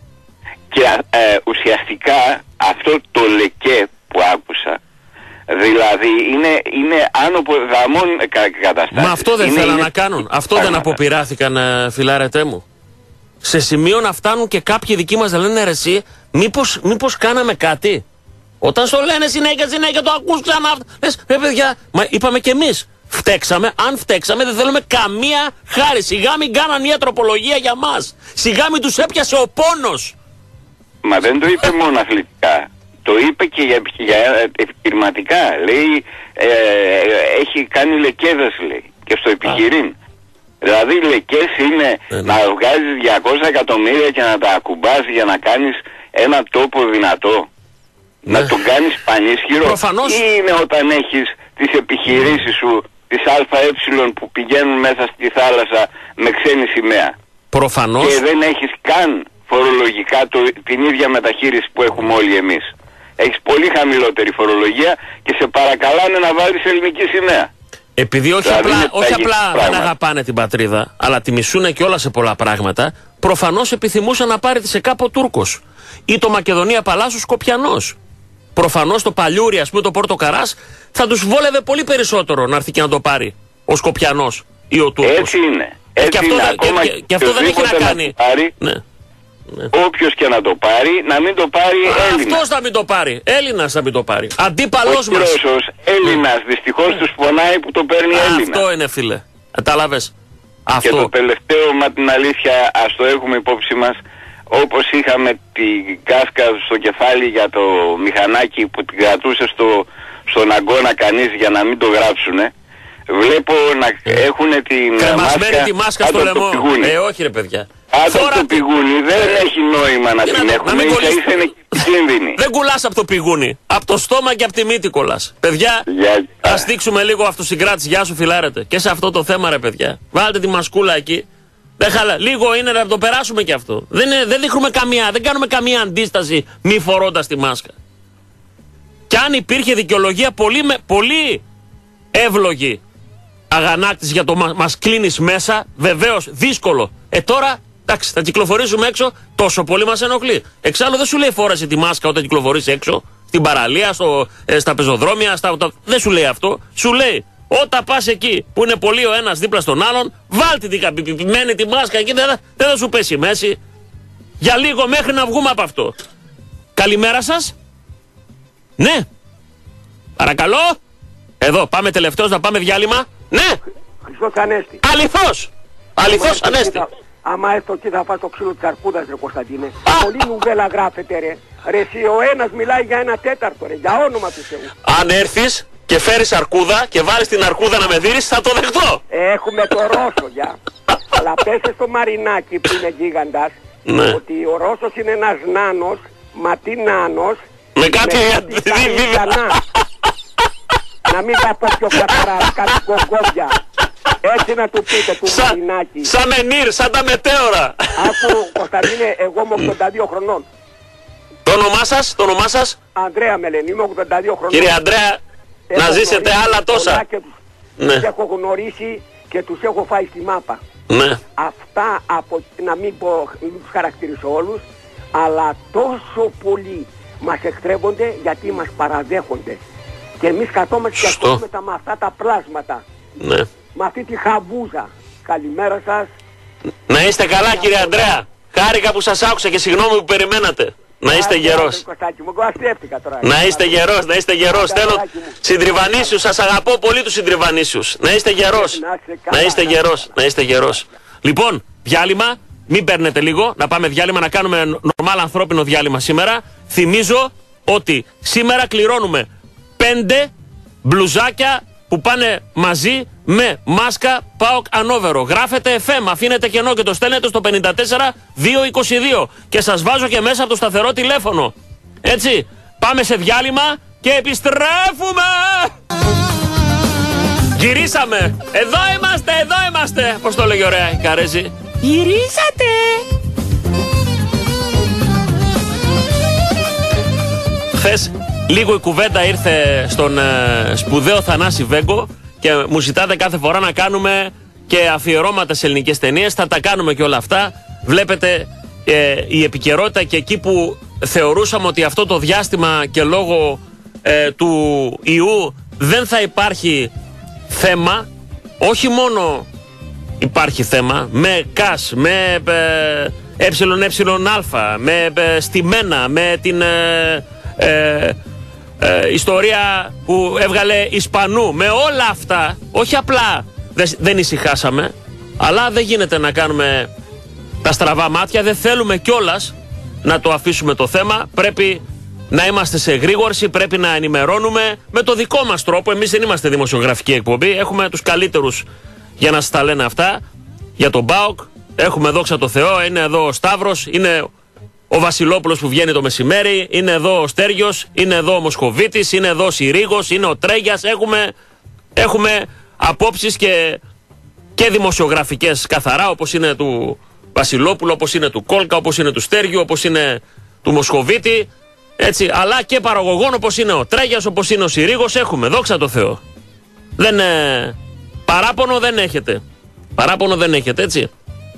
Και ε, ουσιαστικά αυτό το λεκέ που άκουσα, δηλαδή είναι, είναι άνω από γαμών καταστάσεις. Μα αυτό δεν θέλαν να κάνουν. Αυτό πράγματα. Δεν αποπειράθηκαν, φιλάρετέ μου. Σε σημείο να φτάνουν και κάποιοι δικοί μας να λένε, ρε εσύ, μήπως, μήπως κάναμε κάτι? Όταν σου λένε συνέχεια, συνέχεια, το ακούς ξανά. Λες, ρε παιδιά, μα είπαμε κι εμείς. Φταίξαμε. Αν φταίξαμε, δεν θέλουμε καμία χάρη. Σιγά μην κάναν μια τροπολογία για μας. Σιγά μην τους έπιασε ο πόνος. Μα δεν το είπε μόνο αθλητικά. Το είπε και για, για επιχειρηματικά. Λέει, ε, έχει κάνει λεκέδες, λέει, και στο επιχειρήν. Δηλαδή λεκές είναι ε, να βγάζεις διακόσια εκατομμύρια και να τα ακουμπάς για να κάνεις ένα τόπο δυνατό. Ναι. Να τον κάνεις πανίσχυρο. Προφανώς. Ή είναι όταν έχεις τις επιχειρήσεις σου, τις ΑΕ που πηγαίνουν μέσα στη θάλασσα με ξένη σημαία. Προφανώς. Και δεν έχεις καν φορολογικά το, την ίδια μεταχείριση που έχουμε όλοι εμείς. Έχεις πολύ χαμηλότερη φορολογία και σε παρακαλάνε να βάλεις ελληνική σημαία. Επειδή όχι δηλαδή απλά, όχι απλά δεν αγαπάνε την πατρίδα, αλλά τη μισούνε και όλα σε πολλά πράγματα, προφανώς επιθυμούσαν να πάρει τη ΣΕΚΑΠ ο Τούρκος ή το Μακεδονία Παλάσσος Σκοπιανός. Προφανώς το Παλιούρι, ας πούμε, το Πόρτο Καράς, θα τους βόλευε πολύ περισσότερο να έρθει και να το πάρει ο Σκοπιανός ή ο Τούρκος. Έτσι είναι. Έτσι και αυτό, είναι. Και, και, και αυτό δεν έχει να κάνει. Πάρει, ναι. Ναι. Όποιος και να το πάρει, να μην το πάρει Έλληνα. Αυτός θα μην το πάρει. Έλληνας θα μην το πάρει. Αντίπαλός μας. Ο Ρώσος, Έλληνας, δυστυχώς τους πονάει που το παίρνει Έλληνα. Αυτό είναι, φίλε. Κατάλαβες. Και το τελευταίο, μα την αλήθεια, ας το έχουμε υπόψη μας, όπως είχαμε την κάσκα στο κεφάλι για το μηχανάκι που την κρατούσε στο, στον αγκώνα κανείς για να μην το γράψουνε. Βλέπω να έχουν την κρεμασμένη μάσκα, τη μάσκα στο λαιμό. Ε, όχι ρε παιδιά. Άντε το πηγούνι, δεν ε, έχει νόημα να την έχουμε, ίσα ίσα είναι κίνδυνη. Δεν κουλάς από το πηγούνι, από το στόμα και από τη μύτη κολλάς. Παιδιά, ας δείξουμε λίγο αυτοσυγκράτηση. Γεια σου φιλάρετε. Και σε αυτό το θέμα ρε παιδιά. Βάλτε τη μασκούλα εκεί. Δεν χαλά. Λίγο είναι να το περάσουμε και αυτό. Δεν, είναι, δεν δείχνουμε καμία, δεν κάνουμε καμία αντίσταση μη φορώντας τη μάσκα. Και αν υπήρχε δικαιολογία πολύ, πολύ εύλογη αγανάκτηση για το μα, μας κλείνεις μέσα, βεβαίως δύσκολο. Ε τώρα, εντάξει, θα κυκλοφορήσουμε έξω, τόσο πολύ μας ενοχλεί. Εξάλλου δεν σου λέει φόρασε τη μάσκα όταν κυκλοφορείς έξω, στην παραλία, στο, ε, στα πεζοδρόμια, στα, το, δεν σου λέει αυτό. Σου λέει, όταν πας εκεί που είναι πολύ ο ένας δίπλα στον άλλον, βάλτε την καπιπημένη τη μάσκα εκεί, δεν, δεν θα σου πέσει η μέση. Για λίγο μέχρι να βγούμε από αυτό. Καλημέρα σας. Ναι. Παρακαλώ. Εδώ, πάμε τελευταίος να πάμε διάλειμμα. Ναι! Χριστός Ανέστη. Αληθώς! Αληθώς Ανέστη. Θα, άμα έρθω εκεί θα φας το ξύλο της αρκούδας ρε Κωνσταντίνε. Πολύ νουβέλα γράφεται ρε. Ρε εσύ ο ένας μιλάει για ένα τέταρτο ρε. Για όνομα του Θεού. Αν έρθεις και φέρεις αρκούδα και βάλεις την αρκούδα να με δίνεις θα το δεχτώ. Έχουμε το Ρώσο για. Αλλά πέσε στο Μαρινάκι που είναι γίγαντας. Ναι. Ότι ο Ρώσος είναι ένας νάνος. Μα τι νάνος. Με κάτι να μην τα πω πιο καθαρά, κάτι κοκκόβια. Έτσι να του πείτε του Σα, Μαρινάκη. Σαν Μενίρ, σαν τα μετέωρα. Άκου Κωνσταντίνε, εγώ είμαι ογδόντα δύο χρονών. Το όνομά σας, το όνομά σας. Ανδρέα με λένε, είμαι ογδόντα δύο χρονών. Κύριε Ανδρέα, έχω να ζήσετε άλλα τόσα. Και τους, ναι. τους έχω γνωρίσει και τους έχω φάει στη μάπα. Ναι. Αυτά από, να μην πω, μην τους χαρακτηρίσω όλους, αλλά τόσο πολύ μας εκτρέπονται γιατί μας παραδέχονται. Και εμείς καθόμαστε και ακούμε με αυτά τα πλάσματα. Ναι. Με αυτή τη χαμπούζα. Καλημέρα σας. Να είστε καλά κύριε Ανδρέα. Χάρηκα που σας άκουσα και συγγνώμη που περιμένατε. Να είστε γερός. Να είστε γερός, να είστε γερός. Θέλω συντριβανίσιους, σας αγαπώ πολύ τους συντριβανίσιους. Να είστε γερός. Να είστε γερός, να είστε γερός. Λοιπόν, διάλειμμα, μην παίρνετε λίγο, να πάμε διάλειμμα, να κάνουμε νορμάλ ανθρώπινο διάλειμμα σήμερα. Θυμίζω ότι σήμερα κληρώνουμε πέντε μπλουζάκια που πάνε μαζί με μάσκα ΠΑΟΚ Ανόβερο. Γράφετε εφ εμ, αφήνετε κενό και το στέλνετε στο πενήντα τέσσερα διακόσια είκοσι δύο και σας βάζω και μέσα από το σταθερό τηλέφωνο. Έτσι, πάμε σε διάλειμμα και επιστρέφουμε! Γυρίσαμε! Εδώ είμαστε, εδώ είμαστε! Πώς το λέγει ωραία η Καρέζη? Γυρίσατε! Χθες λίγο η κουβέντα ήρθε στον ε, σπουδαίο Θανάση Βέγκο και μου ζητάτε κάθε φορά να κάνουμε και αφιερώματα σε ελληνικές ταινίες. Θα τα κάνουμε και όλα αυτά. Βλέπετε ε, η επικαιρότητα και εκεί που θεωρούσαμε ότι αυτό το διάστημα και λόγω ε, του ιού δεν θα υπάρχει θέμα. Όχι μόνο υπάρχει θέμα με ΚΑΣ, με ε, ΕΕΑ, με ε, στιμένα, με την ε, ε, ε, ιστορία που έβγαλε Ισπανού, με όλα αυτά. Όχι απλά δεν, δεν ησυχάσαμε, αλλά δεν γίνεται να κάνουμε τα στραβά μάτια. Δεν θέλουμε κιόλας να το αφήσουμε το θέμα. Πρέπει να είμαστε σε εγρήγορση, πρέπει να ενημερώνουμε με το δικό μας τρόπο. Εμείς δεν είμαστε δημοσιογραφική εκπομπή, έχουμε τους καλύτερους για να σας τα λένε αυτά. Για τον ΠΑΟΚ έχουμε, δόξα τω Θεώ, είναι εδώ ο Σταύρος, είναι ο Βασιλόπουλος που βγαίνει το μεσημέρι, είναι εδώ ο Στέργιος, είναι εδώ ο Μοσχοβίτης, είναι εδώ ο Συρίγος, είναι ο Τρέγιας. Έχουμε, έχουμε απόψεις και, και δημοσιογραφικές καθαρά, όπως είναι του Βασιλόπουλου, όπως είναι του Κόλκα, όπως είναι του Στέργιου, όπως είναι του Μοσχοβίτη. Έτσι, αλλά και παραγωγών όπως είναι ο Τρέγιας, όπως είναι ο Συρίγος. Έχουμε, δόξα τω Θεώ. Δεν, ε, παράπονο δεν έχετε. Παράπονο δεν έχετε, έτσι.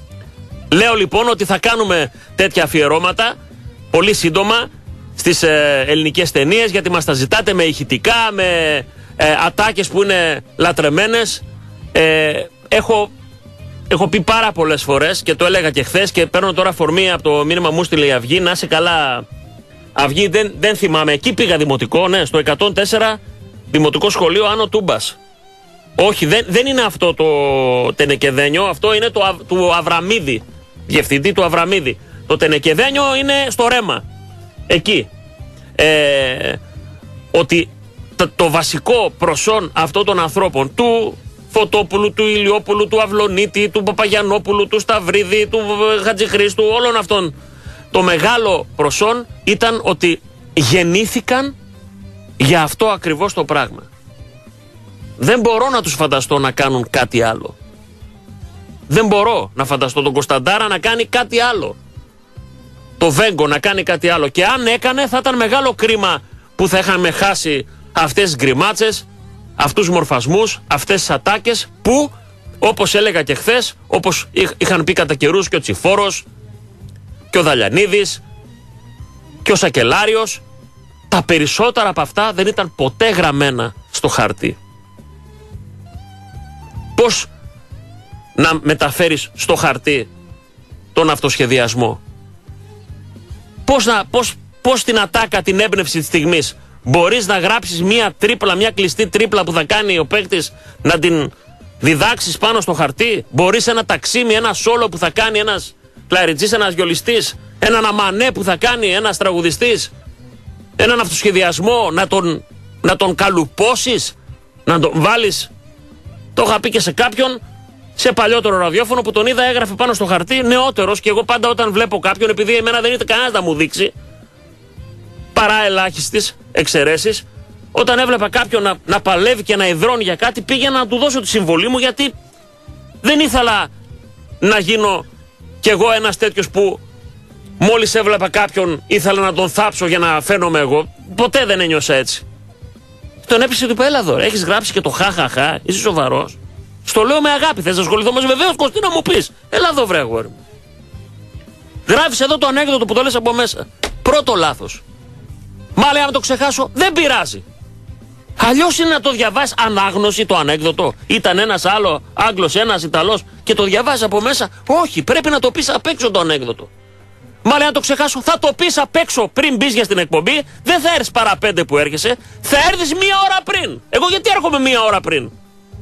Λέω λοιπόν ότι θα κάνουμε τέτοια αφιερώματα πολύ σύντομα στις ε, ελληνικές ταινίες, γιατί μας τα ζητάτε με ηχητικά, με ε, ατάκες που είναι λατρεμένες. Ε, έχω, έχω πει πάρα πολλές φορές και το έλεγα και χθες και παίρνω τώρα αφορμή από το μήνυμα μου στη η Αυγή. Να είσαι καλά, Αυγή, δεν, δεν θυμάμαι. Εκεί πήγα δημοτικό, ναι, στο εκατόν τέσσερα Δημοτικό Σχολείο Άνω Τούμπας. Όχι, δεν, δεν είναι αυτό το Τενεκεδένιο, αυτό είναι το, του Αβραμίδη, διευθυντή του Αβραμίδη. Το Τενεκεδένιο είναι στο Ρέμα, εκεί. Ε, ότι το, το βασικό προσόν αυτών των ανθρώπων, του Φωτόπουλου, του Ηλιόπουλου, του Αυλονίτη, του Παπαγιανόπουλου, του Σταυρίδη, του Χατζηχρήστου, όλων αυτών, το μεγάλο προσόν ήταν ότι γεννήθηκαν για αυτό ακριβώς το πράγμα. Δεν μπορώ να τους φανταστώ να κάνουν κάτι άλλο. Δεν μπορώ να φανταστώ τον Κωνσταντάρα να κάνει κάτι άλλο. Το Βέγκο να κάνει κάτι άλλο. Και αν έκανε θα ήταν μεγάλο κρίμα που θα είχαμε χάσει αυτές τις γκριμάτσες, αυτούς τους μορφασμούς, αυτές τις ατάκες που, όπως έλεγα και χθες, όπως είχαν πει κατά καιρούς και ο Τσιφόρος και ο Δαλιανίδης και ο Σακελάριος, τα περισσότερα από αυτά δεν ήταν ποτέ γραμμένα στο χαρτί. Πώς να μεταφέρεις στο χαρτί τον αυτοσχεδιασμό? Πώς, να, πώς, πώς την ατάκα, την έμπνευση της στιγμής μπορείς να γράψεις μια τρίπλα, μια κλειστή τρίπλα που θα κάνει ο παίκτης να την διδάξεις πάνω στο χαρτί? Μπορείς ένα ταξίμι, ένα σόλο που θα κάνει ένας κλαριτζής, ένας βιολιστής, έναν αμανέ που θα κάνει ένας τραγουδιστής, έναν αυτοσχεδιασμό να τον, να τον καλουπώσεις, να τον βάλεις? Το είχα πει και σε κάποιον σε παλιότερο ραδιόφωνο που τον είδα, έγραφε πάνω στο χαρτί, νεότερος, και εγώ πάντα όταν βλέπω κάποιον, επειδή εμένα δεν ήρθε κανένας να μου δείξει, παρά ελάχιστες εξαιρέσεις, όταν έβλεπα κάποιον να, να παλεύει και να υδρώνει για κάτι, πήγαινα να του δώσω τη συμβολή μου, γιατί δεν ήθελα να γίνω κι εγώ ένας τέτοιος που μόλις έβλεπα κάποιον ήθελα να τον θάψω για να φαίνομαι εγώ. Ποτέ δεν ένιωσα έτσι. Τον έπεισε του Πέλαδο. Έχεις γράψει και το χαχαχά, είσαι σοβαρός? Στο λέω με αγάπη. Θες να ασχοληθώ μαζί? Βεβαίως, Κωστή, να μου πεις. Έλα εδώ, βρε αγόρι μου. Γράφεις εδώ το ανέκδοτο που το λες από μέσα. Πρώτο λάθος. Μα λέει, άμα το ξεχάσω, δεν πειράζει. Αλλιώς είναι να το διαβάσεις ανάγνωση το ανέκδοτο. Ήταν ένας άλλο Άγγλος, ένας Ιταλός και το διαβάζεις από μέσα. Όχι, πρέπει να το πεις απ' έξω το ανέκδοτο. Μα λέει, αν το ξεχάσω, θα το πεις απ' έξω πριν μπεις για στην εκπομπή. Δεν θα έρθεις παρά πέντε που έρχεσαι. Θα έρθεις μία ώρα πριν. Εγώ γιατί έρχομαι μία ώρα πριν?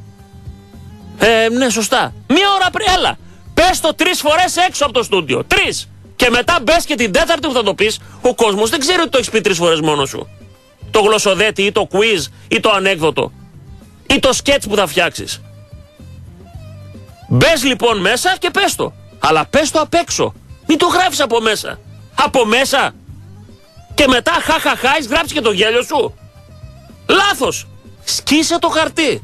Ε, ναι, σωστά. Μία ώρα πριν, έλα. Πες το τρεις φορές έξω από το στούντιο. Τρεις. Και μετά μπες και την τέταρτη που θα το πεις. Ο κόσμος δεν ξέρει ότι το έχεις πει τρεις φορές μόνος σου. Το γλωσσοδέτη ή το quiz ή το ανέκδοτο ή το σκέτς που θα φτιάξεις. Μπες λοιπόν μέσα και πες το. Αλλά πες το απ' έξω. Μην το γράφεις από μέσα. Από μέσα. Και μετά χαχαχά έχεις γράψει και το γέλιο σου. Λάθος. Σκίσε το χαρτί.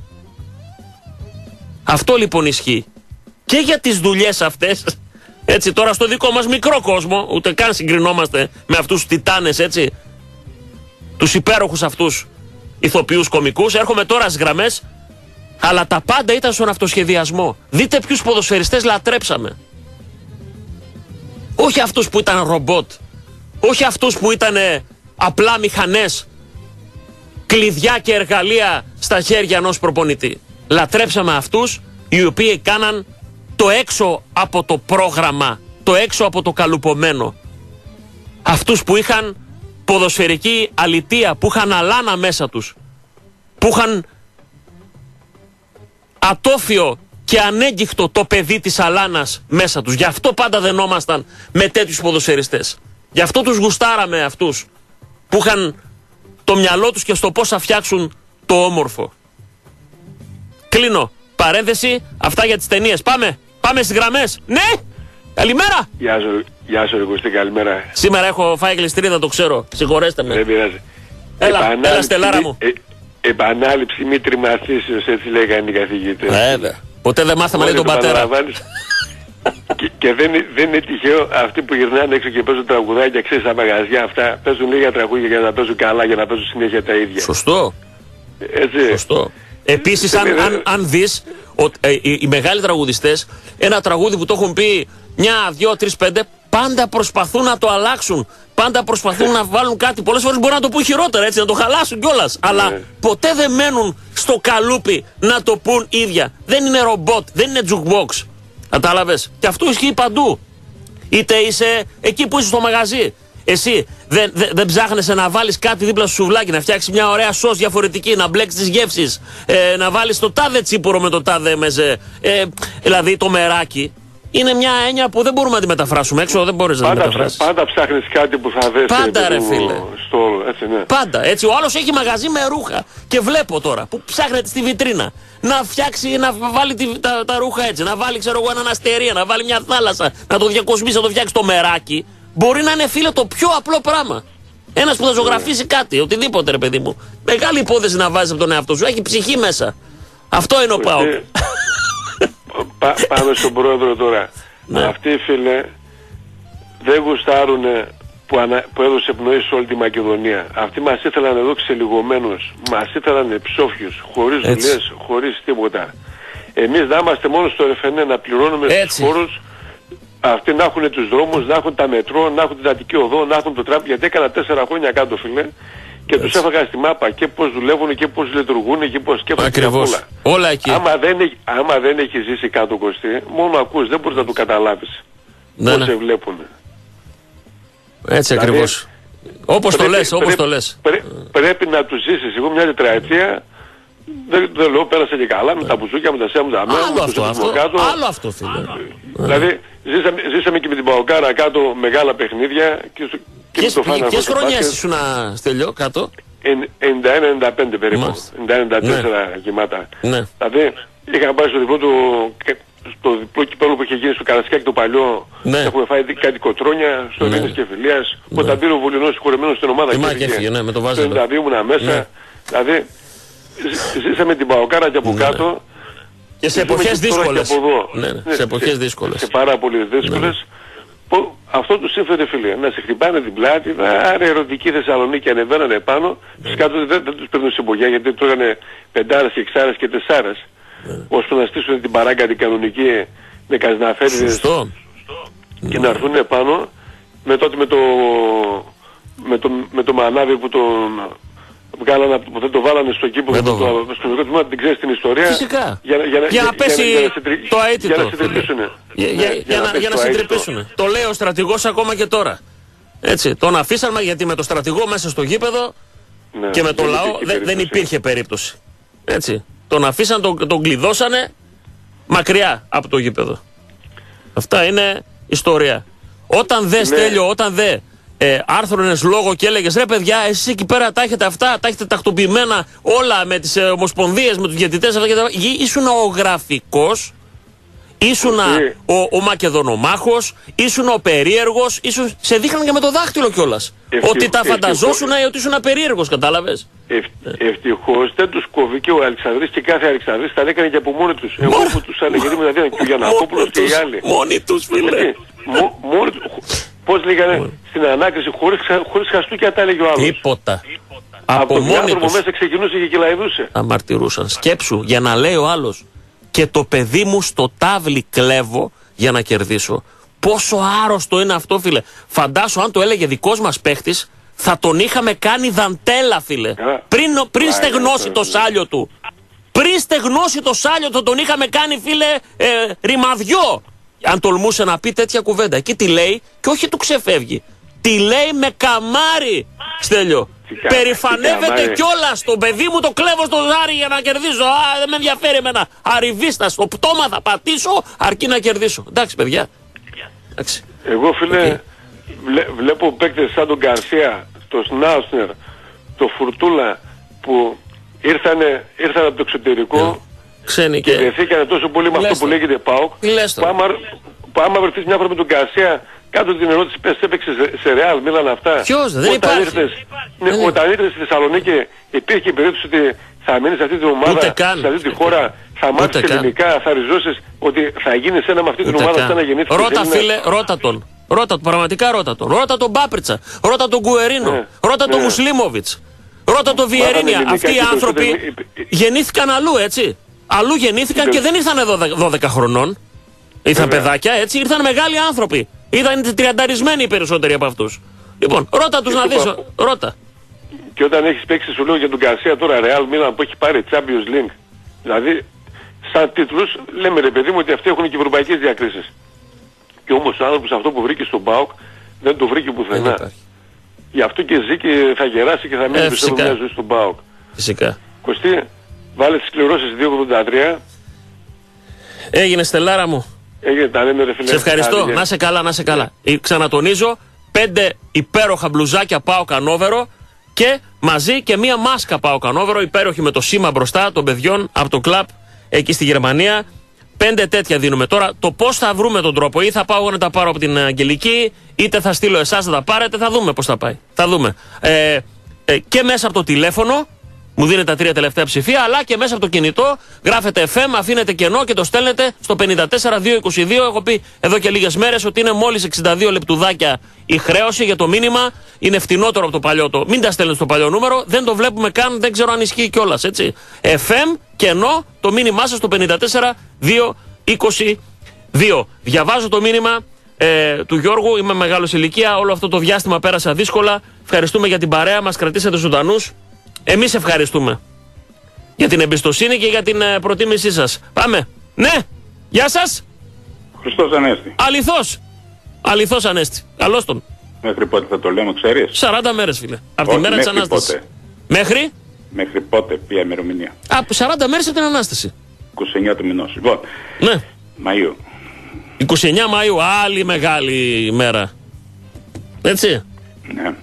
Αυτό λοιπόν ισχύει. Και για τις δουλειές αυτές. Έτσι τώρα στο δικό μας μικρό κόσμο. Ούτε καν συγκρινόμαστε με αυτούς τους τιτάνες, έτσι. Τους υπέροχους αυτούς ηθοποιούς κωμικούς. Έρχομαι τώρα στις γραμμές. Αλλά τα πάντα ήταν στον αυτοσχεδιασμό. Δείτε ποιους ποδοσφαιριστές λατρέψαμε. Όχι αυτούς που ήταν ρομπότ. Όχι αυτούς που ήταν απλά μηχανές, κλειδιά και εργαλεία στα χέρια ενός προπονητή. Λατρέψαμε αυτούς οι οποίοι κάναν το έξω από το πρόγραμμα, το έξω από το καλουπομένο. Αυτούς που είχαν ποδοσφαιρική αλητεία, που είχαν αλάνα μέσα τους, που είχαν ατόφιο και ανέγκυχτο το παιδί της αλάνας μέσα τους. Γι' αυτό πάντα δενόμασταν με τέτοιους ποδοσφαιριστές. Γι' αυτό τους γουστάραμε αυτούς που είχαν το μυαλό τους και στο πώς θα φτιάξουν το όμορφο. Κλείνω. Παρένθεση, αυτά για τις ταινίες. Πάμε, πάμε στις γραμμές. Ναι, καλημέρα. Γεια σου, γεια σου Ρικουστή, καλημέρα. Σήμερα έχω φάει γλιστρίδα, το ξέρω. Συγχωρέστε με. Δεν πειράζει. Έλα, έλα στελάρα μου. Ε, επανάληψη μη τριμαθήσεως, έτσι λέγανε οι καθηγητές. Βέβαια. Ποτέ δεν μάθαμε, λέει, τον πατέρα. και και δεν, δεν είναι τυχαίο αυτοί που γυρνάνε έξω και παίζουν τραγουδάκια, ξέρεις, στα μαγαζιά αυτά, παίζουν λίγα τραγούδια για να παίζουν καλά, για να παίζουν συνέχεια τα ίδια. Σωστό. Έτσι. Σωστό. Επίσης, αν, αν, αν δεις, ο, ε, οι, οι μεγάλοι τραγουδιστές, ένα τραγούδι που το έχουν πει μια, δυο, τρεις, πέντε, πάντα προσπαθούν να το αλλάξουν. Πάντα προσπαθούν να βάλουν κάτι. Πολλές φορές μπορεί να το πούν χειρότερα, έτσι, να το χαλάσουν κιόλας. Αλλά ναι. ποτέ δεν μένουν στο καλούπι να το πούν ίδια. Δεν είναι ρομπότ, δεν είναι jukebox. Κατάλαβες. Και αυτό ισχύει παντού. Είτε είσαι εκεί που είσαι στο μαγαζί. Εσύ δεν, δεν, δεν ψάχνεσαι να βάλεις κάτι δίπλα στο σουβλάκι, να φτιάξεις μια ωραία σως διαφορετική, να μπλέξεις τις γεύσεις, ε, να βάλεις το τάδε τσίπορο με το τάδε μεζέ. Ε, δηλαδή το μεράκι. Είναι μια έννοια που δεν μπορούμε να τη μεταφράσουμε έξω, δεν μπορείς να τη μεταφράσεις. Πάντα ψάχνεις κάτι που θα δες. Πάντα, ρε φίλε. Στο, έτσι, ναι. Πάντα. Έτσι, ο άλλος έχει μαγαζί με ρούχα. Και βλέπω τώρα που ψάχνεται στη βιτρίνα να φτιάξει, να βάλει τη, τα, τα ρούχα έτσι, να βάλει, ξέρω εγώ, έναν αστερία, να βάλει μια θάλασσα, να το διακοσμήσει, να το φτιάξει το μεράκι. Μπορεί να είναι, φίλε, το πιο απλό πράγμα. Ένας που θα ζωγραφίσει κάτι, οτιδήποτε, ρε παιδί μου. Μεγάλη υπόθεση να βάζεις από τον εαυτό σου. Έχει ψυχή μέσα. Αυτό είναι ο ΠΑΟΚ. Πά, πάμε στον πρόεδρο τώρα. Ναι. Αυτοί, φίλε, δεν γουστάρουνε που, ανα, που έδωσε πνοή σε όλη τη Μακεδονία. Αυτοί μας ήθελαν εδώ ξελιγωμένους. Μας ήθελαν ψόφιους, χωρίς δουλειές, χωρίς τίποτα. Εμείς να είμαστε μόνο στο Ρεφενέ, να πληρώνουμε στους χώρους. Αυτοί να έχουν τους δρόμους, να έχουν τα μετρό, να έχουν την Αττική Οδό, να έχουν το τράπεζο. Γιατί έκανα τέσσερα χρόνια κάτω, φίλε. Και τους έφαγα στη μάπα και πώς δουλεύουν και πώς λειτουργούν και πώς σκέφτονται. Ακριβώς. Όλα. Όλα εκεί. Άμα δεν, έχει, άμα δεν έχει ζήσει κάτω, Κωστή, μόνο ακούς, δεν μπορείς να το καταλάβεις. Ναι, πώς ναι. σε βλέπουν. Έτσι δηλαδή, ακριβώς. Όπως το λες, όπως το λες. Πρέ, πρέπει να τους ζήσεις. Εγώ μια τετραετία, δεν, δεν λέω, πέρασα και καλά με τα μπουζούκια, με τα σέα μου, τα μέρα, άλλο, αυτό, αυτό, κάτω. άλλο αυτό, φίλε. Δηλαδή, ζήσαμε, ζήσαμε και με την Παοκάρα κάτω μεγάλα παιχνίδια και, και ποιες, με το Final ποιες χρονιές ήσουν Στέλιο κάτω? ενενήντα ένα ενενήντα πέντε περίπου, ενενήντα ενενήντα τέσσερα ναι. Γεμάτα. Ναι. Δηλαδή, είχα πάει στο διπλό του, στο διπλό κυπέλλο που είχε γίνει στο Καρασκάκι το παλιό, ναι. Έχουμε φάει κάτι κοτρόνια, στο Ελλήνης ναι. και Φιλίας, ναι. Όταν πήρε ο Βουλινός συγχωρεμένος στην ομάδα και έφυγε, και ναι, με το στο ενενήντα δύο ήμουνα μέσα, ναι. Δηλαδή, ζήσαμε την Παοκάρα και από ναι. κάτω, και σε εποχές δύσκολες. Ναι, ναι, σε εποχές δύσκολες. Σε πάρα πολύ δύσκολες. Ναι. Αυτό τους έφερε, φίλε, να σε χτυπάνε την πλάτη, άρα ερωτική Θεσσαλονίκη ανεβαίνανε πάνω, ναι. Τους κάτω δεν, δεν τους παίρνουν συμπογιά γιατί τρώγανε πεντάρες και εξάρες και τεσσάρες, ναι. Ώστε να στήσουν την παράγκα την κανονική με καζναφέριδες. Σωστό. mm. και να έρθουν επάνω με τότε με το, με το, με το μανάβι που τον βγάλανε, που δεν το βάλανε στο κήπο, το, το, στο μικρό τμήμα, την ξέρεις την ιστορία. Φυσικά. Για, για, για, για να πέσει για, για, για, το αίτητο. Για να συντριπήσουν. Για, για, για, για, να, για να συντριπήσουν. Το λέει ο στρατηγός ακόμα και τώρα. Έτσι, τον αφήσαμε γιατί με το στρατηγό μέσα στο γήπεδο ναι, και με το λαό δεν, δεν υπήρχε περίπτωση. Έτσι, τον αφήσαν, τον, τον κλειδώσανε μακριά από το γήπεδο. Αυτά είναι ιστορία. Όταν δε, ναι. Στέλιο, όταν δε ε, άρθρωνες λόγο και έλεγες ρε παιδιά, εσείς εκεί πέρα τα έχετε αυτά, τα έχετε τακτοποιημένα όλα με τις ε, ομοσπονδίες, με τους διαιτητές, αυτά και τα... ήσουν ο γραφικός. Ήσουν ο, ο Μακεδονομάχος, ήσουν ο περίεργος, ήσουν, σε δείχναν και με το δάχτυλο κιόλας. Ότι τα φανταζόσουν ή ότι ήσουν περίεργος, κατάλαβες. Ευ, ευτυχώς δεν τους κόβει και ο Αλεξανδρής και κάθε Αλεξανδρής τα έκανε και από μόνοι τους. Εγώ που τους ανεγερεί με τα δίνα και ο Γιαννακόπουλος και οι άλλοι. Μόνοι τους φίλε. Μόνοι τους. Πώς λέγανε στην ανάκριση, χωρίς, χωρίς χαστούκια τα έλεγε ο άλλος. Τίποτα. Από μόνοι τους. Μέσα ξεκινούσε και κυλαϊδούσε. Αμαρτυρούσαν. Σκέψου για να λέει ο άλλος. Και το παιδί μου στο τάβλι κλέβω για να κερδίσω. Πόσο άρρωστο είναι αυτό, φίλε. Φαντάσου αν το έλεγε δικός μας παίχτης, θα τον είχαμε κάνει δαντέλα, φίλε. Πριν, πριν στεγνώσει το σάλιο του. Πριν στεγνώσει το σάλιο του, τον είχαμε κάνει, φίλε, ε, ρημαδιό. Αν τολμούσε να πει τέτοια κουβέντα. Εκεί τι λέει και όχι του ξεφεύγει. Τι λέει με καμάρι, Στέλιο. Περηφανεύεται κιόλας. Το παιδί μου το κλέβω στο ζάρι για να κερδίσω. Α, δεν με ενδιαφέρει εμένα. Αριβίστα, στο πτώμα θα πατήσω αρκεί να κερδίσω. Εντάξει, παιδιά. Εντάξει. Εγώ, φίλε, okay. βλέ, βλέπω παίκτες σαν τον Γκαρσία, τον Σνάουσνερ, τον Φουρτούλα που ήρθανε, ήρθαν από το εξωτερικό yeah. και βρεθήκανε τόσο πολύ με αυτό που λέγεται ΠΑΟΚ. Που άμα, που άμα βρεθείς μια φορά με τον Γκαρσία, κάτω την ερώτηση, πες έπαιξε σε Ρεάλ, Μίλαν αυτά. Ποιος, δεν υπάρχει. Ήρθες, ναι, δεν όταν ήρθες στη Θεσσαλονίκη υπήρχε η περίπτωση ότι θα μείνεις σε αυτή την ομάδα, σε αυτή τη χώρα, θα μάθεις ελληνικά, θα ριζώσεις, ότι θα γίνεις ένα με αυτή την ομάδα σαν να γεννήθηκες. Ρώτα φίλε, ρώτα τον. Ρώτα τον, πραγματικά ρώτα τον. Ρώτα τον Μπάπριτσα, ρώτα τον Γκουερίνο, ναι, ρώτα τον ναι. Μουσλίμοβιτς, ρώτα τον Βιερίνια. Αυτοί οι άνθρωποι γεννήθηκαν αλλού, έτσι. Αλλού γεννήθηκαν και δεν ήρθαν δώδεκα χρονών. Ήρθαν παιδάκια, έτσι, ήρθαν μεγάλοι άνθρωποι. Ήταν τριανταρισμένοι οι περισσότεροι από αυτούς. Λοιπόν, ρώτα τους να δεις, ρώτα. Και όταν έχεις παίξει, σου λέω για τον Γκαρσία τώρα, Real Milan που έχει πάρει Champions League. Δηλαδή, σαν τίτλους, λέμε ρε παιδί μου ότι αυτοί έχουν και ευρωπαϊκές διακρίσεις. Και όμως ο άνθρωπος αυτό που βρήκε στον ΠΑΟΚ δεν το βρήκε πουθενά. Γι' αυτό και ζει και θα γεράσει και θα μείνει ε, πιστεύω μια ζωή στον ΠΑΟΚ. Φυσικά. Κωστή, βάλε τις κληρώσεις δύο ογδόντα τρία. Έγινε, Στελάρα μου. Έγινε, τα λέμε, ρε φίλε. Σε ευχαριστώ. Άδεια. Να σε καλά, να σε καλά. Yeah. Ξανατονίζω, πέντε υπέροχα μπλουζάκια ΠΑΟΚ Ανόβερο και μαζί και μία μάσκα ΠΑΟΚ Ανόβερο, υπέροχη με το σήμα μπροστά των παιδιών από το κλαμπ εκεί στη Γερμανία. Πέντε τέτοια δίνουμε τώρα. Το πώς θα βρούμε τον τρόπο, ή θα πάω εγώ να τα πάρω από την Αγγελική, είτε θα στείλω εσάς να τα πάρετε, θα δούμε πώς θα πάει. Θα δούμε. Ε, ε, και μέσα από το τηλέφωνο. Μου δίνετε τα τρία τελευταία ψηφία, αλλά και μέσα από το κινητό γράφετε εφ εμ, αφήνετε κενό και το στέλνετε στο πενήντα τέσσερα διακόσια είκοσι δύο. Έχω πει εδώ και λίγες μέρες ότι είναι μόλις εξήντα δύο λεπτουδάκια η χρέωση για το μήνυμα. Είναι φτηνότερο από το παλιό το. Μην τα στέλνετε στο παλιό νούμερο, δεν το βλέπουμε καν, δεν ξέρω αν ισχύει κιόλας, έτσι. εφ εμ, κενό, το μήνυμά σας στο πενήντα τέσσερα διακόσια είκοσι δύο. Διαβάζω το μήνυμα ε, του Γιώργου, είμαι μεγάλος ηλικία, όλο αυτό το διάστημα πέρασα δύσκολα. Ευχαριστούμε για την παρέα, μας κρατήσατε ζωντανούς. Εμείς ευχαριστούμε για την εμπιστοσύνη και για την ε, προτίμησή σας. Πάμε. Ναι. Γεια σας. Χριστός Ανέστη. Αληθώς. Αληθώς Ανέστη. Καλώς τον. Μέχρι πότε θα το λέμε, ξέρεις? σαράντα μέρες, φίλε. Από τη μέρα της Ανάστασης. Μέχρι? Μέχρι πότε, ποια ημερομηνία? Από σαράντα μέρες από την Ανάσταση. είκοσι εννέα του μηνός. Λοιπόν. Ναι. Μαΐου. είκοσι εννέα Μαΐου. Άλλη μεγάλη ημέρα. Έτσι. Ναι.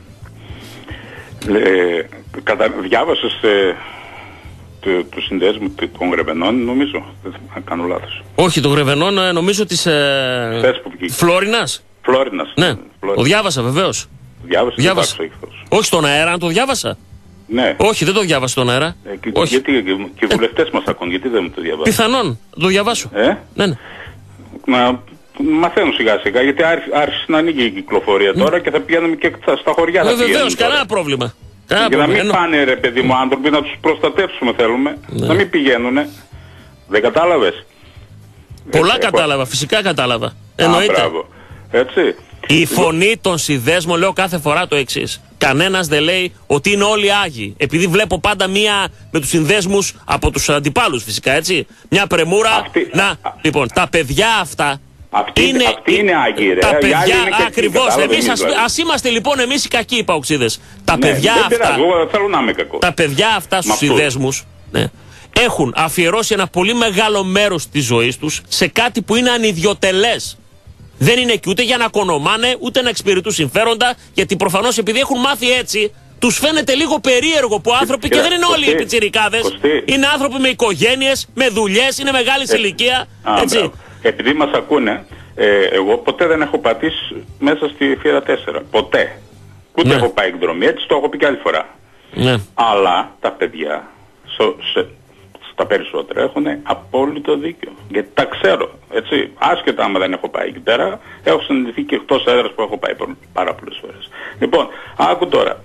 Ε, κατα... Διάβασες ε, του το συνδέσμου των Γρεβενών, νομίζω, δεν θα κάνω λάθος. Όχι, των Γρεβενών, νομίζω της ε... Φλόρινας. Φλόρινας. Ναι, Φλόρινας. Το διάβασα βεβαίως. Διάβασες, διάβασα. Όχι στον αέρα, αν το διάβασα. Ναι. Όχι, δεν το διάβασα στον αέρα. Ε, και, Όχι. Γιατί και οι βουλευτές ε... μας ακούν, γιατί δεν μου το διαβάσουν? Πιθανόν, το διαβάσω. Ε? Ναι, ναι. Να μαθαίνουν σιγά σιγά, γιατί άρχισε να ανοίγει η κυκλοφορία τώρα mm. και θα πηγαίνουμε και στα χωριά. Ε, βεβαίως, κανένα πρόβλημα. Για να μην Ενώ... πάνε ρε παιδί μου άνθρωποι, να τους προστατεύσουμε θέλουμε, ναι. Να μην πηγαίνουνε. Δεν κατάλαβες? Πολλά ε, κατάλαβα, έχω... φυσικά κατάλαβα. Εννοείται. Α, Έτσι. Η φωνή των συνδέσμων, λέω κάθε φορά το εξής. Κανένας δεν λέει ότι είναι όλοι άγιοι. Επειδή βλέπω πάντα μία με τους συνδέσμους από τους αντιπάλους φυσικά, έτσι. Μια πρεμούρα. Αυτή, να, α, λοιπόν, τα παιδιά αυτά. Αυτή είναι, αυτή είναι άγιοι, ρε. Τα παιδιά, ακριβώς. Εμείς ας, ας είμαστε λοιπόν εμείς οι κακοί οι παουξίδες. Τα ναι, παιδιά δεν αυτά. Πειράζει, εγώ θέλω να είμαι κακός. Τα παιδιά αυτά στους συνδέσμους. Ναι, έχουν αφιερώσει ένα πολύ μεγάλο μέρος της ζωής τους σε κάτι που είναι ανιδιοτελές. Δεν είναι εκεί ούτε για να κονομάνε, ούτε να εξυπηρετούν συμφέροντα, γιατί προφανώς επειδή έχουν μάθει έτσι, τους φαίνεται λίγο περίεργο που άνθρωποι, και, και δεν είναι όλοι οι πιτσιρικάδες, είναι άνθρωποι με οικογένειες, με δουλειές, είναι μεγάλη ε, ηλικία. Α, έτσι. Επειδή μας ακούνε, ε, εγώ ποτέ δεν έχω πατήσει μέσα στη Φύρα τέσσερα. Ποτέ. Ούτε ναι. έχω πάει εκδρομή, έτσι το έχω πει και άλλη φορά. Ναι. Αλλά τα παιδιά, σο, σε, τα περισσότερα έχουν απόλυτο δίκιο. Γιατί τα ξέρω, έτσι. Άσχετα άμα δεν έχω πάει εκεί πέρα, έχω συναντηθεί και εκτός έδρας που έχω πάει πάρα πολλές φορές. Λοιπόν, άκου τώρα.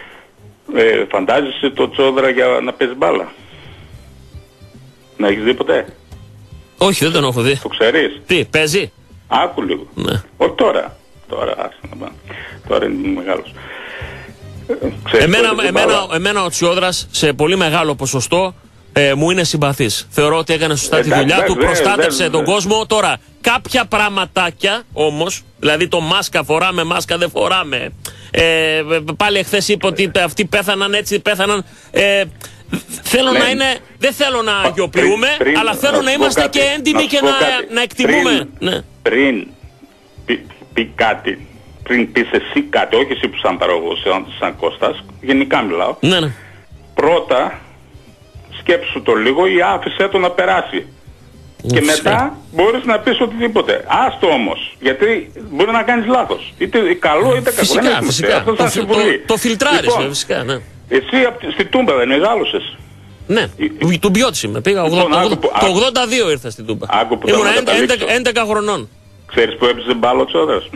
Ε, φαντάζεσαι το Τσόδρα για να παίζει μπάλα? Να έχεις δει ποτέ? Όχι, δεν τον έχω δει. Το ξέρεις? Τι, παίζει? Άκου λίγο. Ναι. Όχι τώρα. Τώρα, άσε να πάμε. Τώρα είναι μεγάλος. Ε, εμένα, εμένα, εμένα ο Τσιόδρας σε πολύ μεγάλο ποσοστό ε, μου είναι συμπαθής. Θεωρώ ότι έκανε σωστά ε, τη δουλειά δε, του, δε, προστάτευσε δε, δε, τον δε. κόσμο. Τώρα, κάποια πραγματάκια όμως, δηλαδή το μάσκα φοράμε, μάσκα δεν φοράμε. Ε, πάλι εχθές είπε ότι αυτοί πέθαναν έτσι, πέθαναν. Ε, θέλω ναι. να είναι, δεν θέλω να αγιοποιούμε, αλλά θέλω να, να είμαστε κάτι, και έντιμοι και να, να εκτιμούμε. Πριν, ναι. πριν πει, πει κάτι, πριν πεις εσύ κάτι, όχι εσύ που σαν παραγωγός, σαν, σαν Κώστας, γενικά μιλάω. Ναι, ναι. Πρώτα σκέψου το λίγο ή άφησέ το να περάσει. Και μετά μπορείς να πεις οτιδήποτε. Άστο όμως, γιατί μπορεί να κάνεις λάθος. Είτε καλό είτε κακό. Φυσικά, φυσικά. Αυτό το, το, το, το φιλτράρεις, λοιπόν, φυσικά, ναι. Εσύ στη Τούμπα δεν μεγάλωσες? Ναι, η, του Μπιώτης είμαι. Πήγα λοιπόν, ογδόντα, άκου, το ογδόντα δύο ήρθα στην Τούμπα. Ήμουν έντεκα χρονών. Ξέρεις που έπαιζε μπάλο Τσόδρας?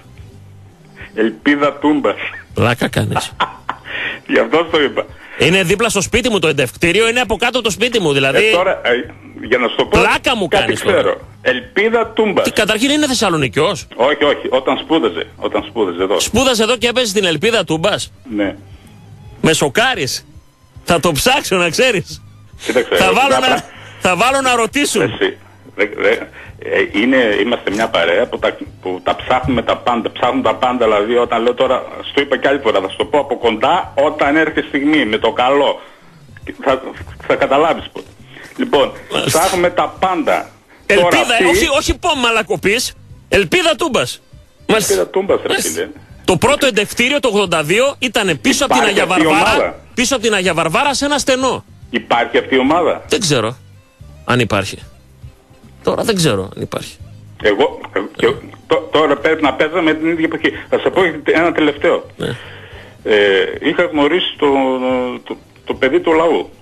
Ελπίδα Τούμπας. Πλάκα κάνεις. Γι' αυτό το είπα. Είναι δίπλα στο σπίτι μου το εντευκτήριο, είναι από κάτω το σπίτι μου, δηλαδή. Ε, τώρα, ε, για να σου το πω, πλάκα μου κάτι κάνεις ξέρω. Τώρα. Ελπίδα Τούμπας. Τι, καταρχήν είναι Θεσσαλονικιός? Όχι, όχι, όταν σπούδαζε, όταν σπούδαζε εδώ. Σπούδαζε εδώ και έπαιζε στην Ελπίδα Τούμπας? Ναι. Με σοκάρεις. Θα το ψάξω να ξέρεις. Κοίταξε, θα, βάλω να, θα βάλω να ρωτήσουν. Εσύ, δε, δε, ε, είναι, είμαστε μια παρέα που τα, που τα ψάχνουμε τα πάντα. Ψάχνουν τα πάντα, δηλαδή όταν λέω τώρα, στο είπα και άλλη φορά, θα σου το πω από κοντά όταν έρχεται στιγμή, με το καλό. Θα, θα καταλάβεις πότε. Λοιπόν, ψάχνουμε τα πάντα. Ελπίδα, τώρα, ε, όχι, όχι πω μαλακοπής. Ελπίδα Τούμπας. Ελπίδα Τούμπας, ρε φίλε. Το πρώτο εντευτήριο το ογδόντα δύο ήταν πίσω από την Αγία Βαρβάρα, πίσω από την Αγία Βαρβάρα σε ένα στενό. Υπάρχει αυτή η ομάδα? Δεν ξέρω αν υπάρχει. Τώρα δεν ξέρω αν υπάρχει. Εγώ, και, τ, τώρα πρέπει να παίζαμε την ίδια εποχή. Θα σας πω ένα τελευταίο. Ναι. Ε, είχα γνωρίσει το, το, το παιδί του λαού.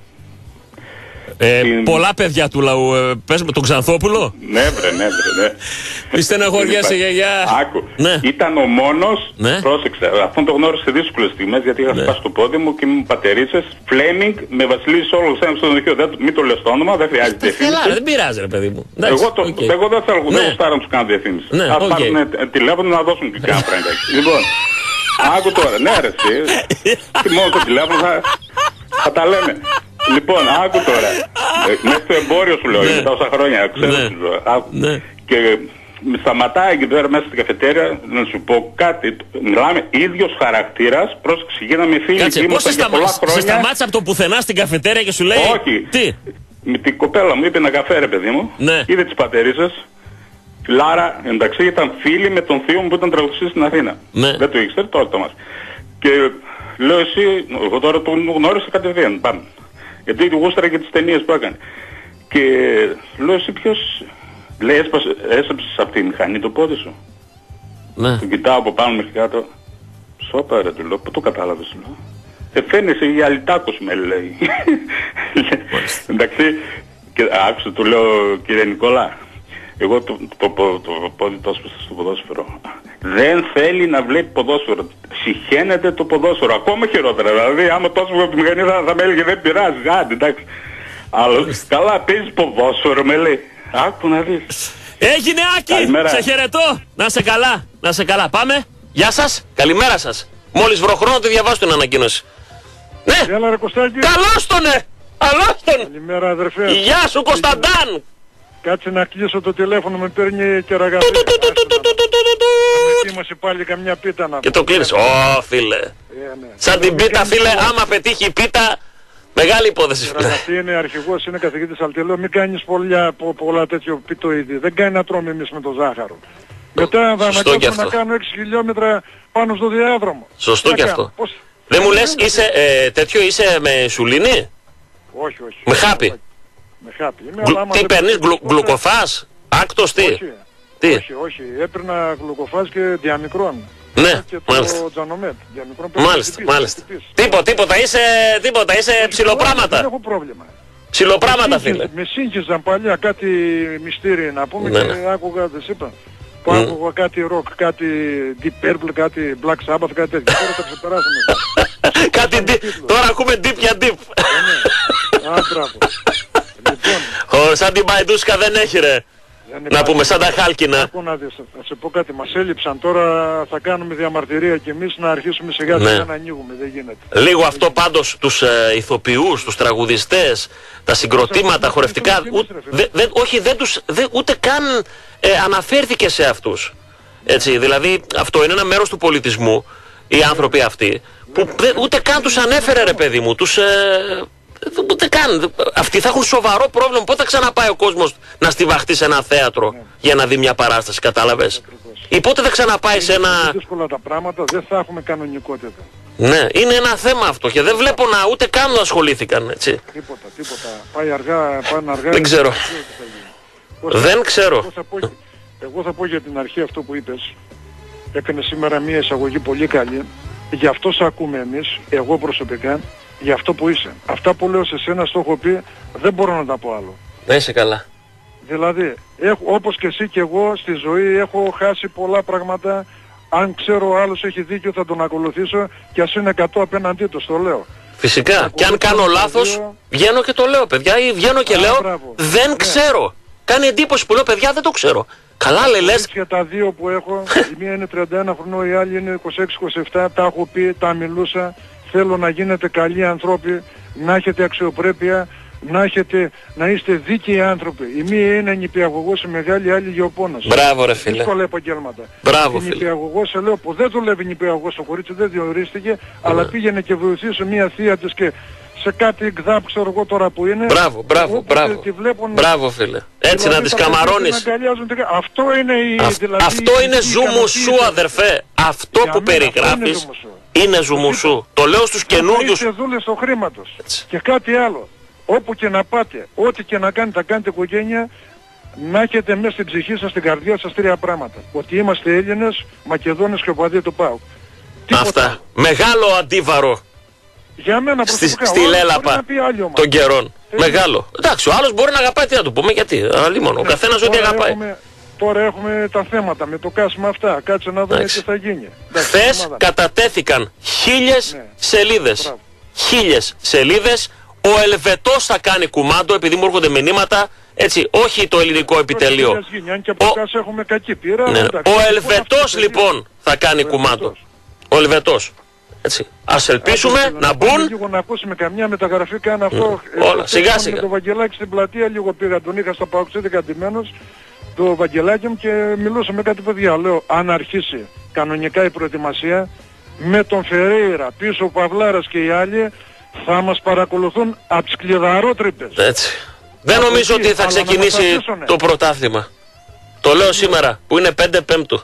Ε, την... Πολλά παιδιά του λαού. Ε, πες με τον Ξανθόπουλο. Ναι, βρε, ναι, βρε, ναι. Μη στεναχωριέσαι, γιαγιά. Άκου. Ναι. Ήταν ο μόνος, ναι. πρόσεξε, αυτόν το γνώρισε σε δύσκολες στιγμές, γιατί είχα ναι. σπάσει το πόδι μου και μου πατερίτσες. Φλέμινγκ με Βασιλής Σόλος ένα στο δοχείο. Μην το λες το όνομα, δεν χρειάζεται διαφήμιση. Καλά, δεν πειράζει, ρε παιδί μου. Εγώ, το, okay. εγώ δεν θέλω ναι. να τους κάνω διαφήμιση. Ναι, ας okay. πάρουν τηλέφωνο να δώσουν και κάνα πράγμα. Λοιπόν, άκου τώρα, ναι, ρε, εσύ. Και μόνο το τηλέφωνο θα, θα τα λέμε. Λοιπόν, άκου τώρα. Μέσα στο εμπόριο σου λέω, είναι τόσα χρόνια, ξέρω τι λέω. Και με σταματάει εκεί πέρα μέσα στην καφετέρια να σου πω κάτι. Μιλάμε ίδιος χαρακτήρας, πρόσεξε, γίναμε φίλοι. Κάτσε, πώς σε, σταμα... σε σταμάτησε από το πουθενά στην καφετέρια και σου λέει... Όχι. Τι? Με την κοπέλα μου είπε ένα καφέ, ρε παιδί μου. Ναι. Είδε τις πατερίσες. Λάρα, εντάξει, ήταν φίλη με τον θείο μου που ήταν τραγουδιστής στην Αθήνα. Ναι. Δεν το ήξερε, τώρα το μας. Και λέω εσύ, εγώ τώρα τον γνώρισα κατευθείαν, πάμε. Γιατί του γούσταρα και τις ταινίες που έκανε. Και λέω εσύ ποιος... Λέει έσπασε, έσπασες από τη μηχανή το πόδι σου. Ναι. Του κοιτάω από πάνω μέχρι κάτω. Σώπα ρε, του λέω, πού το κατάλαβες, του λέω. Ε, φαίνεσαι η Αλιτάκος με λέει. Εντάξει, και άκουσα, του λέω, κύριε Νικόλα, εγώ το, το, το, το πόδι το έσπασα στο ποδόσφαιρο. Δεν θέλει να βλέπει ποδόσφαιρο. Συχαίνεται το ποδόσφαιρο. Ακόμα χειρότερα. Δηλαδή, άμα τόσο από τη μηχανή θα, θα με έλεγε δεν πειράζει. Άντε, εντάξει. Αλλά καλά παίζεις ποδόσφαιρο, με λέει. Άκου να δεις. Έγινε, Άκη! Σε χαιρετώ! Να είσαι καλά! Να σε καλά. Πάμε. Γεια σας. Καλημέρα σας. Μόλις βρω χρόνο τη διαβάσω την ανακοίνωση. Ναι. Έλα ρε Κωστάκη. Καλώς τον, ναι. Καλώς τον. Καλημέρα αδερφέ. Γεια σου Κωνσταντάν. Κάτσε να κλείσω το τηλέφωνο, με παίρνει και ραγαδί. Θα με πάλι καμιά πίτα να. Και το κλείνεις. Ω φίλε. Σαν την πίτα φίλε, άμα πετύχει η πίτα, μεγάλη υπόθεση. Αυτή είναι αρχηγός, είναι καθηγητής Αλτελό. Μην κάνεις πολλά, πο, πολλά τέτοιο πιτοειδή. Δεν κάνει να τρώμε εμείς με το ζάχαρο. Μετά θα αναγκάσουμε να κάνω έξι χιλιόμετρα πάνω στο διάδρομο. Σωστό και αυτό. Πώς... Δεν μου λες, είσαι ε, τέτοιο, είσαι με σουλήνη? Όχι, όχι. Με χάπι? Με χάπι. Είμαι, Γλου, τι παίρνεις, γλου, γλουκοφάς, άκτος, τι? Όχι, τι? όχι, όχι. Έπαιρνα γλουκοφάς και διαμικρόν. Ναι, και μάλιστα. Το Τζανομέτ. Μάλιστα, μάλιστα. Τίποτα, τίποτα, είσαι, τίποτα, είσαι ψιλοπράματα. Δεν έχω πρόβλημα. Ψιλοπράματα, φίλε. Με σύγχυζαν παλιά κάτι μυστήρια να πούμε, ναι, και ναι. άκουγα, δεν είπα. Που mm. άκουγα κάτι rock, κάτι Deep Purple, κάτι Black Sabbath, κάτι τέτοιο. Τώρα τα ξεπεράσαμε. Κάτι deep. Τώρα ακούμε deep για deep. Α, μπράβο. Λοιπόν. Σαν την Παϊντούσκα δεν έχει ρε. Να πούμε σαν τα χάλκινα. Άκου να δεις, θα σε πω κάτι, μας έλειψαν, τώρα θα κάνουμε διαμαρτυρία και εμείς να αρχίσουμε σιγά σιγά να ανοίγουμε, δεν γίνεται. Λίγο αυτό πάντως τους ε, ηθοποιούς, τους τραγουδιστές, τα συγκροτήματα χορευτικά, ου, δε, δε, όχι δεν τους, δε, ούτε καν ε, αναφέρθηκε σε αυτούς. Έτσι, δηλαδή αυτό είναι ένα μέρος του πολιτισμού, οι άνθρωποι αυτοί, που δε, ούτε καν τους ανέφερε ρε παιδί μου, τους... Ε, ούτε καν. Αυτοί θα έχουν σοβαρό πρόβλημα. Πότε θα ξαναπάει ο κόσμος να στιβαχτεί σε ένα θέατρο ναι. για να δει μια παράσταση, κατάλαβες? Ή πότε θα ξαναπάει σε ένα... Είναι δύσκολα τα πράγματα, δεν θα έχουμε κανονικότητα. Ναι, είναι ένα θέμα αυτό και δεν βλέπω να ούτε καν να ασχολήθηκαν, έτσι. Τίποτα, τίποτα. Πάει αργά, πάνε αργά. Δεν ξέρω. Δεν ξέρω. Εγώ θα, πω, εγώ θα πω για την αρχή αυτό που είπες. Έκανε σήμερα μια εισαγωγή πολύ καλή. Γι' αυτό σε ακούμε εμείς, εγώ προσωπικά. Για αυτό που είσαι. Αυτά που λέω σε σένα στο έχω πει, δεν μπορώ να τα πω άλλο. Να είσαι καλά. Δηλαδή, έχω, όπως και εσύ και εγώ στη ζωή έχω χάσει πολλά πράγματα. Αν ξέρω ο άλλος έχει δίκιο θα τον ακολουθήσω και ας είναι εκατό απέναντί του, το λέω. Φυσικά. Και αν κάνω λάθος, δύο... βγαίνω και το λέω παιδιά ή βγαίνω και Α, λέω μπράβο. δεν ναι. ξέρω. Κάνει εντύπωση που λέω παιδιά δεν το ξέρω. Καλά λέει λες. Και τα δύο που έχω, η μία είναι τριάντα ένα χρονών, η άλλη είναι είκοσι έξι είκοσι επτά, τα έχω πει, τα μιλούσα. Θέλω να γίνετε καλοί άνθρωποι, να έχετε αξιοπρέπεια, να, έχετε, να είστε δίκαιοι άνθρωποι. Η μία είναι νηπιαγωγός, η μεγάλη, η άλλη γεωπόνος. Μπράβο ρε φίλε. Δύσκολα επαγγέλματα. Μπράβο η φίλε. νηπιαγωγός, σε λέω, που δεν δουλεύει νηπιαγωγός, το κορίτσι δεν διορίστηκε, mm. αλλά πήγαινε και βοηθούσε μια θεία της και σε κάτι εκδάπ, ξέρω εγώ τώρα που είναι. Μπράβο, μπράβο, μπράβο. Βλέπουν, μπράβο φίλε. Έτσι δηλαδή, να τις καμαρώνεις. Αυτό είναι η... Α, δηλαδή, αυτό η, είναι ζουμουσού αδερφέ. Αυτό που περιγράφεις είναι ζουμουσού. Το λέω στους καινούριους. Είστε δούλες στο χρήματος. Και κάτι άλλο. Όπου και να πάτε, ό,τι και να κάνετε, κάνετε οικογένεια, να έχετε μέσα στην ψυχή σας, στην καρδιά σας τρία πράγματα. Ότι είμαστε Έλληνες, Μακεδόνες και οπαδοί του ΠΑΟΚ. Αυτά. Μεγάλο αντίβαρο. Για μένα προσωπικά, στη, στη Λέλαπα των καιρών. Έτσι. Μεγάλο. Εντάξει, ο άλλος μπορεί να αγαπάει, τι να του πούμε, γιατί. Αλλήμον, ο καθένας ό,τι αγαπάει. Έχουμε, τώρα έχουμε τα θέματα με το κάσμα αυτά. Κάτσε να δούμε τι θα γίνει. Χθες κατατέθηκαν χίλιες ναι. σελίδες. Μπράβο. Χίλιες σελίδες. Ο Ελβετός θα κάνει κουμάντο, επειδή μου έρχονται μηνύματα. Έτσι, όχι το ελληνικό επιτελείο. Αν και από ο... έχουμε κακή πείρα, ναι. εντάξει, ο Ελβετός λοιπόν θα κάνει κουμάντο. Ο Ελβετός. Έτσι. Ας ελπίσουμε Ά, να, να μπουν. Λίγο να ακούσουμε καμιά μεταγραφή, κάνα αυτό. Mm. Όλα, σιγά σιγά. Με το Βαγγελάκι στην πλατεία λίγο πήγα, τον είχα στο Παοξίδη κατημένος, το Βαγγελάκι μου και μιλούσα με κάτι παιδιά. Λέω, αν αρχίσει κανονικά η προετοιμασία, με τον Φερέιρα πίσω ο Παυλάρας και οι άλλοι, θα μας παρακολουθούν από τις κλειδαρότρυπες. Έτσι. Δεν νομίζω ότι θα ξεκινήσει το πρωτάθλημα. Το λέω σήμερα, που είναι πέντε Πέμπτου.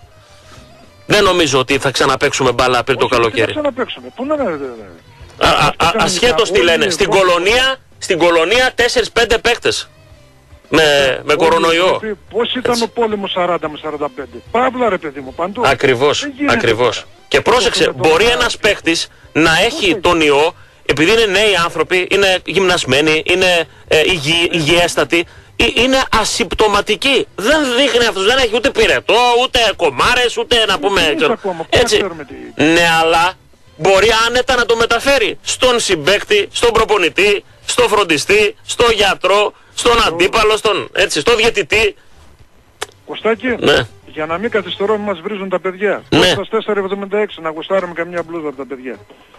Δεν νομίζω ότι θα ξαναπαίξουμε μπάλα πριν το καλοκαίρι. Θα ξαναπαίξουμε. Πού να είναι. Ασχέτως τι λένε. Στην κολονία, στην κολονία τέσσερις πέντε παίκτες. Με, με κορονοϊό. Πώς ήταν ο πόλεμος σαράντα με σαράντα πέντε. Παύλα ρε παιδί μου, παντού. Ακριβώς, ακριβώς. Και πρόσεξε, μπορεί ένας παίκτης να έχει τον ιό, επειδή είναι νέοι άνθρωποι, είναι γυμνασμένοι, είναι ε, υγιεί, υγιέστατοι, είναι ασυμπτωματικοί. Δεν δείχνει αυτός, δεν έχει ούτε πυρετό, ούτε κομμάρες, ούτε να πούμε... Έτσι. Ναι, αλλά μπορεί άνετα να το μεταφέρει στον συμπαίκτη, στον προπονητή, στον φροντιστή, στον γιατρό, στον αντίπαλο, στον, έτσι, στο διαιτητή. Κωστάκη, ναι. Για να μην καθυστερώ, μας βρίζουν τα παιδιά. Ναι. Στο τέσσερα εβδομήντα έξι να γουστάρουμε καμιά μπλούζα από τα παιδιά.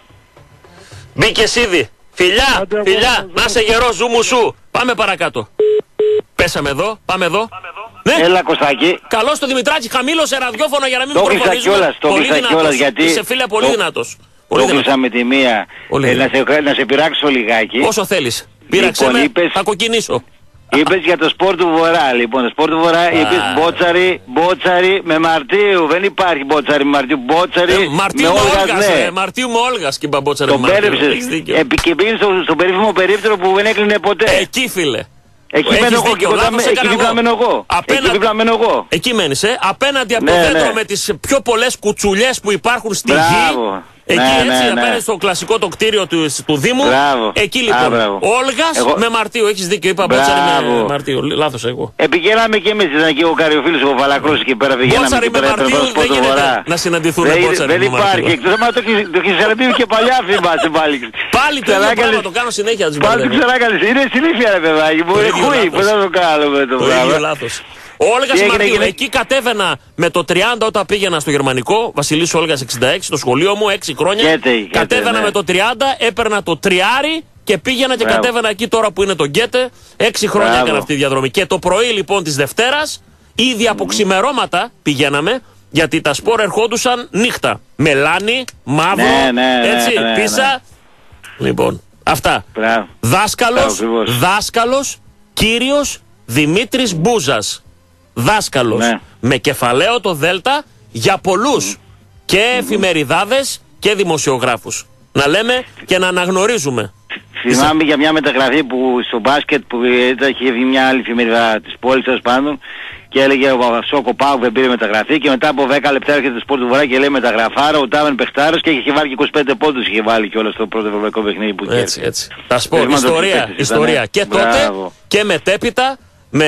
Μπήκες ήδη. Φιλιά, Άντε, φιλιά, αγώνα, να είσαι γερό, ζούμου σου. Πάμε παρακάτω. Πέσαμε εδώ, πάμε εδώ. Ναι. Έλα Κωστάκη. Καλώς το Δημητράκη, χαμήλωσε ραδιόφωνο για να μην Το κλείσα προχωρήσουμε. κιόλας, το Πολύ κλείσα κιόλας, γιατί Είσαι φίλε πολύ το- δυνατός. Το Πολύ κλείσα δυνατός. με τη μία. Πολύ Ε, να, δυνατός. σε, να σε πειράξω λιγάκι. Όσο θέλεις. Πήραξε Λοιπόν, με, είπες- θα κοκκινήσω. Είπες για το σπορ του Βορρά. Λοιπόν, το σπορ του Βορρά είπες μπότσαρι, μπότσαρι με Μαρτίου. Δεν υπάρχει μπότσαρι με Μαρτίου. Μπότσαρι Ε, Μαρτίου με με Όλγας, Όλγας, ναι. ε, Μαρτίου με Όλγας και μπαμπότσα ρε Τον Μαρτίου. πέρεψες. Έχεις δίκιο. Επί- Και πήγαινε στο, στο περίφημο περίπτερο που δεν έκλεινε ποτέ. Εκεί φίλε. Εκεί Έχεις μένω εγώ, δίκιο, και κοντά λάθος με- έκανα εκεί δίπλα εγώ. μένω εγώ. Απέναντι- Εκεί δίπλα μένω εγώ. Εκεί μένεις, ε. Απέναντι από το Ναι, δέντρο ναι. με τις πιο πολλές κουτσουλιές που υπάρχουν στη Μπράβο. γη. Εκεί Ναι, έτσι, ναι, ναι. απέναντι στο κλασικό το κτίριο του, του Δήμου. Μπράβο. Εκεί Α, λοιπόν. μπράβο. Όλγας Εγώ- με Μαρτίου. Έχεις δίκιο. Είπα Μπότσαρη με Μπράβο. Μαρτίου. Λάθος εγώ. Επικέραμε και εμείς, ήταν και ο Καριοφίλος ο Φαλακρός εκεί πέρα. Πηγαίναμε Μπότσαρη εκεί με πέρα, έπαιρνε Μαρτίου το σπορ δεν του γίνεται Βορρά. να συναντηθούν Δεν, Μπότσαρη δεν με υπάρχει. Μαρτίου. Εκτός άμα το έχεις- το έχεις ξαναπεί και παλιά θυμάσαι πάλι. Πάλι το ίδιο Ξανάκαλες- πράγμα το κάνω συνέχεια. τους Πάλι το μπερδεύω. ξανάκαλες. Είναι συνήθεια ρε παιδάκι μου. Το Είναι ίδιο χούι. λάθος. Πώς θα το κάνουμε το Το ίδιο πράγμα. λάθος. Ο Όλγας Τι έγινε, Μαρτίου. έγινε? Εκεί κατέβαινα με το τριάντα όταν πήγαινα στο γερμανικό. Βασιλής Όλγας εξήντα έξι, στο σχολείο μου, έξι χρόνια. Γκέτε, Γκέτε, Κατέβαινα ναι. με το τριάντα, έπαιρνα το τριάρι και πήγαινα και Μπράβο. κατέβαινα εκεί τώρα που είναι το Γκέτε. Έξι χρόνια Μπράβο. έκανα αυτή τη διαδρομή. Και το πρωί λοιπόν της Δευτέρας, ήδη από ξημερώματα πηγαίναμε. Γιατί τα σπορ ερχόντουσαν νύχτα. Μελάνι, μαύρο, Ναι, ναι, ναι, έτσι, ναι, ναι. πίσα. Λοιπόν, αυτά. Μπράβο. Δάσκαλος, Ακριβώς. δάσκαλος, κύριος Δημήτρης Μπούζας. Δάσκαλος. Ναι. Με κεφαλαίο το Δέλτα για πολλούς. Και εφημεριδάδες και δημοσιογράφους. Να λέμε και να αναγνωρίζουμε. Θυμάμαι για μια μεταγραφή που στο μπάσκετ που ήταν, είχε βγει μια άλλη εφημερίδα της πόλης τέλος πάντων και έλεγε ο Σόκο Πάου δεν πήρε μεταγραφή και μετά από δέκα λεπτά έρχεται το Σπορ του Βορρά και λέει μεταγραφάρο, ο Τάβεν παιχτάρος και είχε βάλει και είκοσι πέντε πόντους είχε βάλει και όλα στο πρώτο ευρωπαϊκό παιχνίδι που είχε. Έτσι, έτσι. Τα σπορ, Θυμάμαι το ιστορία, παίκτης ιστορία. ήταν, Και τότε μπράβο. και μετέπειτα με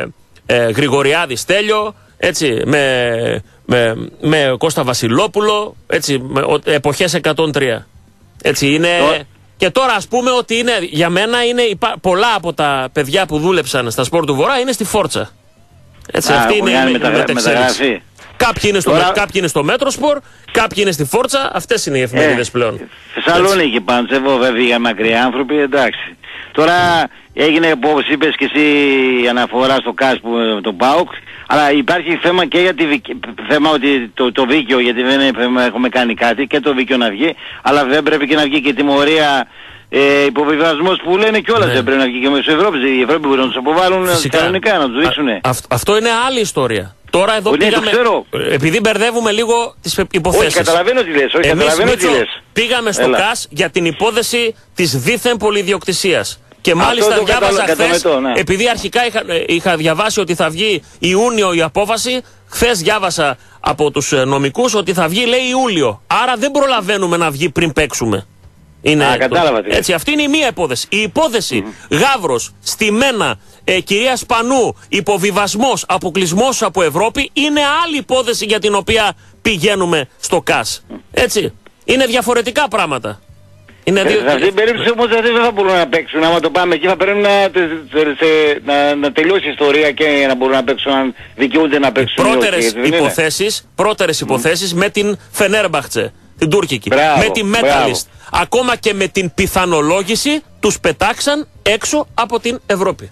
ε, Γρηγοριάδη Στέλιο, έτσι, με, με, με Κώστα Βασιλόπουλο, έτσι, με, ο, εποχές εκατόν τρία. Έτσι, είναι... Τώρα- Και τώρα ας πούμε ότι είναι, για μένα είναι υπά... πολλά από τα παιδιά που δούλεψαν στα σπορ του Βορρά είναι στη Φόρτσα. Έτσι, Α, αυτή έχουν είναι η κάνει με- μεταγρα- μετεξέλιξη. μεταγραφή. Κάποιοι είναι, στο, Τώρα- κάποιοι είναι στο Μέτροσπορ, κάποιοι είναι στη Φόρτσα, αυτές είναι οι εφημερίδες Ε, πλέον. Θεσσαλονίκη πάνω, εγώ βέβαια για μακριά άνθρωποι, εντάξει. Τώρα έγινε όπως είπες και εσύ η αναφορά στο ΚΑΣ που τον ΠΑΟΚ, αλλά υπάρχει θέμα και για τη δικ- θέμα ότι το, το δίκαιο, γιατί δεν είναι θέμα, έχουμε κάνει κάτι και το δίκαιο να βγει, αλλά δεν πρέπει και να βγει και τιμωρία ε, υποβιβασμός που λένε κιόλας, Ναι. δεν πρέπει να βγει και με τους Ευρώπης, οι Ευρώπη μπορούν να τους αποβάλουν Φυσικά. κανονικά, να τους ρίξουν. Α, αυ- αυτό είναι άλλη ιστορία. Τώρα εδώ Ναι, το πήγαμε. ξέρω. Επειδή μπερδεύουμε λίγο τις υποθέσεις. Όχι, καταλαβαίνω τι λες, όχι, Εμείς, καταλαβαίνω τι Μίτσο, λες. πήγαμε στο Έλα. ΚΑΣ για την υπόθεση της δίθεν πολυδιοκτησίας. Και μάλιστα το διάβαζα καταλα- χθες, κατανοητό, ναι. επειδή αρχικά είχα, ε, είχα διαβάσει ότι θα βγει Ιούνιο η απόφαση, χθες διάβασα από τους ε, νομικούς ότι θα βγει, λέει, Ιούλιο. Άρα δεν προλαβαίνουμε να βγει πριν παίξουμε. Είναι Α, κατάλαβα τι λες. έτσι, αυτή είναι η μία υπόθεση. Η υπόθεση Γαύρος, Στημένα, ε, κυρία Σπανού, υποβιβασμός, αποκλεισμός από Ευρώπη είναι άλλη υπόθεση για την οποία πηγαίνουμε στο ΚΑΣ. Έτσι. Είναι διαφορετικά πράγματα. Είναι Ε, δύο... Σε αυτήν την περίπτωση όμως δεν θα μπορούν να παίξουν. Άμα το πάμε εκεί θα πρέπει να, τε- τε- σε- να, να τελειώσει η ιστορία και να μπορούν να παίξουν αν δικαιούνται να παίξουν. ή όχι, Πρώτερες έτσι δεν είναι? υποθέσεις, πρώτερες υποθέσεις με την Φενέρμπαχτσε, την τουρκική. Μπράβο, με την μπράβο. Μέταλιστ. Ακόμα και με την πιθανολόγηση τους πετάξαν έξω από την Ευρώπη.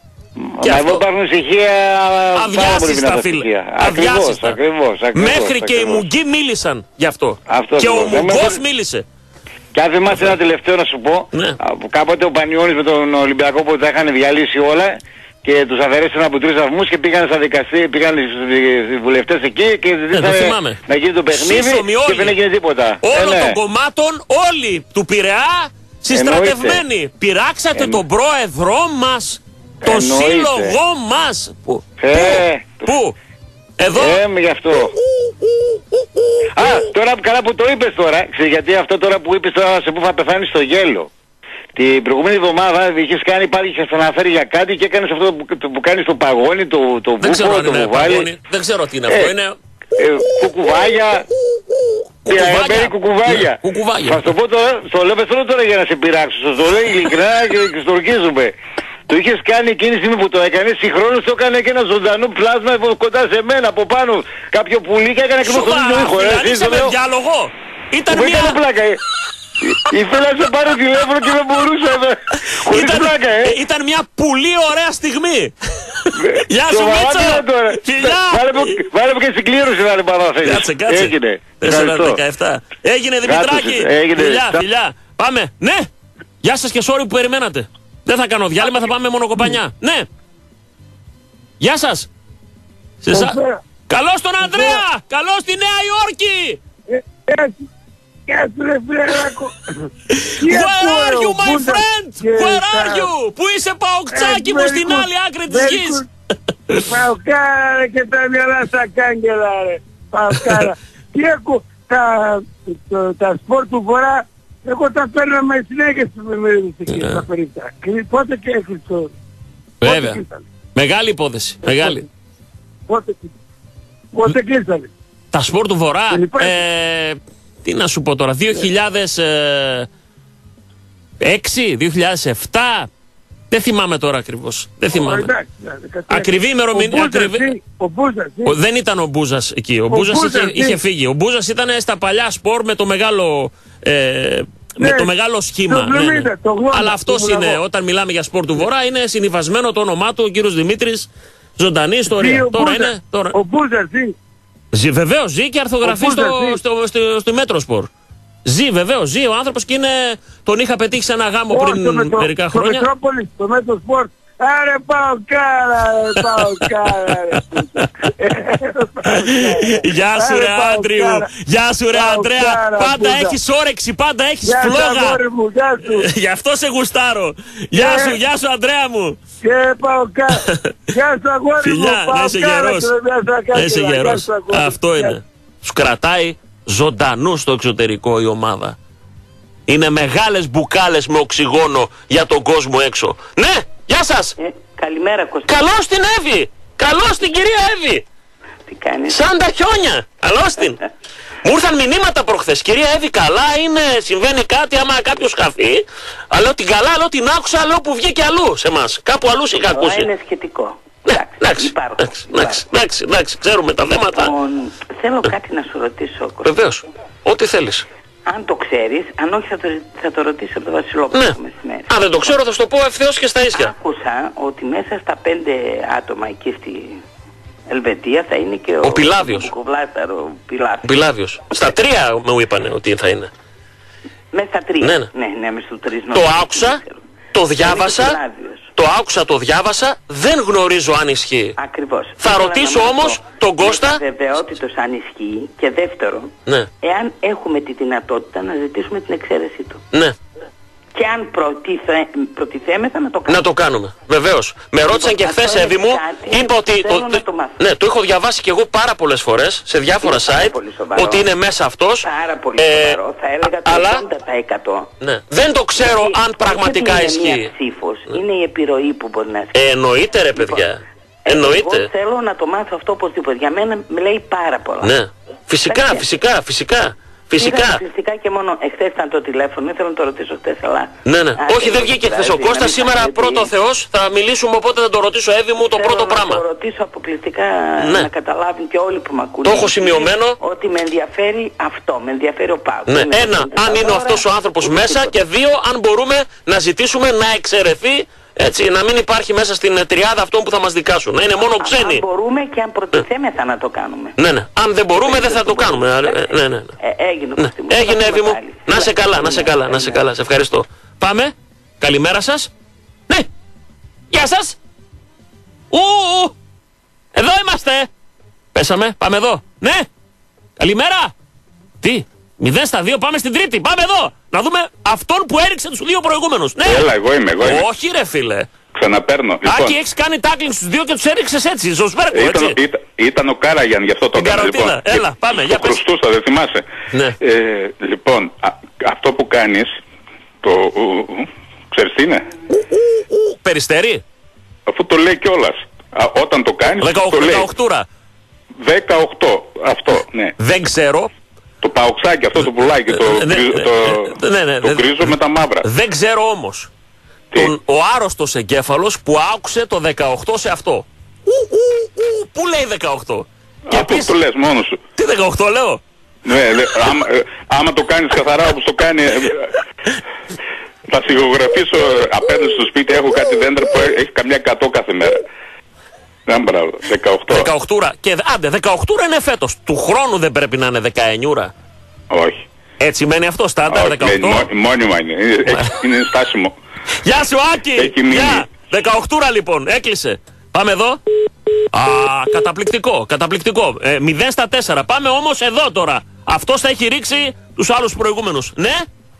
Και Μα αυτό- εδώ υπάρχουν στοιχεία πάρα πολύ Αδιάσυστα, δυνατά φίλε. στοιχεία. Ακριβώς, Αδιάσυστα. ακριβώς, ακριβώς. Μέχρι και οι ακριβώς. Μουγκοί μίλησαν γι' αυτό. Αυτό και ο ακριβώς. Δεν Μουγκός με- μίλησε. Και αν θυμάστε ένα τελευταίο να σου πω, Ναι. α, κάποτε ο Πανιώνης με τον Ολυμπιακό που τα είχαν διαλύσει όλα και τους αφαιρέσαν από τρεις βαθμούς και πήγαν στα δικαστήρια, πήγαν οι βουλευτές εκεί και το ζητήσανε θυμάμαι. να γίνει το παιχνίδι Σύσσωμοι και όλοι. δεν έγινε τίποτα. Όλων Ε, ναι. των κομμάτων, όλοι του Πειραιά συστρατευμένοι. Πειράξατε Εννο- τον πρόεδρό μας, τον Εννοείται. σύλλογό μας. Πού, Ε, πού, πού, εδώ. Ε, με γι' αυτό. Α, τώρα καλά που το είπες τώρα, ξέρεις, γιατί αυτό τώρα που είπες τώρα σε πού θα πεθάνει στο γέλο. Την προηγούμενη εβδομάδα είχες κάνει πάλι, είχες αναφέρει για κάτι και έκανες αυτό που, το, που κάνεις το παγόνι, το, το Δεν ξέρω βούπο, αν το είναι βουβάλι. παγόνι. Δεν ξέρω τι είναι Ε, αυτό. Είναι Ε, κουκουβάγια. κουκουβάγια. Πήρε κουκουβάγια. Ναι, κουκουβάγια. Θα σου το πω τώρα, στο λέω πεθαίνω τώρα για να σε πειράξω. Σας το λέω ειλικρινά και και στορκίζουμε. Το είχες κάνει εκείνη τη στιγμή που το έκανε, συγχρόνως το έκανε και ένα ζωντανό πλάσμα κοντά σε μένα από πάνω. Κάποιο πουλί και έκανε ακριβώς τον ίδιο ήχο. Δηλαδή είσαι με διάλογο. Ήταν μια... μια... πλάκα, ε. Ήθελα να σε πάρω τηλέφωνο και δεν μπορούσα. Χωρίς ήταν, πλάκα, ε. Ήταν μια πολύ ωραία στιγμή. Γεια σου Μίτσο. Φιλιά. Βάλε μου και συγκλήρωση να πάρω να θέλεις. Κάτσε, κάτσε. Έγινε. τέσσερα δεκαεπτά. Έγινε Δημητράκη. Φιλιά, φιλιά. Πάμε. Ναι. Γεια σας και sorry που περιμένατε. Δεν θα κάνω διάλειμμα, θα πάμε μόνο κοπανιά. Ναι. Γεια σας. Καλώς τον Ανδρέα. Καλώς στη Νέα Υόρκη. Γεια σου ρε φίλερακο. Where are you my friend? Where are you? Πού είσαι παοκτσάκι μου στην άλλη άκρη της γης? Παοκάρα ρε και τα μυαλά στα κάγκελα ρε. Παοκάρα. Τι έχω τα σπορ του Βορρά. Εγώ τα παίρνω με συνέχεια στις μεμέρες στα περίπτα. Πότε και έχεις το... Βέβαια. Μεγάλη υπόθεση. Μεγάλη. Πότε κλείσανε? Τα σπορ του Βορρά. Τι να σου πω τώρα, δύο χιλιάδες έξι, δύο χιλιάδες επτά, δεν θυμάμαι τώρα ακριβώς. Δεν θυμάμαι. Ακριβή ημερομηνία. Δεν ήταν ο Μπούζας εκεί. Ο Μπούζας είχε φύγει. Ο Μπούζας ήταν στα παλιά σπορ με το μεγάλο... με το μεγάλο σχήμα. Αλλά αυτός είναι, όταν μιλάμε για σπορ του Βορρά, είναι συνυφασμένο το όνομά του, ο κύριος Δημήτρης, ζωντανή ιστορία. Τώρα είναι... Ο Μπούζας ζει, βεβαίως ζει και αρθογραφεί στο, στο, στο, στο Μέτροσπορ. Ζει, βεβαίως ζει ο άνθρωπος και είναι, τον είχα πετύχει σε ένα γάμο oh, πριν το, μερικά το, χρόνια. Στο Μετρόπολη, στο Μέτροσπορ. Άρε πάω κάρα, ρε, πάω κάρα, ρε. Γεια σου ρε Άντριου, γεια σου ρε Αντρέα. Πάντα έχεις όρεξη, πάντα έχεις φλόγα. Γι' αυτό σε γουστάρω. Γεια σου, γεια σου Αντρέα μου. Και πάω κάρα. Γεια σου αγόρι μου, πάω κάρα. Να είσαι γερός. Αυτό είναι. Σου κρατάει ζωντανού στο εξωτερικό η ομάδα. Είναι μεγάλες μπουκάλες με οξυγόνο για τον κόσμο έξω. Ναι! Γεια σας! Ε, καλημέρα Κωστή. Καλώς την Εύη! Καλώς την κυρία Εύη! Τι κάνεις? Σαν τα χιόνια! Καλώς την! Μου ήρθαν μηνύματα προχθές. Κυρία Εύη, καλά είναι, συμβαίνει κάτι άμα κάποιος χαθεί. Αλλά την καλά, λέω την άκουσα, λέω που βγήκε αλλού σε εμάς. Κάπου αλλού είχα ακούσει. Είναι σχετικό. Εντάξει, εντάξει, εντάξει, ξέρουμε τα θέματα. Θέλω κάτι να σου ρωτήσω, Κωστή. Βεβαίως, ό,τι θέλεις. Αν το ξέρεις, αν όχι θα το, θα το ρωτήσω από το Βασιλόπουλο. Ναι. Μεσημέρι. Αν δεν το ξέρω θα σου το πω ευθέως και στα ίσια. Άκουσα ότι μέσα στα πέντε άτομα εκεί στη Ελβετία θα είναι και ο, ο Πιλάδιος. Ο Πιλάδιος. Πιλάδιος. Στα τρία μου είπανε ότι θα είναι. Μέσα στα τρία. Ναι, ναι, ναι, ναι μέσα στους τρεις. Το άκουσα, το διάβασα. Το άκουσα, το διάβασα, δεν γνωρίζω αν ισχύει. Ακριβώς. Θα ρωτήσω όμως τον Κώστα. Βεβαιότητος αν ισχύει. Και δεύτερο, ναι. εάν έχουμε τη δυνατότητα να ζητήσουμε την εξαίρεσή του. Ναι. Και αν προτιθέ, προτιθέμεθα να το κάνουμε. Να το κάνουμε, βεβαίως. Με ρώτησαν και χθες, Εύη μου, είπα ότι. Το, το, το ναι, το έχω διαβάσει και εγώ πάρα πολλές φορές σε διάφορα είναι site ότι είναι μέσα αυτός. Πάρα πολύ ε, σοβαρό, θα έλεγα το αλλά, ογδόντα τοις εκατό. Ναι. Δεν το ξέρω είναι, αν πραγματικά είναι ισχύει. Μια ψήφος, ναι. Είναι η επιρροή που μπορεί να ισχύει. Ε, εννοείται ρε παιδιά. Λοιπόν, εννοείται. Εγώ θέλω να το μάθω αυτό οπωσδήποτε. Για μένα με λέει πάρα πολλά. Ναι. Φυσικά, φυσικά, φυσικά. Φυσικά. Φυσικά και μόνο εχθές ήταν το τηλέφωνο, ήθελα να το ρωτήσω χθες, αλλά... Ναι, ναι. Όχι, δεν βγήκε χθες ο Κώστας, σήμερα πρώτο Θεός θα μιλήσουμε, οπότε θα το ρωτήσω, Εύη μου, το θέλω πρώτο να πράγμα. Θα το ρωτήσω αποκλειστικά, ναι. Να καταλάβουν και όλοι που με ακούνε. Το έχω σημειωμένο. Ότι με ενδιαφέρει αυτό, με ενδιαφέρει ο Παύλος. Ναι. Ένα, αν είναι αυτός ο άνθρωπος μέσα και δύο, αν μπορούμε να ζητήσουμε να εξαιρεθεί. Έτσι, να μην υπάρχει μέσα στην τριάδα αυτών που θα μας δικάσουν. Να είναι μόνο ξένοι. Αν μπορούμε και αν προτιθέμεθα να το κάνουμε. Ναι, ναι. Αν δεν μπορούμε δεν θα το κάνουμε. Ναι, ναι. Έγινε, έγινε Εύη μου. Να σε καλά, να σε καλά, να σε καλά. Σε ευχαριστώ. Πάμε. Καλημέρα σας. Ναι. Γεια σας. Ου, εδώ είμαστε. Πέσαμε. Πάμε εδώ. Ναι. Καλημέρα. Τι. Μηδέν στα δύο, πάμε στην τρίτη. Πάμε εδώ. Να δούμε αυτόν που έριξε τους δύο προηγούμενους. Ναι. Έλα, εγώ είμαι, εγώ είμαι. Όχι ρε φίλε. Ξαναπαίρνω. Λοιπόν. Άκη, έχεις κάνει τάκλινγκ στους δύο και τους έριξες έτσι. Ζωσπέρκο, έτσι. Ήταν, ήταν, ήταν ο Κάραγιαν, γι' αυτό το έκανα. Λοιπόν. Έλα, πάμε. Για πες. Χρωστούσα, δεν θυμάσαι. Ναι. Ε, λοιπόν, α, αυτό που κάνεις, το... ου, ου, ξέρεις τι είναι. Ου, ου, ου, περιστέρι. Αφού το λέει κιόλας. Α, όταν το κάνεις, δεκαοκτώ, το λέει. δεκαοκτώ. δεκαοκτώ. Αυτό, ναι. Δεν ξέρω. Το παοξάκι, αυτό το πουλάκι, το, ναι, γκρι, το, ναι, ναι, το ναι, γκρίζο με τα μαύρα. Δεν ξέρω όμως. Τον, ο άρρωστος εγκέφαλος που άκουσε το δεκαοκτώ σε αυτό. Ου, ου, ου, πού λέει δεκαοκτώ? Και αυτό επίσης, το λες μόνος σου. Τι δεκαοκτώ λέω? Ναι, λέ, άμα, άμα το κάνεις καθαρά όπως το κάνει... Θα σιγογραφήσω απέναντι στο σπίτι, έχω κάτι δέντρα που έχει καμιά εκατό κάθε μέρα. Ναι, μπράβο, δεκαοκτώ. δεκαοκτώ. Και άντε, δεκαοκτώ είναι φέτος. Του χρόνου δεν πρέπει να είναι δεκαεννιά. Όχι. Έτσι μένει αυτό, στάνταρ δεκαοκτώ. Όχι, μόνιμα είναι. Είναι στάσιμο. Γεια σου Άκη! Γεια! δεκαοκτώ λοιπόν, έκλεισε. Πάμε εδώ. Α, καταπληκτικό, καταπληκτικό. Ε, μηδέν στα τέσσερα. Πάμε όμως εδώ τώρα. Αυτός θα έχει ρίξει τους άλλους προηγούμενους. Ναι.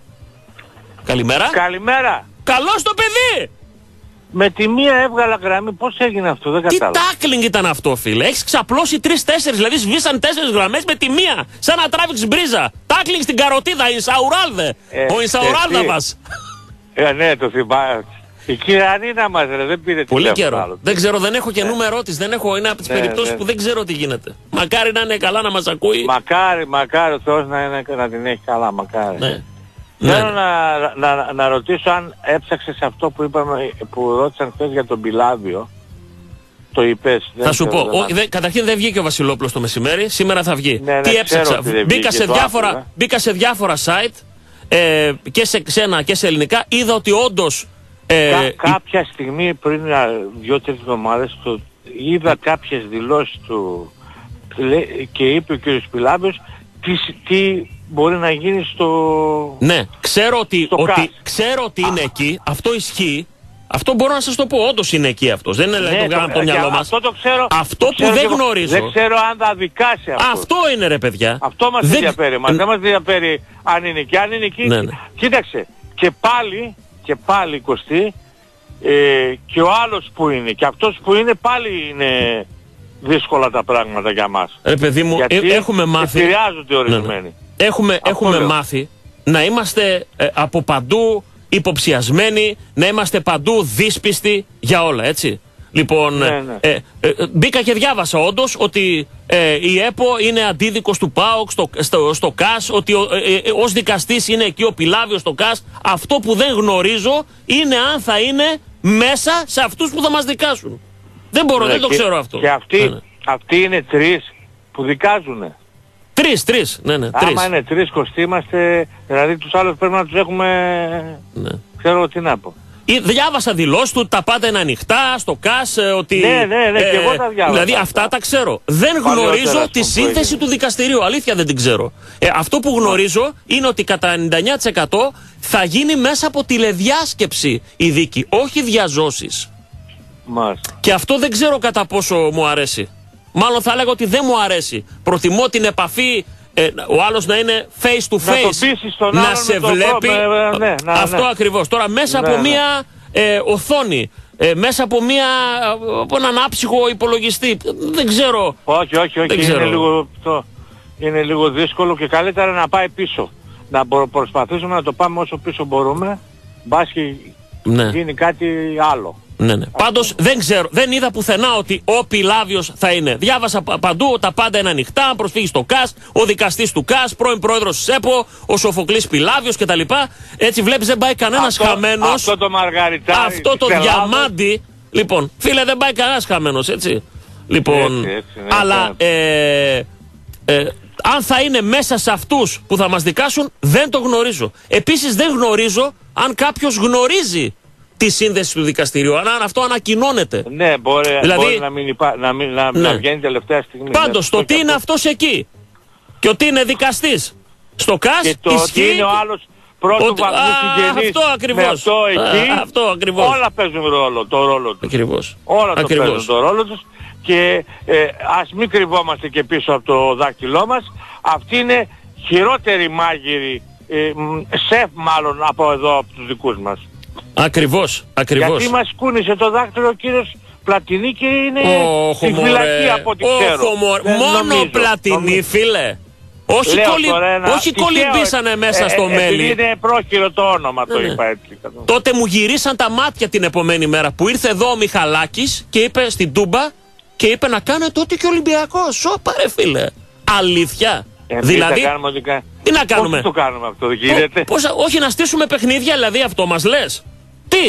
Καλημέρα. Καλημέρα. Καλώς το παιδί. Με τη μία έβγαλα γραμμή, πώς έγινε αυτό, δεν κατάλαβα. Τι τάκλινγκ ήταν αυτό, φίλε. Έχεις ξαπλώσει τρεις-τέσσερις, δηλαδή σβήσαν τέσσερις γραμμές με τη μία. Σαν να τράβηξες μπρίζα. Τάκλινγκ στην καροτίδα, Ινσαουράλδε. Ε, Ο Ινσαουράλδα μας. Ε, ναι, το θυμάμαι. Η Κυρανίνα μας, ρε, δεν πήρε πολύ καιρό. Άλλο. Δεν ξέρω, δεν έχω και ναι. νούμερό της. Δεν έχω, είναι από τις ναι, περιπτώσεις ναι. που δεν ξέρω τι γίνεται. Μακάρι να είναι καλά να μας ακούει. Μακάρι, μακάρι ο Θεός να, είναι, να την έχει καλά, μακάρι. Ναι. Θέλω ναι. να, να, να ρωτήσω αν έψαξες αυτό που είπαμε, που ρώτησαν χθες για τον Πιλάβιο. Το είπες? Θα σου πω. Ο, δε, καταρχήν δεν βγήκε ο Βασιλόπουλος το μεσημέρι, σήμερα θα βγει. Ναι, ναι, τι έψαξα? Μπήκα σε, διάφορα, άθρο, μπήκα σε διάφορα site ε, και σε ξένα και σε ελληνικά. Είδα ότι όντως... Ε, Κα, κάποια στιγμή πριν δύο-τρεις εβδομάδες το, είδα κάποιες δηλώσεις του και είπε ο κ. Πιλάβιος τι, τι μπορεί να γίνει στο... Ναι, ξέρω ότι, ότι, ξέρω ότι είναι εκεί, αυτό ισχύει. Αυτό μπορώ να σας το πω, όντως είναι εκεί αυτός. Δεν είναι ναι, το κάναμε το μυαλό μας. Αυτό το ξέρω. Αυτό το που ξέρω δεν και γνωρίζω. Δεν ξέρω αν θα δικάσει αυτό. Αυτό είναι ρε παιδιά. Αυτό μας δεν... ενδιαφέρει. Μας δεν μας ενδιαφέρει αν είναι εκεί. Αν είναι εκεί. Ναι, ναι. Κοίταξε. Και πάλι, και πάλι Κωστή, ε, και ο άλλος που είναι. Και αυτός που είναι πάλι είναι δύσκολα τα πράγματα για μας. Ρε παιδί μου, γιατί έχουμε μάθει. Επηρεάζονται ορισμένοι. Ναι, ναι. Έχουμε, έχουμε μάθει να είμαστε ε, από παντού υποψιασμένοι, να είμαστε παντού δύσπιστοι για όλα, έτσι. Λοιπόν, ναι, ναι. Ε, ε, μπήκα και διάβασα όντως ότι ε, η ΕΠΟ είναι αντίδικος του ΠΑΟΚ στο, στο, στο ΚΑΣ, ότι ο, ε, ε, ως δικαστής είναι εκεί ο Πιλάβιος στο ΚΑΣ. Αυτό που δεν γνωρίζω είναι αν θα είναι μέσα σε αυτούς που θα μας δικάσουν. Δεν μπορώ, ναι, δεν το και, ξέρω αυτό. Και αυτοί, ναι, ναι. αυτοί είναι τρεις που δικάζουνε. Τρεις, τρεις, ναι, ναι, τρεις. Άμα είναι τρεις Κωστή είμαστε, δηλαδή τους άλλους πρέπει να τους έχουμε, ναι. ξέρω τι να πω. Διάβασα δηλώσεις του, τα πάντα είναι ανοιχτά στο ΚΑΣ, ότι... Ναι, ναι, ναι, ε, και εγώ τα διάβασα. Δηλαδή αυτά τα ξέρω. Δεν γνωρίζω τη σύνθεση του δικαστηρίου, αλήθεια δεν την ξέρω. Ε, αυτό που γνωρίζω είναι ότι κατά ενενήντα εννιά τοις εκατό θα γίνει μέσα από τηλεδιάσκεψη η δίκη, όχι διαζώσεις. Μάλιστα. Και αυτό δεν ξέρω κατά πόσο μου αρέσει. Μάλλον θα έλεγα ότι δεν μου αρέσει. Προτιμώ την επαφή, ε, ο άλλος να είναι face to face, να, να σε βλέπει. Ναι, ναι, ναι, αυτό ναι. ακριβώς. Τώρα μέσα ναι, από ναι. μία ε, οθόνη, ε, μέσα από, μία, από έναν άψυχο υπολογιστή, δεν ξέρω. Όχι, όχι, όχι. Είναι λίγο, το, είναι λίγο δύσκολο και καλύτερα να πάει πίσω. Να προσπαθήσουμε να το πάμε όσο πίσω μπορούμε. Μπας και ναι. γίνει κάτι άλλο. Ναι, ναι. Πάντως δεν ξέρω, δεν είδα πουθενά ότι ο Πιλάβιος θα είναι. Διάβασα παντού, τα πάντα είναι ανοιχτά, προσφύγει στο ΚΑΣ, ο δικαστής του ΚΑΣ, πρώην πρόεδρος της ΕΠΟ, ο Σοφοκλής Πιλάβιος κτλ. Έτσι βλέπεις δεν πάει κανένας χαμένος. Αυτό το μαργαριτάρι. Αυτό το διαμάντι. Λοιπόν, φίλε, δεν πάει κανένας χαμένος, έτσι. Λοιπόν, έτσι, έτσι, ναι, αλλά ναι. Ε, ε, αν θα είναι μέσα σε αυτούς που θα μας δικάσουν, δεν το γνωρίζω. Επίσης δεν γνωρίζω αν κάποιος γνωρίζει τη σύνδεση του δικαστηρίου, αν αυτό ανακοινώνεται. Ναι, μπορεί, δηλαδή, μπορεί να, μην υπά, να, μην, να, ναι. να βγαίνει τελευταία στιγμή. Πάντως, ναι, το τι είναι αυτός εκεί και ότι είναι δικαστής στο ΚΑΣ, και το ισχύει. ότι είναι ο άλλος πρώτου βαθμού συγγενής. Αυτό ακριβώς. Με αυτό εκεί, α, αυτό ακριβώς. όλα παίζουν ρόλο, το ρόλο τους. Ακριβώς. Όλα το ακριβώς. παίζουν το ρόλο τους και ε, ας μην κρυβόμαστε και πίσω από το δάχτυλό μας. Αυτοί είναι χειρότεροι μάγειροι, ε, σεφ μάλλον από εδώ, από τους δικούς μας. Ακριβώς, ακριβώς. Γιατί μας κούνησε το δάχτυλο ο κύριος Πλατινί και είναι oh, στη φυλακή από ό,τι ξέρω. Oh, μόνο νομίζω, Πλατινί νομίζω. Φίλε. Όχι, κολυ... Όχι κολυμπήσανε μέσα ε, στο ε, μέλι. Είναι πρόχειρο το όνομα, ναι, το είπα έτσι. Τότε μου γυρίσαν τα μάτια την επομένη μέρα που ήρθε εδώ ο Μιχαλάκης και είπε στην Τούμπα και είπε να κάνετε ό,τι και ο Ολυμπιακός. Σώπα ρε φίλε. Αλήθεια. Ε, δηλαδή, κάνουμε, τι να κάνουμε. Πώς το κάνουμε αυτό, γίνεται. Πώς, όχι να στήσουμε παιχνίδια, δηλαδή αυτό μας λες. Τι.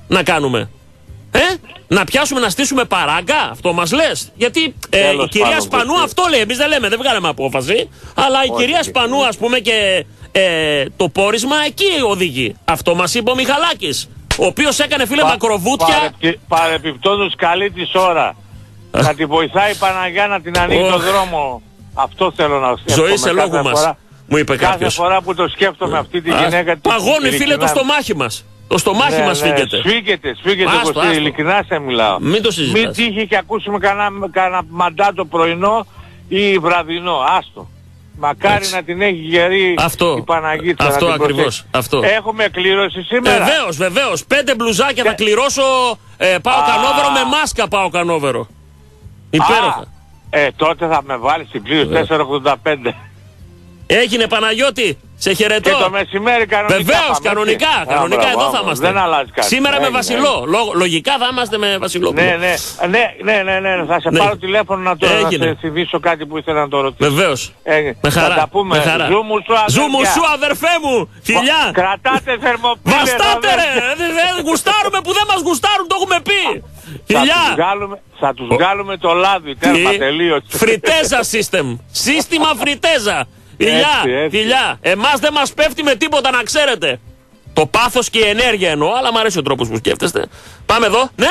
να κάνουμε. Ε, να πιάσουμε να στήσουμε παράγκα, αυτό μας λες? Γιατί ε, η κυρία πάνω, Σπανού πώς αυτό λέει, εμείς δεν λέμε, δεν βγάλαμε απόφαση. Αλλά η Όχι, κυρία Σπανού, ας πούμε, και ε, το πόρισμα εκεί οδηγεί. Αυτό μας είπε ο Μιχαλάκης, ο οποίος έκανε, φίλε, Πα, μακροβούτια. Παρε, παρεπιπτόντως καλή της ώρα. Να τη βοηθάει η Παναγιά να την ανοίγει oh. το δρόμο. Αυτό θέλω να σκέφτομαι. Ζωή σε λόγου μας, φορά, μου είπε κάθε κάποιος. Κάθε φορά που το σκέφτομαι αυτή τη γυναίκα... Παγώνει, φίλε, το στομάχι μας. Το στομάχι ναι, μας ναι, σφίγγεται. Σφίγγεται, σφίγγεται, Κωστή, ειλικρινά σε μιλάω. Μην το συζητάς. Μην τύχει και ακούσουμε κανένα μαντάτο πρωινό ή βραδινό. Άστο. Μακάρι Έτσι. να την έχει γερή αυτό, η Παναγίτσα. Αυτό ακριβώς. Αυτό. Έχουμε κλήρωση σήμερα. Βεβαίως, βεβαίως. Πέντε μπλουζάκια και... θα κληρώσω. Ε, πάω κανόβερο με μάσκα, πάω κανόβερο. Υπέροχα. Ε, τότε θα με βάλει στην κλήρωση τέσσερα ογδόντα πέντε. Έγινε, Παναγιώτη. Σε χαιρετώ. Και το μεσημέρι κανονικά. Βεβαίως, κανονικά. Α, κανονικά μπράβο, εδώ θα είμαστε. Δεν αλλάζει κάτι. Σήμερα ναι, με Βασιλό. Ναι. Λογικά θα είμαστε με Βασιλό. Ναι, ναι, ναι, ναι, ναι, ναι. Θα σε ναι. πάρω τηλέφωνο να το να σε θυμίσω κάτι που ήθελα να το ρωτήσω. Βεβαίως. Ε, με χαρά. Θα τα πούμε. Ζου μου σου, αδερφέ μου. Φιλιά. Κρατάτε θερμοπύλες. Βαστάτε ρε. Δεν γουστάρουμε που δεν μας γουστάρουν, το έχουμε πει. Φιλιά. Θα τους βγάλουμε το λάδι. Τέρμα, τελείωσε. Φριτέζα system. Σύστημα φριτέζα. Φιλιά, φιλιά. Εμάς δεν μας πέφτει με τίποτα, να ξέρετε. Το πάθος και η ενέργεια εννοώ, αλλά μου αρέσει ο τρόπος που σκέφτεστε. Πάμε εδώ, ναι.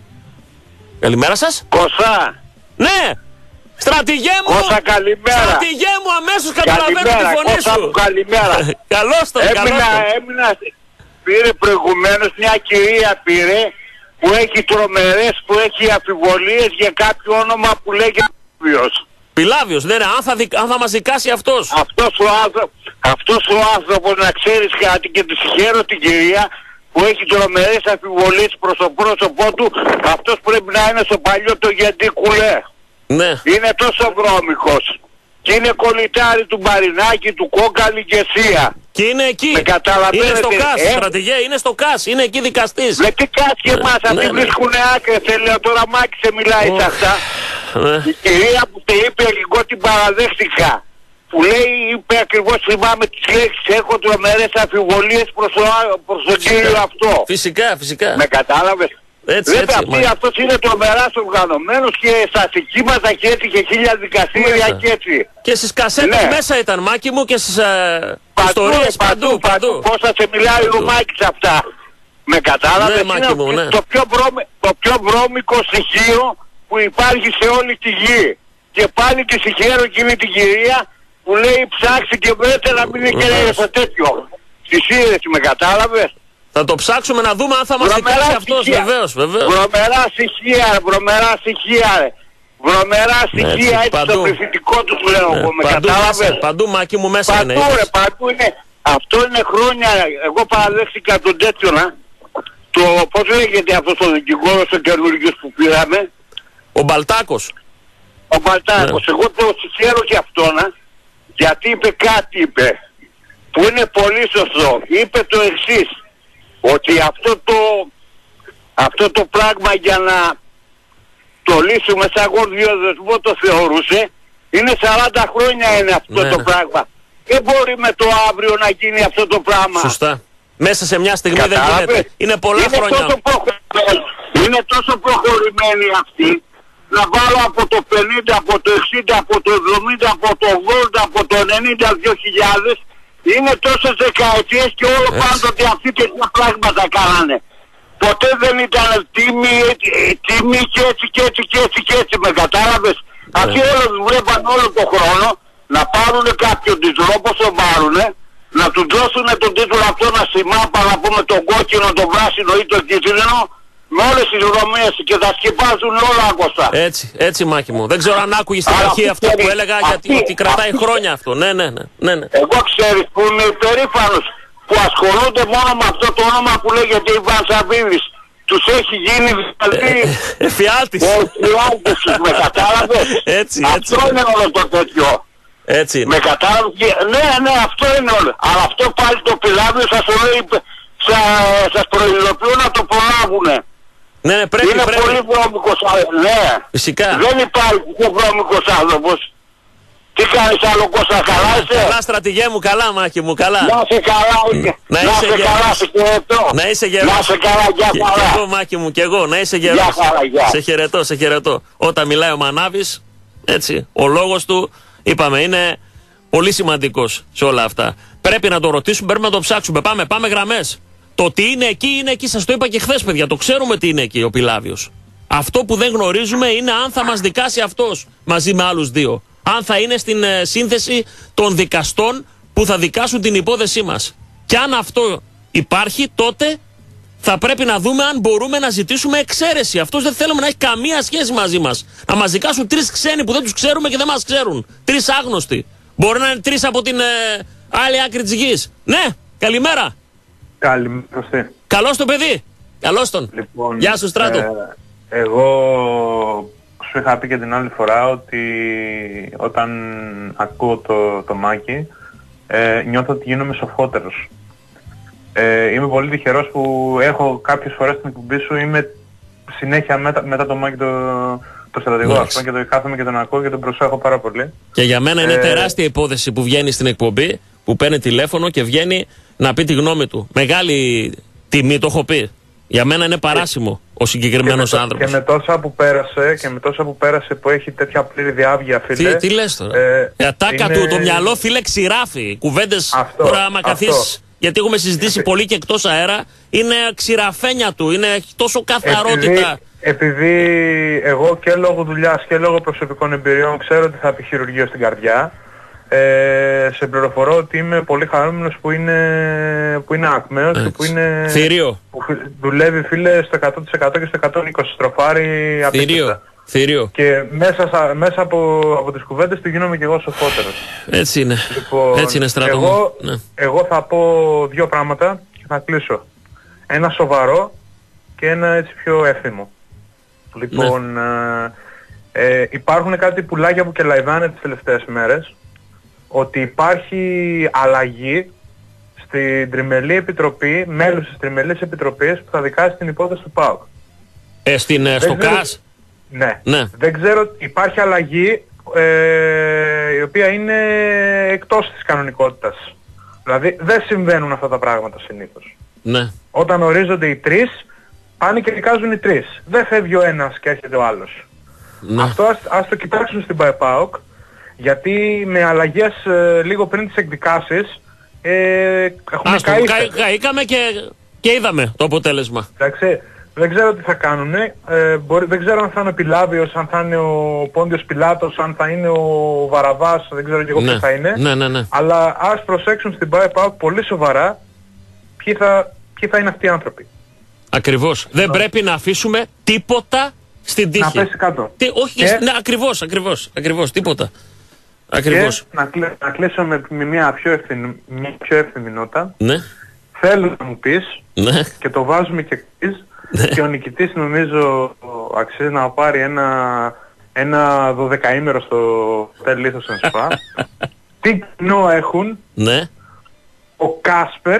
Καλημέρα σας. Κωσά. Ναι. Στρατηγέ μου. Κώστα, καλημέρα. Στρατηγέ μου, αμέσως καταλαβαίνω τη φωνή Κώστα, σου. Καλημέρα. Καλώς το, έμεινα, καλώς το. Έμεινα, πήρε προηγουμένως μια κυρία πήρε που έχει τρομερές, που έχει αμφιβολίες για κάποιο όνομα που λέγεται Πιλάβιος. Πιλάβιος, ναι, ναι, αν θα, δικ, αν θα μας δικάσει αυτός. Αυτός ο, άνθρω, αυτός ο άνθρωπος, να ξέρεις κάτι, και τη συγχαίρω την κυρία που έχει τρομερές αμφιβολίες προς το πρόσωπό του, αυτός πρέπει να είναι στο παλιό το γιατί κουλέ. Ναι. Είναι τόσο βρώμικος. Και είναι κολλητάρι του Μπαρινάκη, του Κόκαλη και Σία. Και είναι εκεί. Είναι στο ΚΑΣ, ε? στρατηγέ, είναι στο ΚΑΣ, είναι εκεί δικαστής. Με τι ΚΑΣ και εμάς, ναι, αυτοί ναι, βρίσκουνε άκρες, θέλει ο Τωραμάκης σε μιλάει oh. σε αυτά. Ναι. Η κυρία που te είπε, εγώ την παραδέχτηκα. Που λέει, είπε ακριβώς, θυμάμαι τις λέξεις, έχω τρομερές αμφιβολίες προς, το, προς τον κύριο αυτό. Φυσικά, φυσικά. Με κατάλαβες. Έτσι, Βέβαια, έτσι, αυτή, αυτός είναι τρομεράς οργανωμένος και στα στοιχήματα και έτσι και χίλια δικαστήρια και έτσι. Και στις κασέτες ναι. μέσα ήταν, Μάκη μου, και στις ε, παντού, ιστορίες παντού, παντού. παντού. παντού. Πώς θα σε μιλάει παντού. Ο Μάκης αυτά. Με κατάλαβες, ναι, είναι μου, ναι. το, πιο βρώμη, το πιο βρώμικο στοιχείο που υπάρχει σε όλη τη γη. Και πάλι τη συγχαίρω εκείνη την κυρία που λέει ψάξει και βρέτε να μην είναι και στο τέτοιο. Στη σύνδεση, με κατάλαβες. Θα το ψάξουμε να δούμε αν θα μας δικάσει αυτός, βεβαίως, βεβαίως. Βρωμερά στοιχεία, βρωμερά στοιχεία, βρωμερά στοιχεία, έτσι παντού. Το πληθυντικό τους λέω εγώ, ναι, με παντού κατάλαβες. Μέσα, παντού, Μάκη μου, μέσα παντού, είναι. Παντού ρε, παντού είναι. Αυτό είναι χρόνια, εγώ παραδέχτηκα τον τέτοιο, να. Το, πώς λέγεται αυτός ο δικηγόρος ο καινούργιος που πήραμε. Ο Μπαλτάκος. Ο Μπαλτάκος, ναι. Εγώ το συγχαίρω και αυτό, να. Γιατί είπε κάτι, είπε, που είναι πολύ σωστό. Είπε το εξής. Ότι αυτό το, αυτό το πράγμα για να το λύσουμε σαν γόρδιο δεσμό το θεωρούσε, είναι σαράντα χρόνια είναι αυτό ναι, το ναι. πράγμα. Δεν μπορεί με το αύριο να γίνει αυτό το πράγμα. Σωστά. Μέσα σε μια στιγμή Κατάλαβε. δεν γίνεται. Είναι πολλά είναι χρόνια. Τόσο προχωρημένοι, είναι τόσο προχωρημένοι αυτοί, να βάλω από το πενήντα, από το εξήντα, από το εβδομήντα, από το ογδόντα, από το ενενήντα, δύο χιλιάδες, είναι τόσες δεκαετίες και όλο πάντοτε αυτοί τέτοια πράγματα κάνανε. Ποτέ δεν ήταν τίμοι, τίμοι και έτσι και έτσι και έτσι και έτσι, με κατάλαβες. Yeah. Αυτοί όλο τους βλέπαν όλο τον χρόνο να πάρουν κάποιον τίτλο, όπως τον πάρουνε, να του δώσουν τον τίτλο αυτό να σημάπα, να πούμε τον κόκκινο, τον πράσινο ή τον κίτρινο, με όλες τις δρομίες και τα σκεπάζουν όλα Κώστα. Έτσι, έτσι Μάκη μου. Δεν ξέρω αν άκουγες στην αρχή αυτό που έλεγα αυτή, γιατί ότι κρατάει αυτή, χρόνια αυτό. Ναι, ναι, ναι, ναι, ναι. Εγώ ξέρεις που είμαι υπερήφανος που ασχολούνται μόνο με αυτό το όνομα που λέγεται Ιβάν Σαββίδης. Τους έχει γίνει δηλαδή... Εφιάλτης. Εφιάλτης, με κατάλαβες. Έτσι, έτσι. Αυτό είναι όλο το τέτοιο. Έτσι είναι. Με κατάλαβες. Ναι, ναι, αυτό είναι όλο. Αλλά αυτό πάλι το Πιλάβιο σας λέει, σας προειδοποιούν να το προλάβουνε. Ναι, ναι, πρέπει, είναι πρέπει. πολύ βρώμικος άνθρωπος, ναι. Φυσικά. Δεν υπάρχει πιο βρώμικος άνθρωπος. Τι κάνεις άλλο Κώστα, καλά είσαι? Καλά στρατηγέ μου, καλά Μάκη μου, καλά. Να είσαι καλά, να είσαι, να είσαι καλά, σε χαιρετώ. Να είσαι γερός. Να είσαι καλά, γεια και, χαρά. και εγώ Μάκη μου, και εγώ, να είσαι γερός. Γεια χαρά, γεια. Σε χαιρετώ, σε χαιρετώ. Όταν μιλάει ο Μανάβης, έτσι, ο λόγος του, είπαμε, είναι πολύ σημαντικός σε όλα αυτά. Πρέπει να το ρωτήσουμε, πρέπει να το ψάξουμε. Πάμε, πάμε γραμμές. Το τι είναι εκεί, είναι εκεί. Σας το είπα και χθες, παιδιά. Το ξέρουμε τι είναι εκεί ο Πιλάβιος. Αυτό που δεν γνωρίζουμε είναι αν θα μας δικάσει αυτός μαζί με άλλους δύο. Αν θα είναι στην ε, σύνθεση των δικαστών που θα δικάσουν την υπόθεσή μας. Και αν αυτό υπάρχει, τότε θα πρέπει να δούμε αν μπορούμε να ζητήσουμε εξαίρεση. Αυτός δεν θέλουμε να έχει καμία σχέση μαζί μας. Να μας δικάσουν τρεις ξένοι που δεν τους ξέρουμε και δεν μας ξέρουν. Τρεις άγνωστοι. Μπορεί να είναι τρεις από την ε, άλλη άκρη της γης. Ναι, καλημέρα. Καλημέρα. Καλώς το παιδί. Καλώς τον. Λοιπόν, γεια σου Στράτο. Ε, εγώ σου είχα πει και την άλλη φορά ότι όταν ακούω το, το Μάκη ε, νιώθω ότι γίνομαι σοφότερος. Ε, είμαι πολύ τυχερός που έχω κάποιες φορές την εκπομπή σου, είμαι συνέχεια μετά, μετά το Μάκη το, το στρατηγό, ας πούμε, και το κάθομαι και τον ακούω και τον προσέχω πάρα πολύ. Και για μένα είναι ε, τεράστια υπόθεση που βγαίνει στην εκπομπή, που παίρνει τηλέφωνο και βγαίνει να πει τη γνώμη του. Μεγάλη τιμή, το έχω πει. Για μένα είναι παράσιμο ο συγκεκριμένος άνθρωπος. Και με τόσα που πέρασε, και με τόσα που πέρασε που έχει τέτοια πλήρη διάβγεια, φίλε. Τι, τι λες τώρα. Ε, Η ατάκα είναι... του, το μυαλό, φίλε, ξηράφει. Κουβέντες αυτό, τώρα, άμα αυτό. καθίσεις, γιατί έχουμε συζητήσει Επί... πολύ και εκτός αέρα, είναι ξηραφένια του, είναι τόσο καθαρότητα. Επειδή, επειδή εγώ και λόγω δουλειάς και λόγω προσωπικών εμπειριών ξέρω ότι θα πει χειρουργείο στην καρδιά, Ε, σε πληροφορώ ότι είμαι πολύ χαρούμενος που είναι, που είναι ακμαίος και που είναι... Θηρίο. Που δουλεύει, φίλε, στο εκατό τοις εκατό και στο εκατόν είκοσι στροφάρι απίστευτα. Θηρίο. Και μέσα, σα, μέσα από, από τις κουβέντες του γίνομαι και εγώ σοφότερος. Έτσι είναι. Λοιπόν, Έτσι είναι, Στράτο. Εγώ, ναι. εγώ θα πω δύο πράγματα και θα κλείσω. Ένα σοβαρό και ένα έτσι πιο εύθυμο. Λοιπόν, ναι. ε, ε, υπάρχουν κάτι πουλάκια που και λαϊδάνε τις τελευταίες μέρες, ότι υπάρχει αλλαγή στην Τριμελή Επιτροπή, μέλους της Τριμελής Επιτροπής που θα δικάσει την υπόθεση του ΠΑΟΚ. Ε, στην, ε, στο ξέρω... ΚΑΣ. Ναι. ναι. Δεν ξέρω, υπάρχει αλλαγή ε, η οποία είναι εκτός της κανονικότητας. Δηλαδή δεν συμβαίνουν αυτά τα πράγματα συνήθως. Ναι. Όταν ορίζονται οι τρεις, πάνε και δικάζουν οι τρεις. Δεν φεύγει ο ένας και έρχεται ο άλλος. Ναι. Αυτό ας, ας το κοιτάξουν στην ΠΑΟΚ. Γιατί με αλλαγές ε, λίγο πριν τις εκδικάσεις ε, έχουμε καεί. Καήκαμε και, και είδαμε το αποτέλεσμα. Εντάξει, δεν ξέρω τι θα κάνουνε. Ε, μπορεί, δεν ξέρω αν θα είναι ο Πιλάβιος, αν θα είναι ο Πόντιος Πιλάτος, αν θα είναι ο Βαραβάς, δεν ξέρω και εγώ ναι. ποιος θα είναι. Ναι, ναι, ναι. Αλλά ας προσέξουν στην ΠΑΟΚ πολύ σοβαρά ποιοι θα, ποιοι θα είναι αυτοί οι άνθρωποι. Ακριβώς. Δεν no. πρέπει να αφήσουμε τίποτα στην τύχη. Να πέσει κάτω. Τι, όχι, και... ναι, ακριβώς, ακριβώς, ακριβώς, τίποτα. Ακριβώς. Και να, κλε, να κλείσω με, με μια πιο ευθυμη, μια πιο εύθυμη νότα. Ναι. Θέλω να μου πεις, ναι. και το βάζουμε και quiz, ναι. και ο νικητής νομίζω αξίζει να πάρει ένα, ένα δωδεκαήμερο στο Hotel Λίθος εν Σπα. Τι κοινό έχουν ναι. ο Κάσπερ,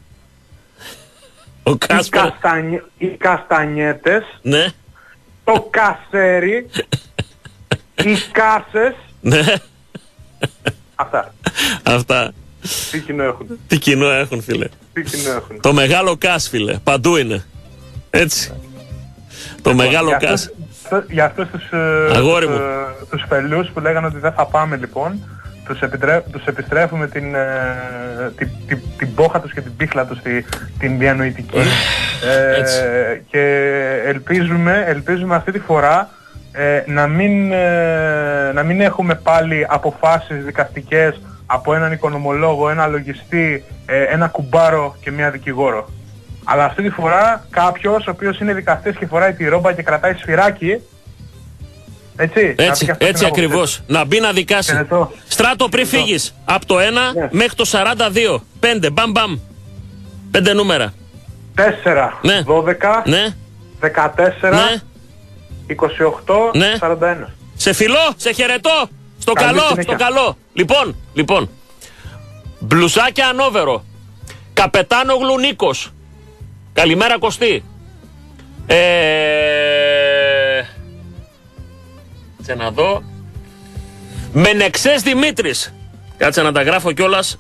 ο Κάσπερ. Οι, καστανι... οι καστανιέτες, ναι. το κασέρι, οι κάσες. Ναι. Αυτά. Αυτά. Τι κοινό έχουν. Τι κοινό έχουν, φίλε. Τι κοινό έχουν. Το μεγάλο κας, φίλε. Παντού είναι. Έτσι. Το λοιπόν, μεγάλο για κας. Αυτούς, για αυτούς τους, Αγόρι τους, μου. τους φελούς που λέγανε ότι δεν θα πάμε λοιπόν, τους, επιτρέ, τους επιστρέφουμε την, ε, την, την, την πόχα τους και την πίχλα τους, την, την διανοητική. ε, και ελπίζουμε, ελπίζουμε αυτή τη φορά Ε, να, μην, ε, να μην έχουμε πάλι αποφάσεις δικαστικές από έναν οικονομολόγο, ένα λογιστή, ε, ένα κουμπάρο και μία δικηγόρο. Αλλά αυτή τη φορά κάποιος ο οποίος είναι δικαστής και φοράει τη ρόμπα και κρατάει σφυράκι, έτσι, έτσι, έτσι ακριβώς, να μπει να δικάσει. Χαιρετώ. Στράτο, πριν φύγεις από το ένα ναι. μέχρι το σαράντα δύο, πέντε, μπαμ μπαμ, πέντε νούμερα. τέσσερα, ναι. δώδεκα, ναι. δεκατέσσερα, ναι. είκοσι οκτώ, ναι. σαράντα ένα. Σε φιλώ, σε χαιρετώ. Στο καλή καλό, συνέχεια. Στο καλό. Λοιπόν, λοιπόν. Μπλουσάκια Ανόβερο. Καπετάνογλου Νίκος. Καλημέρα Κωστή. Ε... Σε να δω. Μενεξές Δημήτρης. Κάτσε να τα γράφω κιόλας.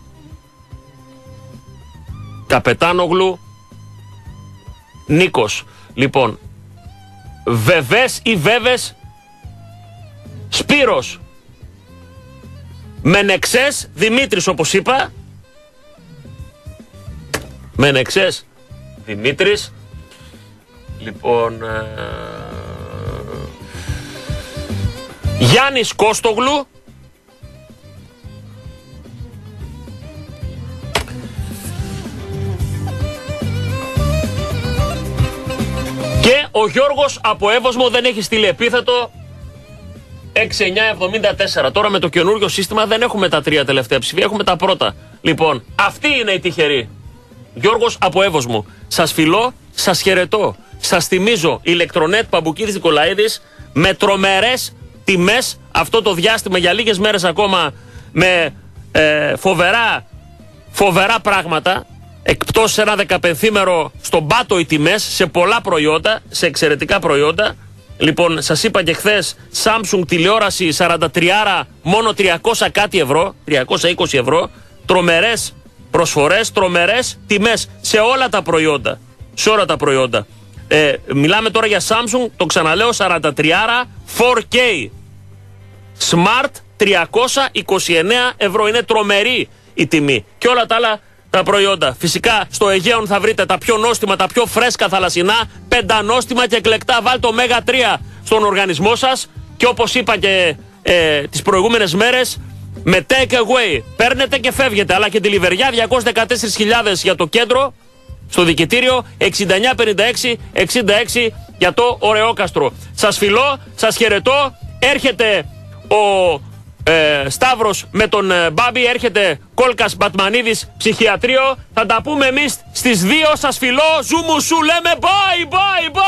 Καπετάνογλου Νίκος. Λοιπόν, Βεβές ή Βέβες Σπύρος. Μενεξές Δημήτρης, όπως είπα. Μενεξές Δημήτρης. Λοιπόν, ε... Γιάννης Κώστογλου. Και ο Γιώργος από Εύωσμο δεν έχει στείλει επίθετο. έξι εννιά εβδομήντα τέσσερα. Τώρα με το καινούριο σύστημα δεν έχουμε τα τρία τελευταία ψηφία, έχουμε τα πρώτα. Λοιπόν, αυτή είναι η τυχερή. Γιώργος από Εύωσμο. Σας φιλώ, σας χαιρετώ. Σας θυμίζω, ηλεκτρονέτ Παμπουκίδης Νικολαίδης, με τρομερές τιμές αυτό το διάστημα για λίγες μέρες ακόμα, με ε, φοβερά, φοβερά πράγματα. Εκπτώσεις ένα δεκαπενθήμερο στον πάτο οι τιμές σε πολλά προϊόντα, σε εξαιρετικά προϊόντα. Λοιπόν, σας είπα και χθες, Samsung τηλεόραση σαράντα τρία μόνο τριακόσια κάτι ευρώ, τριακόσια είκοσι ευρώ. Τρομερές προσφορές, τρομερές τιμές σε όλα τα προϊόντα. Σε όλα τα προϊόντα. Ε, μιλάμε τώρα για Samsung, το ξαναλέω, σαράντα τρία φορ κέι. Smart τριακόσια είκοσι εννέα ευρώ. Είναι τρομερή η τιμή. Και όλα τα άλλα τα προϊόντα. Φυσικά στο Αιγαίον θα βρείτε τα πιο νόστιμα, τα πιο φρέσκα θαλασσινά, πεντανόστιμα και εκλεκτά. Βάλτε ωμέγα τρία στον οργανισμό σας. Και όπως είπα και ε, τις προηγούμενες μέρες, με take away παίρνετε και φεύγετε. Αλλά και τη Λιβεριά, διακόσιες δεκατέσσερις χιλιάδες για το κέντρο, στο δικητήριο, εξήντα εννιά πενήντα έξι εξήντα έξι για το Ωρεόκαστρο. Σας φιλώ, σας χαιρετώ. Έρχεται ο ε, Σταύρος με τον ε, Μπάμπη, έρχεται Κόλκας Μπατμανίδης ψυχιατρίο. Θα τα πούμε εμείς στις δύο. Σας φιλώ, ζουμου σου λέμε, bye bye bye.